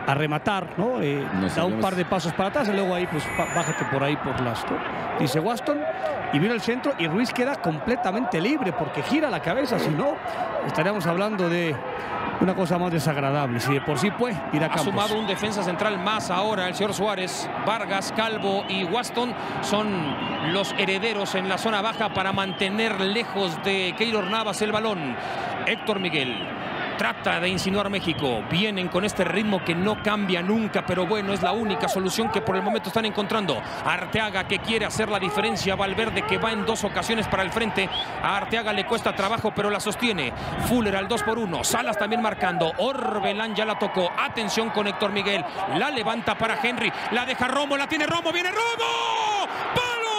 a rematar, ¿no? Eh, No da un sabemos. par de pasos para atrás y luego ahí, pues bájate por ahí por las, ¿no? Dice Waston y vino el centro y Ruiz queda completamente libre porque gira la cabeza, si no, estaríamos hablando de una cosa más desagradable. Si de por sí puede ir a Ha Campos. sumado un defensa central más ahora el señor Suárez. Vargas, Calvo y Waston son los herederos en la zona baja para mantener lejos de Keylor Navas el balón. Héctor Miguel trata de insinuar México. Vienen con este ritmo que no cambia nunca, pero bueno, es la única solución que por el momento están encontrando. Arteaga que quiere hacer la diferencia. Valverde que va en dos ocasiones para el frente. A Arteaga le cuesta trabajo, pero la sostiene. Fuller al dos por uno. Salas también marcando. Orbelán ya la tocó. Atención con Héctor Miguel. La levanta para Henry. La deja Romo. La tiene Romo. Viene Romo. ¡Palo!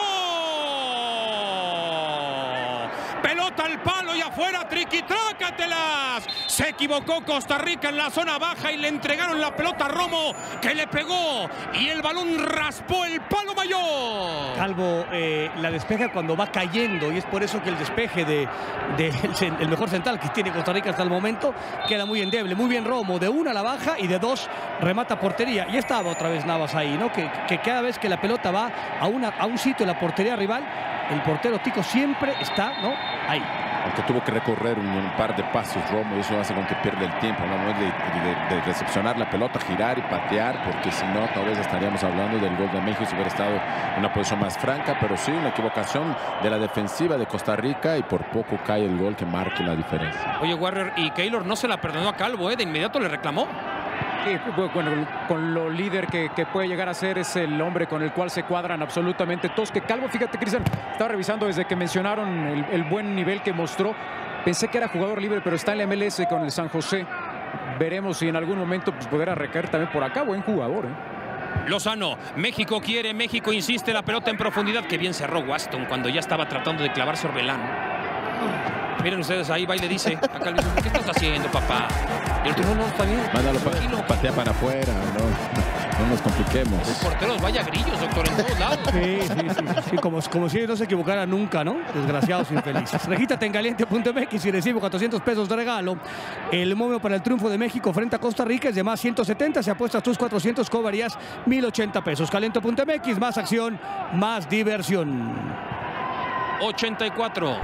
Pelota al palo y afuera. Triquitrácatelas. Se equivocó Costa Rica en la zona baja y le entregaron la pelota a Romo, que le pegó y el balón raspó el palo mayor. Calvo eh, la despeja cuando va cayendo y es por eso que el despeje de, de el, el mejor central que tiene Costa Rica hasta el momento queda muy endeble. Muy bien Romo, de una a la baja y de dos remata portería. Y estaba otra vez Navas ahí, ¿no? Que, que cada vez que la pelota va a, una, a un sitio en la portería rival, el portero tico siempre está, ¿no? Ahí. Aunque tuvo que recorrer un, un par de pasos Romo, y eso hace con que pierda el tiempo, ¿no? De, de, de recepcionar la pelota, girar y patear, porque si no, tal vez estaríamos hablando del gol de México si hubiera estado en una posición más franca, pero sí, una equivocación de la defensiva de Costa Rica y por poco cae el gol que marque la diferencia. Oye, Warrior, y Keylor no se la perdonó a Calvo, ¿eh? De inmediato le reclamó. Sí, bueno, con lo líder que, que puede llegar a ser, es el hombre con el cual se cuadran absolutamente todos. Que Calvo, fíjate, Cristian, estaba revisando desde que mencionaron el, el buen nivel que mostró. Pensé que era jugador libre, pero está en la M L S con el San José. Veremos si en algún momento pues, podrá recaer también por acá. Buen jugador, ¿eh? Lozano, México quiere, México insiste, la pelota en profundidad. Que bien cerró Waston cuando ya estaba tratando de clavarse Orbelán. Miren ustedes, ahí va y le dice, acá le dice, ¿qué estás haciendo, papá? Y el otro, no, no, está bien. Mándalo, pa Tranquilo. patea para afuera, no, no nos compliquemos. Los porteros, vaya grillos, doctor, en todos lados. Sí, sí, sí, sí, como, como si no se equivocara nunca, ¿no? Desgraciados infelices. Regístrate en caliente punto M X y recibe cuatrocientos pesos de regalo. El momio para el triunfo de México frente a Costa Rica es de más ciento setenta. Si apuestas tus cuatrocientos, cobrarías mil ochenta pesos. caliente punto M X, más acción, más diversión. ochenta y cuatro.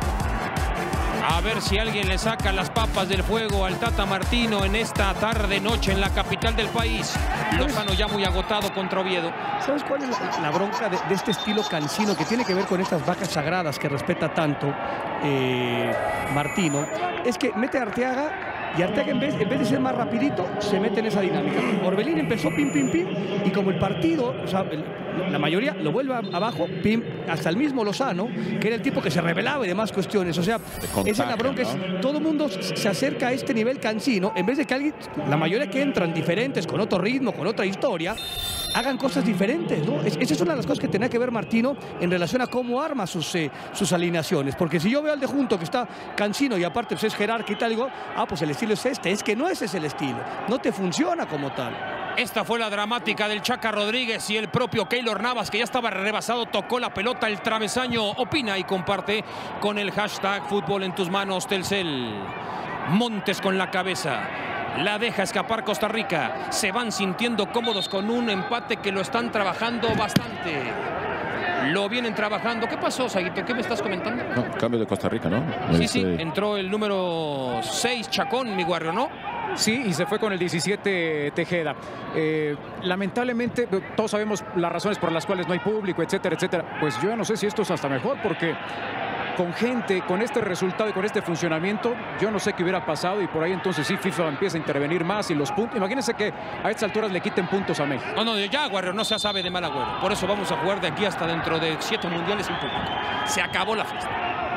A ver si alguien le saca las papas del fuego al Tata Martino en esta tarde-noche en la capital del país. Lozano ya muy agotado contra Oviedo. ¿Sabes cuál es la, la bronca de, de este estilo cansino que tiene que ver con estas vacas sagradas que respeta tanto eh, Martino? Es que mete a Arteaga y Arteaga en vez, en vez de ser más rapidito se mete en esa dinámica. Orbelín empezó pim, pim, pim y como el partido, o sea, el, la mayoría lo vuelve abajo, pim, hasta el mismo Lozano, que era el tipo que se rebelaba y demás cuestiones. O sea, contagia, esa es la bronca, ¿no? es todo el mundo se acerca a este nivel cansino, en vez de que alguien, la mayoría que entran diferentes, con otro ritmo, con otra historia, hagan cosas diferentes, ¿no? Es, esa es una de las cosas que tenía que ver Martino en relación a cómo arma sus, eh, sus alineaciones. Porque si yo veo al de junto que está cansino y aparte pues, es jerarca y tal, digo, ah, pues el estilo es este. Es que no ese es el estilo. No te funciona como tal. Esta fue la dramática del Chaca Rodríguez y el propio Keylor Navas, que ya estaba rebasado, tocó la pelota, el travesaño. Opina y comparte con el hashtag Fútbol en tus manos, Telcel. Montes con la cabeza. La deja escapar Costa Rica. Se van sintiendo cómodos con un empate que lo están trabajando bastante. Lo vienen trabajando. ¿Qué pasó, Saguito? ¿Qué me estás comentando? No, cambio de Costa Rica, ¿no? Sí, Es, sí, eh, entró el número seis, Chacón, mi Warrior, ¿no? Sí, y se fue con el diecisiete Tejeda. Eh, lamentablemente, todos sabemos las razones por las cuales no hay público, etcétera, etcétera. Pues yo ya no sé si esto es hasta mejor, porque con gente, con este resultado y con este funcionamiento, yo no sé qué hubiera pasado, y por ahí entonces sí FIFA empieza a intervenir más y los puntos. Imagínense que a estas alturas le quiten puntos a México. No, no, ya, Warrior, no se sabe de mal agüero. Por eso vamos a jugar de aquí hasta dentro de siete mundiales sin público. Se acabó la fiesta.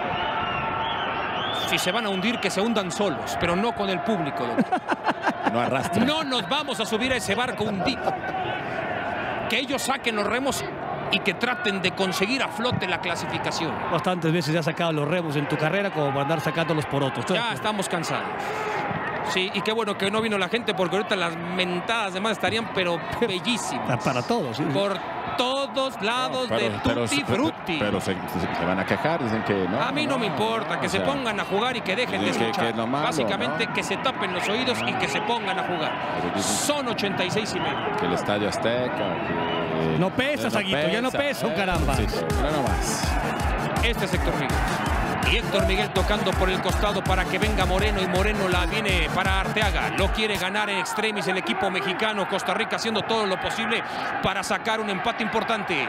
Si se van a hundir, que se hundan solos, pero no con el público. no arrastra. No nos vamos a subir a ese barco hundido. Que ellos saquen los remos y que traten de conseguir a flote la clasificación. Bastantes veces ya has sacado los remos en tu carrera como para andar sacándolos por otros. Ya estamos cansados. Sí, y qué bueno que no vino la gente, porque ahorita las mentadas de más estarían pero bellísimas. Para todos, sí. Por todos lados No, pero, de pero, Tutti pero, Frutti. Benedetti. Pero se, se, se van a quejar, dicen que no. A mí no, no me importa, no, que se sea, pongan a jugar y que dejen de que, escuchar. que es malo, Básicamente ¿no? que se tapen los oídos y que se pongan a jugar. Son ochenta y seis y medio. Que el Estadio Azteca... Que, no pesa, Saguito, ya no pesa, eh, caramba. Sí, no más. Este es Héctor Miguel. Y Héctor Miguel tocando por el costado para que venga Moreno, y Moreno la viene para Arteaga. Lo quiere ganar en extremis el equipo mexicano. Costa Rica haciendo todo lo posible para sacar un empate importante.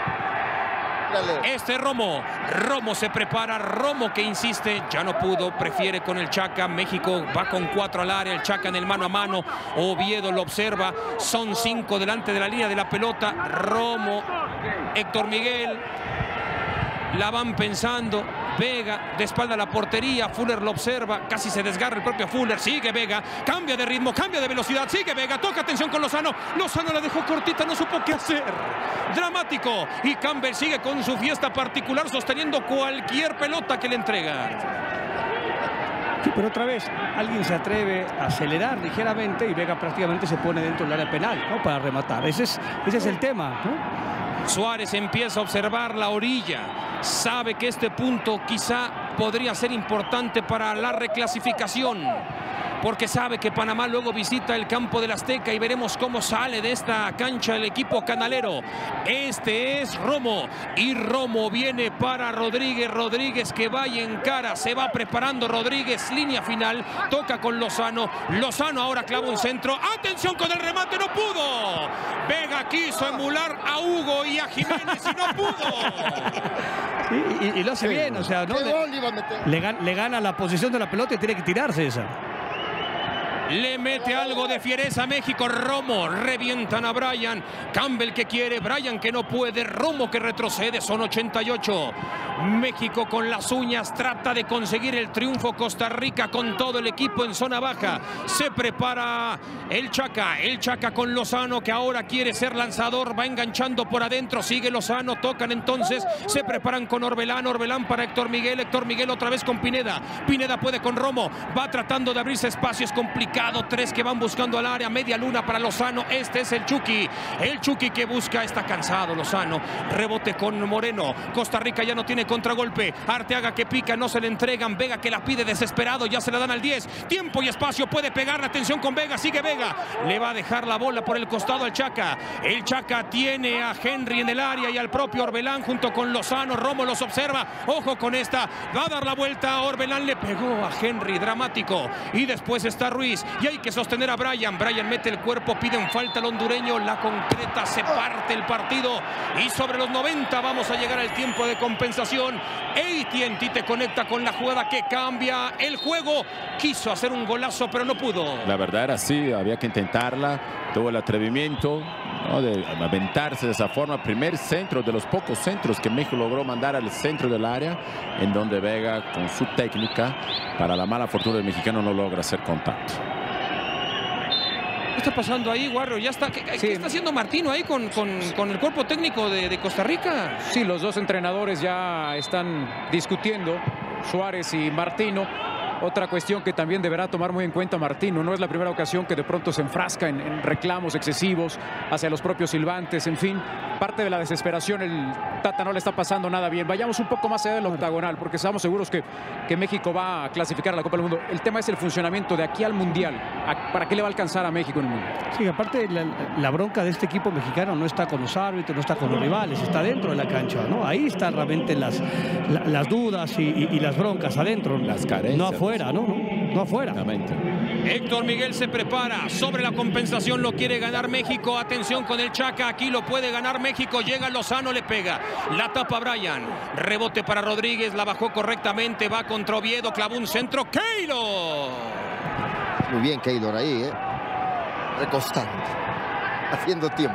Este Romo, Romo se prepara, Romo que insiste, ya no pudo, prefiere con el Chaca. México va con cuatro al área, el Chaca en el mano a mano, Oviedo lo observa, son cinco delante de la línea de la pelota. Romo, Héctor Miguel, la van pensando. Vega de espalda a la portería, Fuller lo observa, casi se desgarra el propio Fuller, sigue Vega, cambia de ritmo, cambia de velocidad, sigue Vega, toca atención con Lozano, Lozano la dejó cortita, no supo qué hacer, dramático, y Campbell sigue con su fiesta particular sosteniendo cualquier pelota que le entrega. Sí, pero otra vez, alguien se atreve a acelerar ligeramente y Vega prácticamente se pone dentro del área penal, ¿no? Para rematar, ese es, ese es el tema, ¿no? Suárez empieza a observar la orilla, sabe que este punto quizá podría ser importante para la reclasificación, porque sabe que Panamá luego visita el campo del Azteca y veremos cómo sale de esta cancha el equipo canalero. Este es Romo, y Romo viene para Rodríguez, Rodríguez que va y encara, se va preparando Rodríguez, línea final, toca con Lozano, Lozano ahora clava un centro, atención con el remate, no pudo, Vega quiso emular a Hugo y a Jiménez y no pudo. Y, y, y lo hace sí, bien, o sea, ¿no? Le, le, le gana la posición de la pelota y tiene que tirarse esa. Le mete algo de fiereza a México. Romo, revientan a Brian. Campbell que quiere, Brian que no puede, Romo que retrocede, son ochenta y ocho. México con las uñas trata de conseguir el triunfo. Costa Rica con todo el equipo en zona baja. Se prepara el Chaca, el Chaca con Lozano que ahora quiere ser lanzador, va enganchando por adentro, sigue Lozano, tocan entonces, se preparan con Orbelán, Orbelán para Héctor Miguel, Héctor Miguel otra vez con Pineda, Pineda puede con Romo, va tratando de abrirse espacio, es complicado. Tres que van buscando al área, media luna para Lozano. Este es el Chucky, el Chucky que busca, está cansado Lozano, rebote con Moreno. Costa Rica ya no tiene contragolpe. Arteaga que pica, no se le entregan. Vega que la pide desesperado, ya se la dan al diez. Tiempo y espacio, puede pegar, atención con Vega, sigue Vega. Le va a dejar la bola por el costado al Chaca. El Chaca tiene a Henry en el área y al propio Orbelán junto con Lozano. Romo los observa, ojo con esta, va a dar la vuelta. Orbelán le pegó a Henry, dramático. Y después está Ruiz. Y hay que sostener a Brian. Brian mete el cuerpo, piden falta al hondureño. La concreta, se parte el partido. Y sobre los noventa vamos a llegar al tiempo de compensación. A T and T te conecta con la jugada que cambia el juego. Quiso hacer un golazo, pero no pudo. La verdad era así, había que intentarla. Tuvo el atrevimiento, ¿no?, de aventarse de esa forma. Primer centro de los pocos centros que México logró mandar al centro del área, en donde Vega, con su técnica, para la mala fortuna del mexicano, no logra hacer contacto. ¿Qué está pasando ahí, Guarro? Ya está. ¿Qué, sí. ¿Qué está haciendo Martino ahí con, con, con el cuerpo técnico de, de Costa Rica? Sí, los dos entrenadores ya están discutiendo, Suárez y Martino. Otra cuestión que también deberá tomar muy en cuenta Martino, no es la primera ocasión que de pronto se enfrasca en, en reclamos excesivos hacia los propios silbantes, en fin, parte de la desesperación. El Tata no le está pasando nada bien. Vayamos un poco más allá del octagonal, porque estamos seguros que, que México va a clasificar a la Copa del Mundo. El tema es el funcionamiento de aquí al Mundial. ¿Para qué le va a alcanzar a México en el Mundial? Sí, aparte la, la bronca de este equipo mexicano no está con los árbitros, no está con los rivales, está dentro de la cancha, ¿no? Ahí están realmente las, la, las dudas y, y, y las broncas adentro, las carencias, no afuera, ¿no? No, no afuera. Héctor Miguel se prepara, sobre la compensación lo quiere ganar México, atención con el Chaca, aquí lo puede ganar México, llega Lozano, le pega, la tapa Brian, rebote para Rodríguez, la bajó correctamente, va contra Oviedo, clavó un centro, Keylor. Muy bien Keylor ahí, ¿eh? Recostando, haciendo tiempo.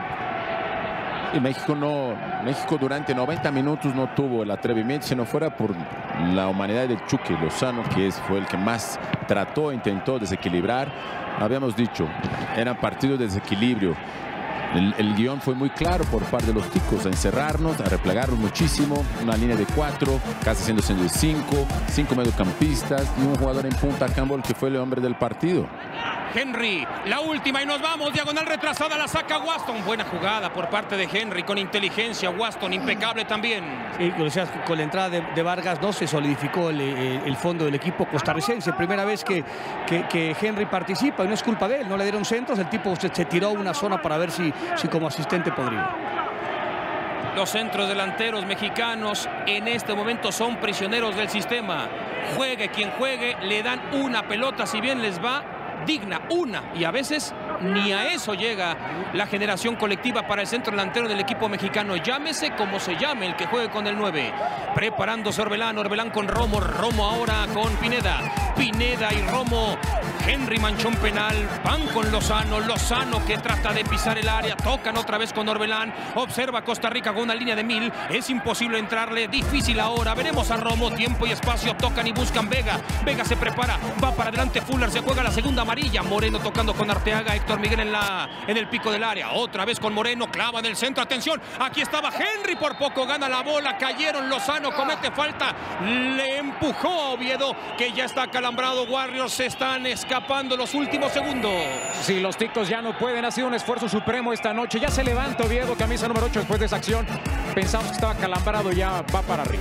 Y México no, México durante noventa minutos no tuvo el atrevimiento, si no fuera por la humanidad del Chucky Lozano, que es, fue el que más trató, intentó desequilibrar. Habíamos dicho, eran partidos de desequilibrio. El, el guión fue muy claro por parte de los ticos, a encerrarnos, a replegarnos muchísimo, una línea de cuatro, casi siendo siendo cinco, cinco mediocampistas y un jugador en punta, Campbell, que fue el hombre del partido. Henry, la última y nos vamos, diagonal retrasada, la saca Waston. Buena jugada por parte de Henry, con inteligencia. Waston, impecable también. Sí, o sea, con la entrada de, de Vargas no se solidificó el, el fondo del equipo costarricense. Primera vez que, que, que Henry participa y no es culpa de él, no le dieron centros, el tipo se, se tiró a una zona para ver si, si como asistente podría. Los centros delanteros mexicanos en este momento son prisioneros del sistema. Juegue quien juegue, le dan una pelota, si bien les va, digna, una, y a veces ni a eso llega la generación colectiva para el centro delantero del equipo mexicano. Llámese como se llame el que juegue con el nueve. Preparándose Orbelán, Orbelán con Romo, Romo ahora con Pineda. Pineda y Romo. Henry manchón penal, van con Lozano, Lozano que trata de pisar el área, tocan otra vez con Orbelán, observa Costa Rica con una línea de mil, es imposible entrarle, difícil ahora, veremos a Romo, tiempo y espacio, tocan y buscan Vega, Vega se prepara, va para adelante Fuller, se juega la segunda amarilla, Moreno tocando con Arteaga, Héctor Miguel en, la, en el pico del área, otra vez con Moreno, clava en el centro, atención, aquí estaba Henry, por poco gana la bola, cayeron, Lozano comete falta, le empujó Oviedo, que ya está acalambrado, Warriors se están escapando. Escapando los últimos segundos. Sí, los ticos ya no pueden. Ha sido un esfuerzo supremo esta noche. Ya se levanta Oviedo, camisa número ocho después de esa acción. Pensamos que estaba calambrado, ya va para arriba.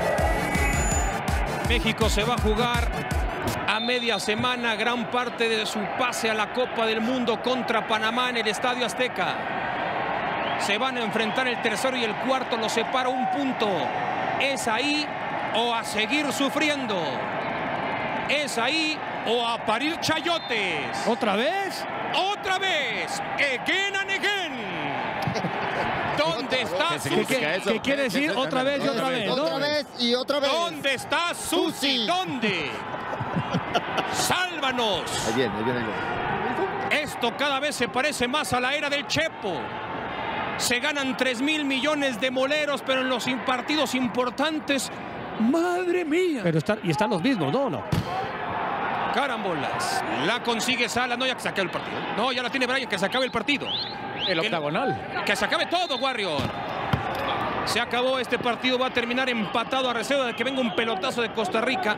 México se va a jugar a media semana gran parte de su pase a la Copa del Mundo contra Panamá en el Estadio Azteca. Se van a enfrentar el tercero y el cuarto, los separa un punto. ¿Es ahí o a seguir sufriendo? ¿Es ahí o a parir chayotes? ¿Otra vez? ¡Otra vez! ¡Again and again! ¿Dónde está Susi? ¿Qué, qué, ¿Qué quiere decir otra vez y otra vez? Otra vez y otra vez. ¿Dónde está Susi? ¿Dónde? ¡Sálvanos! Ahí viene, ahí viene. Esto cada vez se parece más a la era del Chepo. Se ganan tres mil millones de moleros, pero en los partidos importantes, ¡madre mía! Pero están, y están los mismos, ¿no? ¿no? Carambolas. La consigue Sala. No, ya que se acabe el partido. No, ya la tiene Brian, que se acabe el partido. El octagonal. Que, que se acabe todo, Warrior. Se acabó este partido. Va a terminar empatado a reserva de que venga un pelotazo de Costa Rica.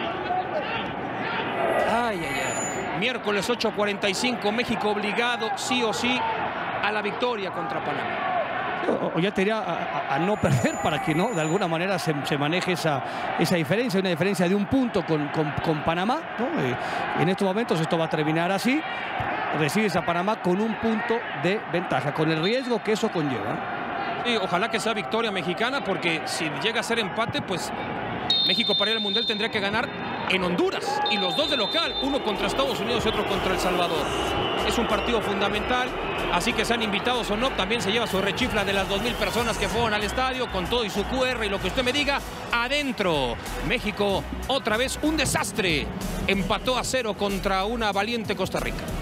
Ay, ay, ay. Miércoles ocho cuarenta y cinco. México obligado, sí o sí, a la victoria contra Panamá. O ya te diría a, a, a no perder para que no de alguna manera se, se maneje esa, esa diferencia, una diferencia de un punto con, con, con Panamá, ¿no? Eh, en estos momentos esto va a terminar así, recibes a Panamá con un punto de ventaja, con el riesgo que eso conlleva. Sí, ojalá que sea victoria mexicana, porque si llega a ser empate, pues México para ir al Mundial tendría que ganar en Honduras, y los dos de local, uno contra Estados Unidos y otro contra El Salvador. Es un partido fundamental, así que sean invitados o no, también se lleva su rechifla de las dos mil personas que fueron al estadio, con todo y su cu erre y lo que usted me diga, adentro. México, otra vez un desastre, empató a cero contra una valiente Costa Rica.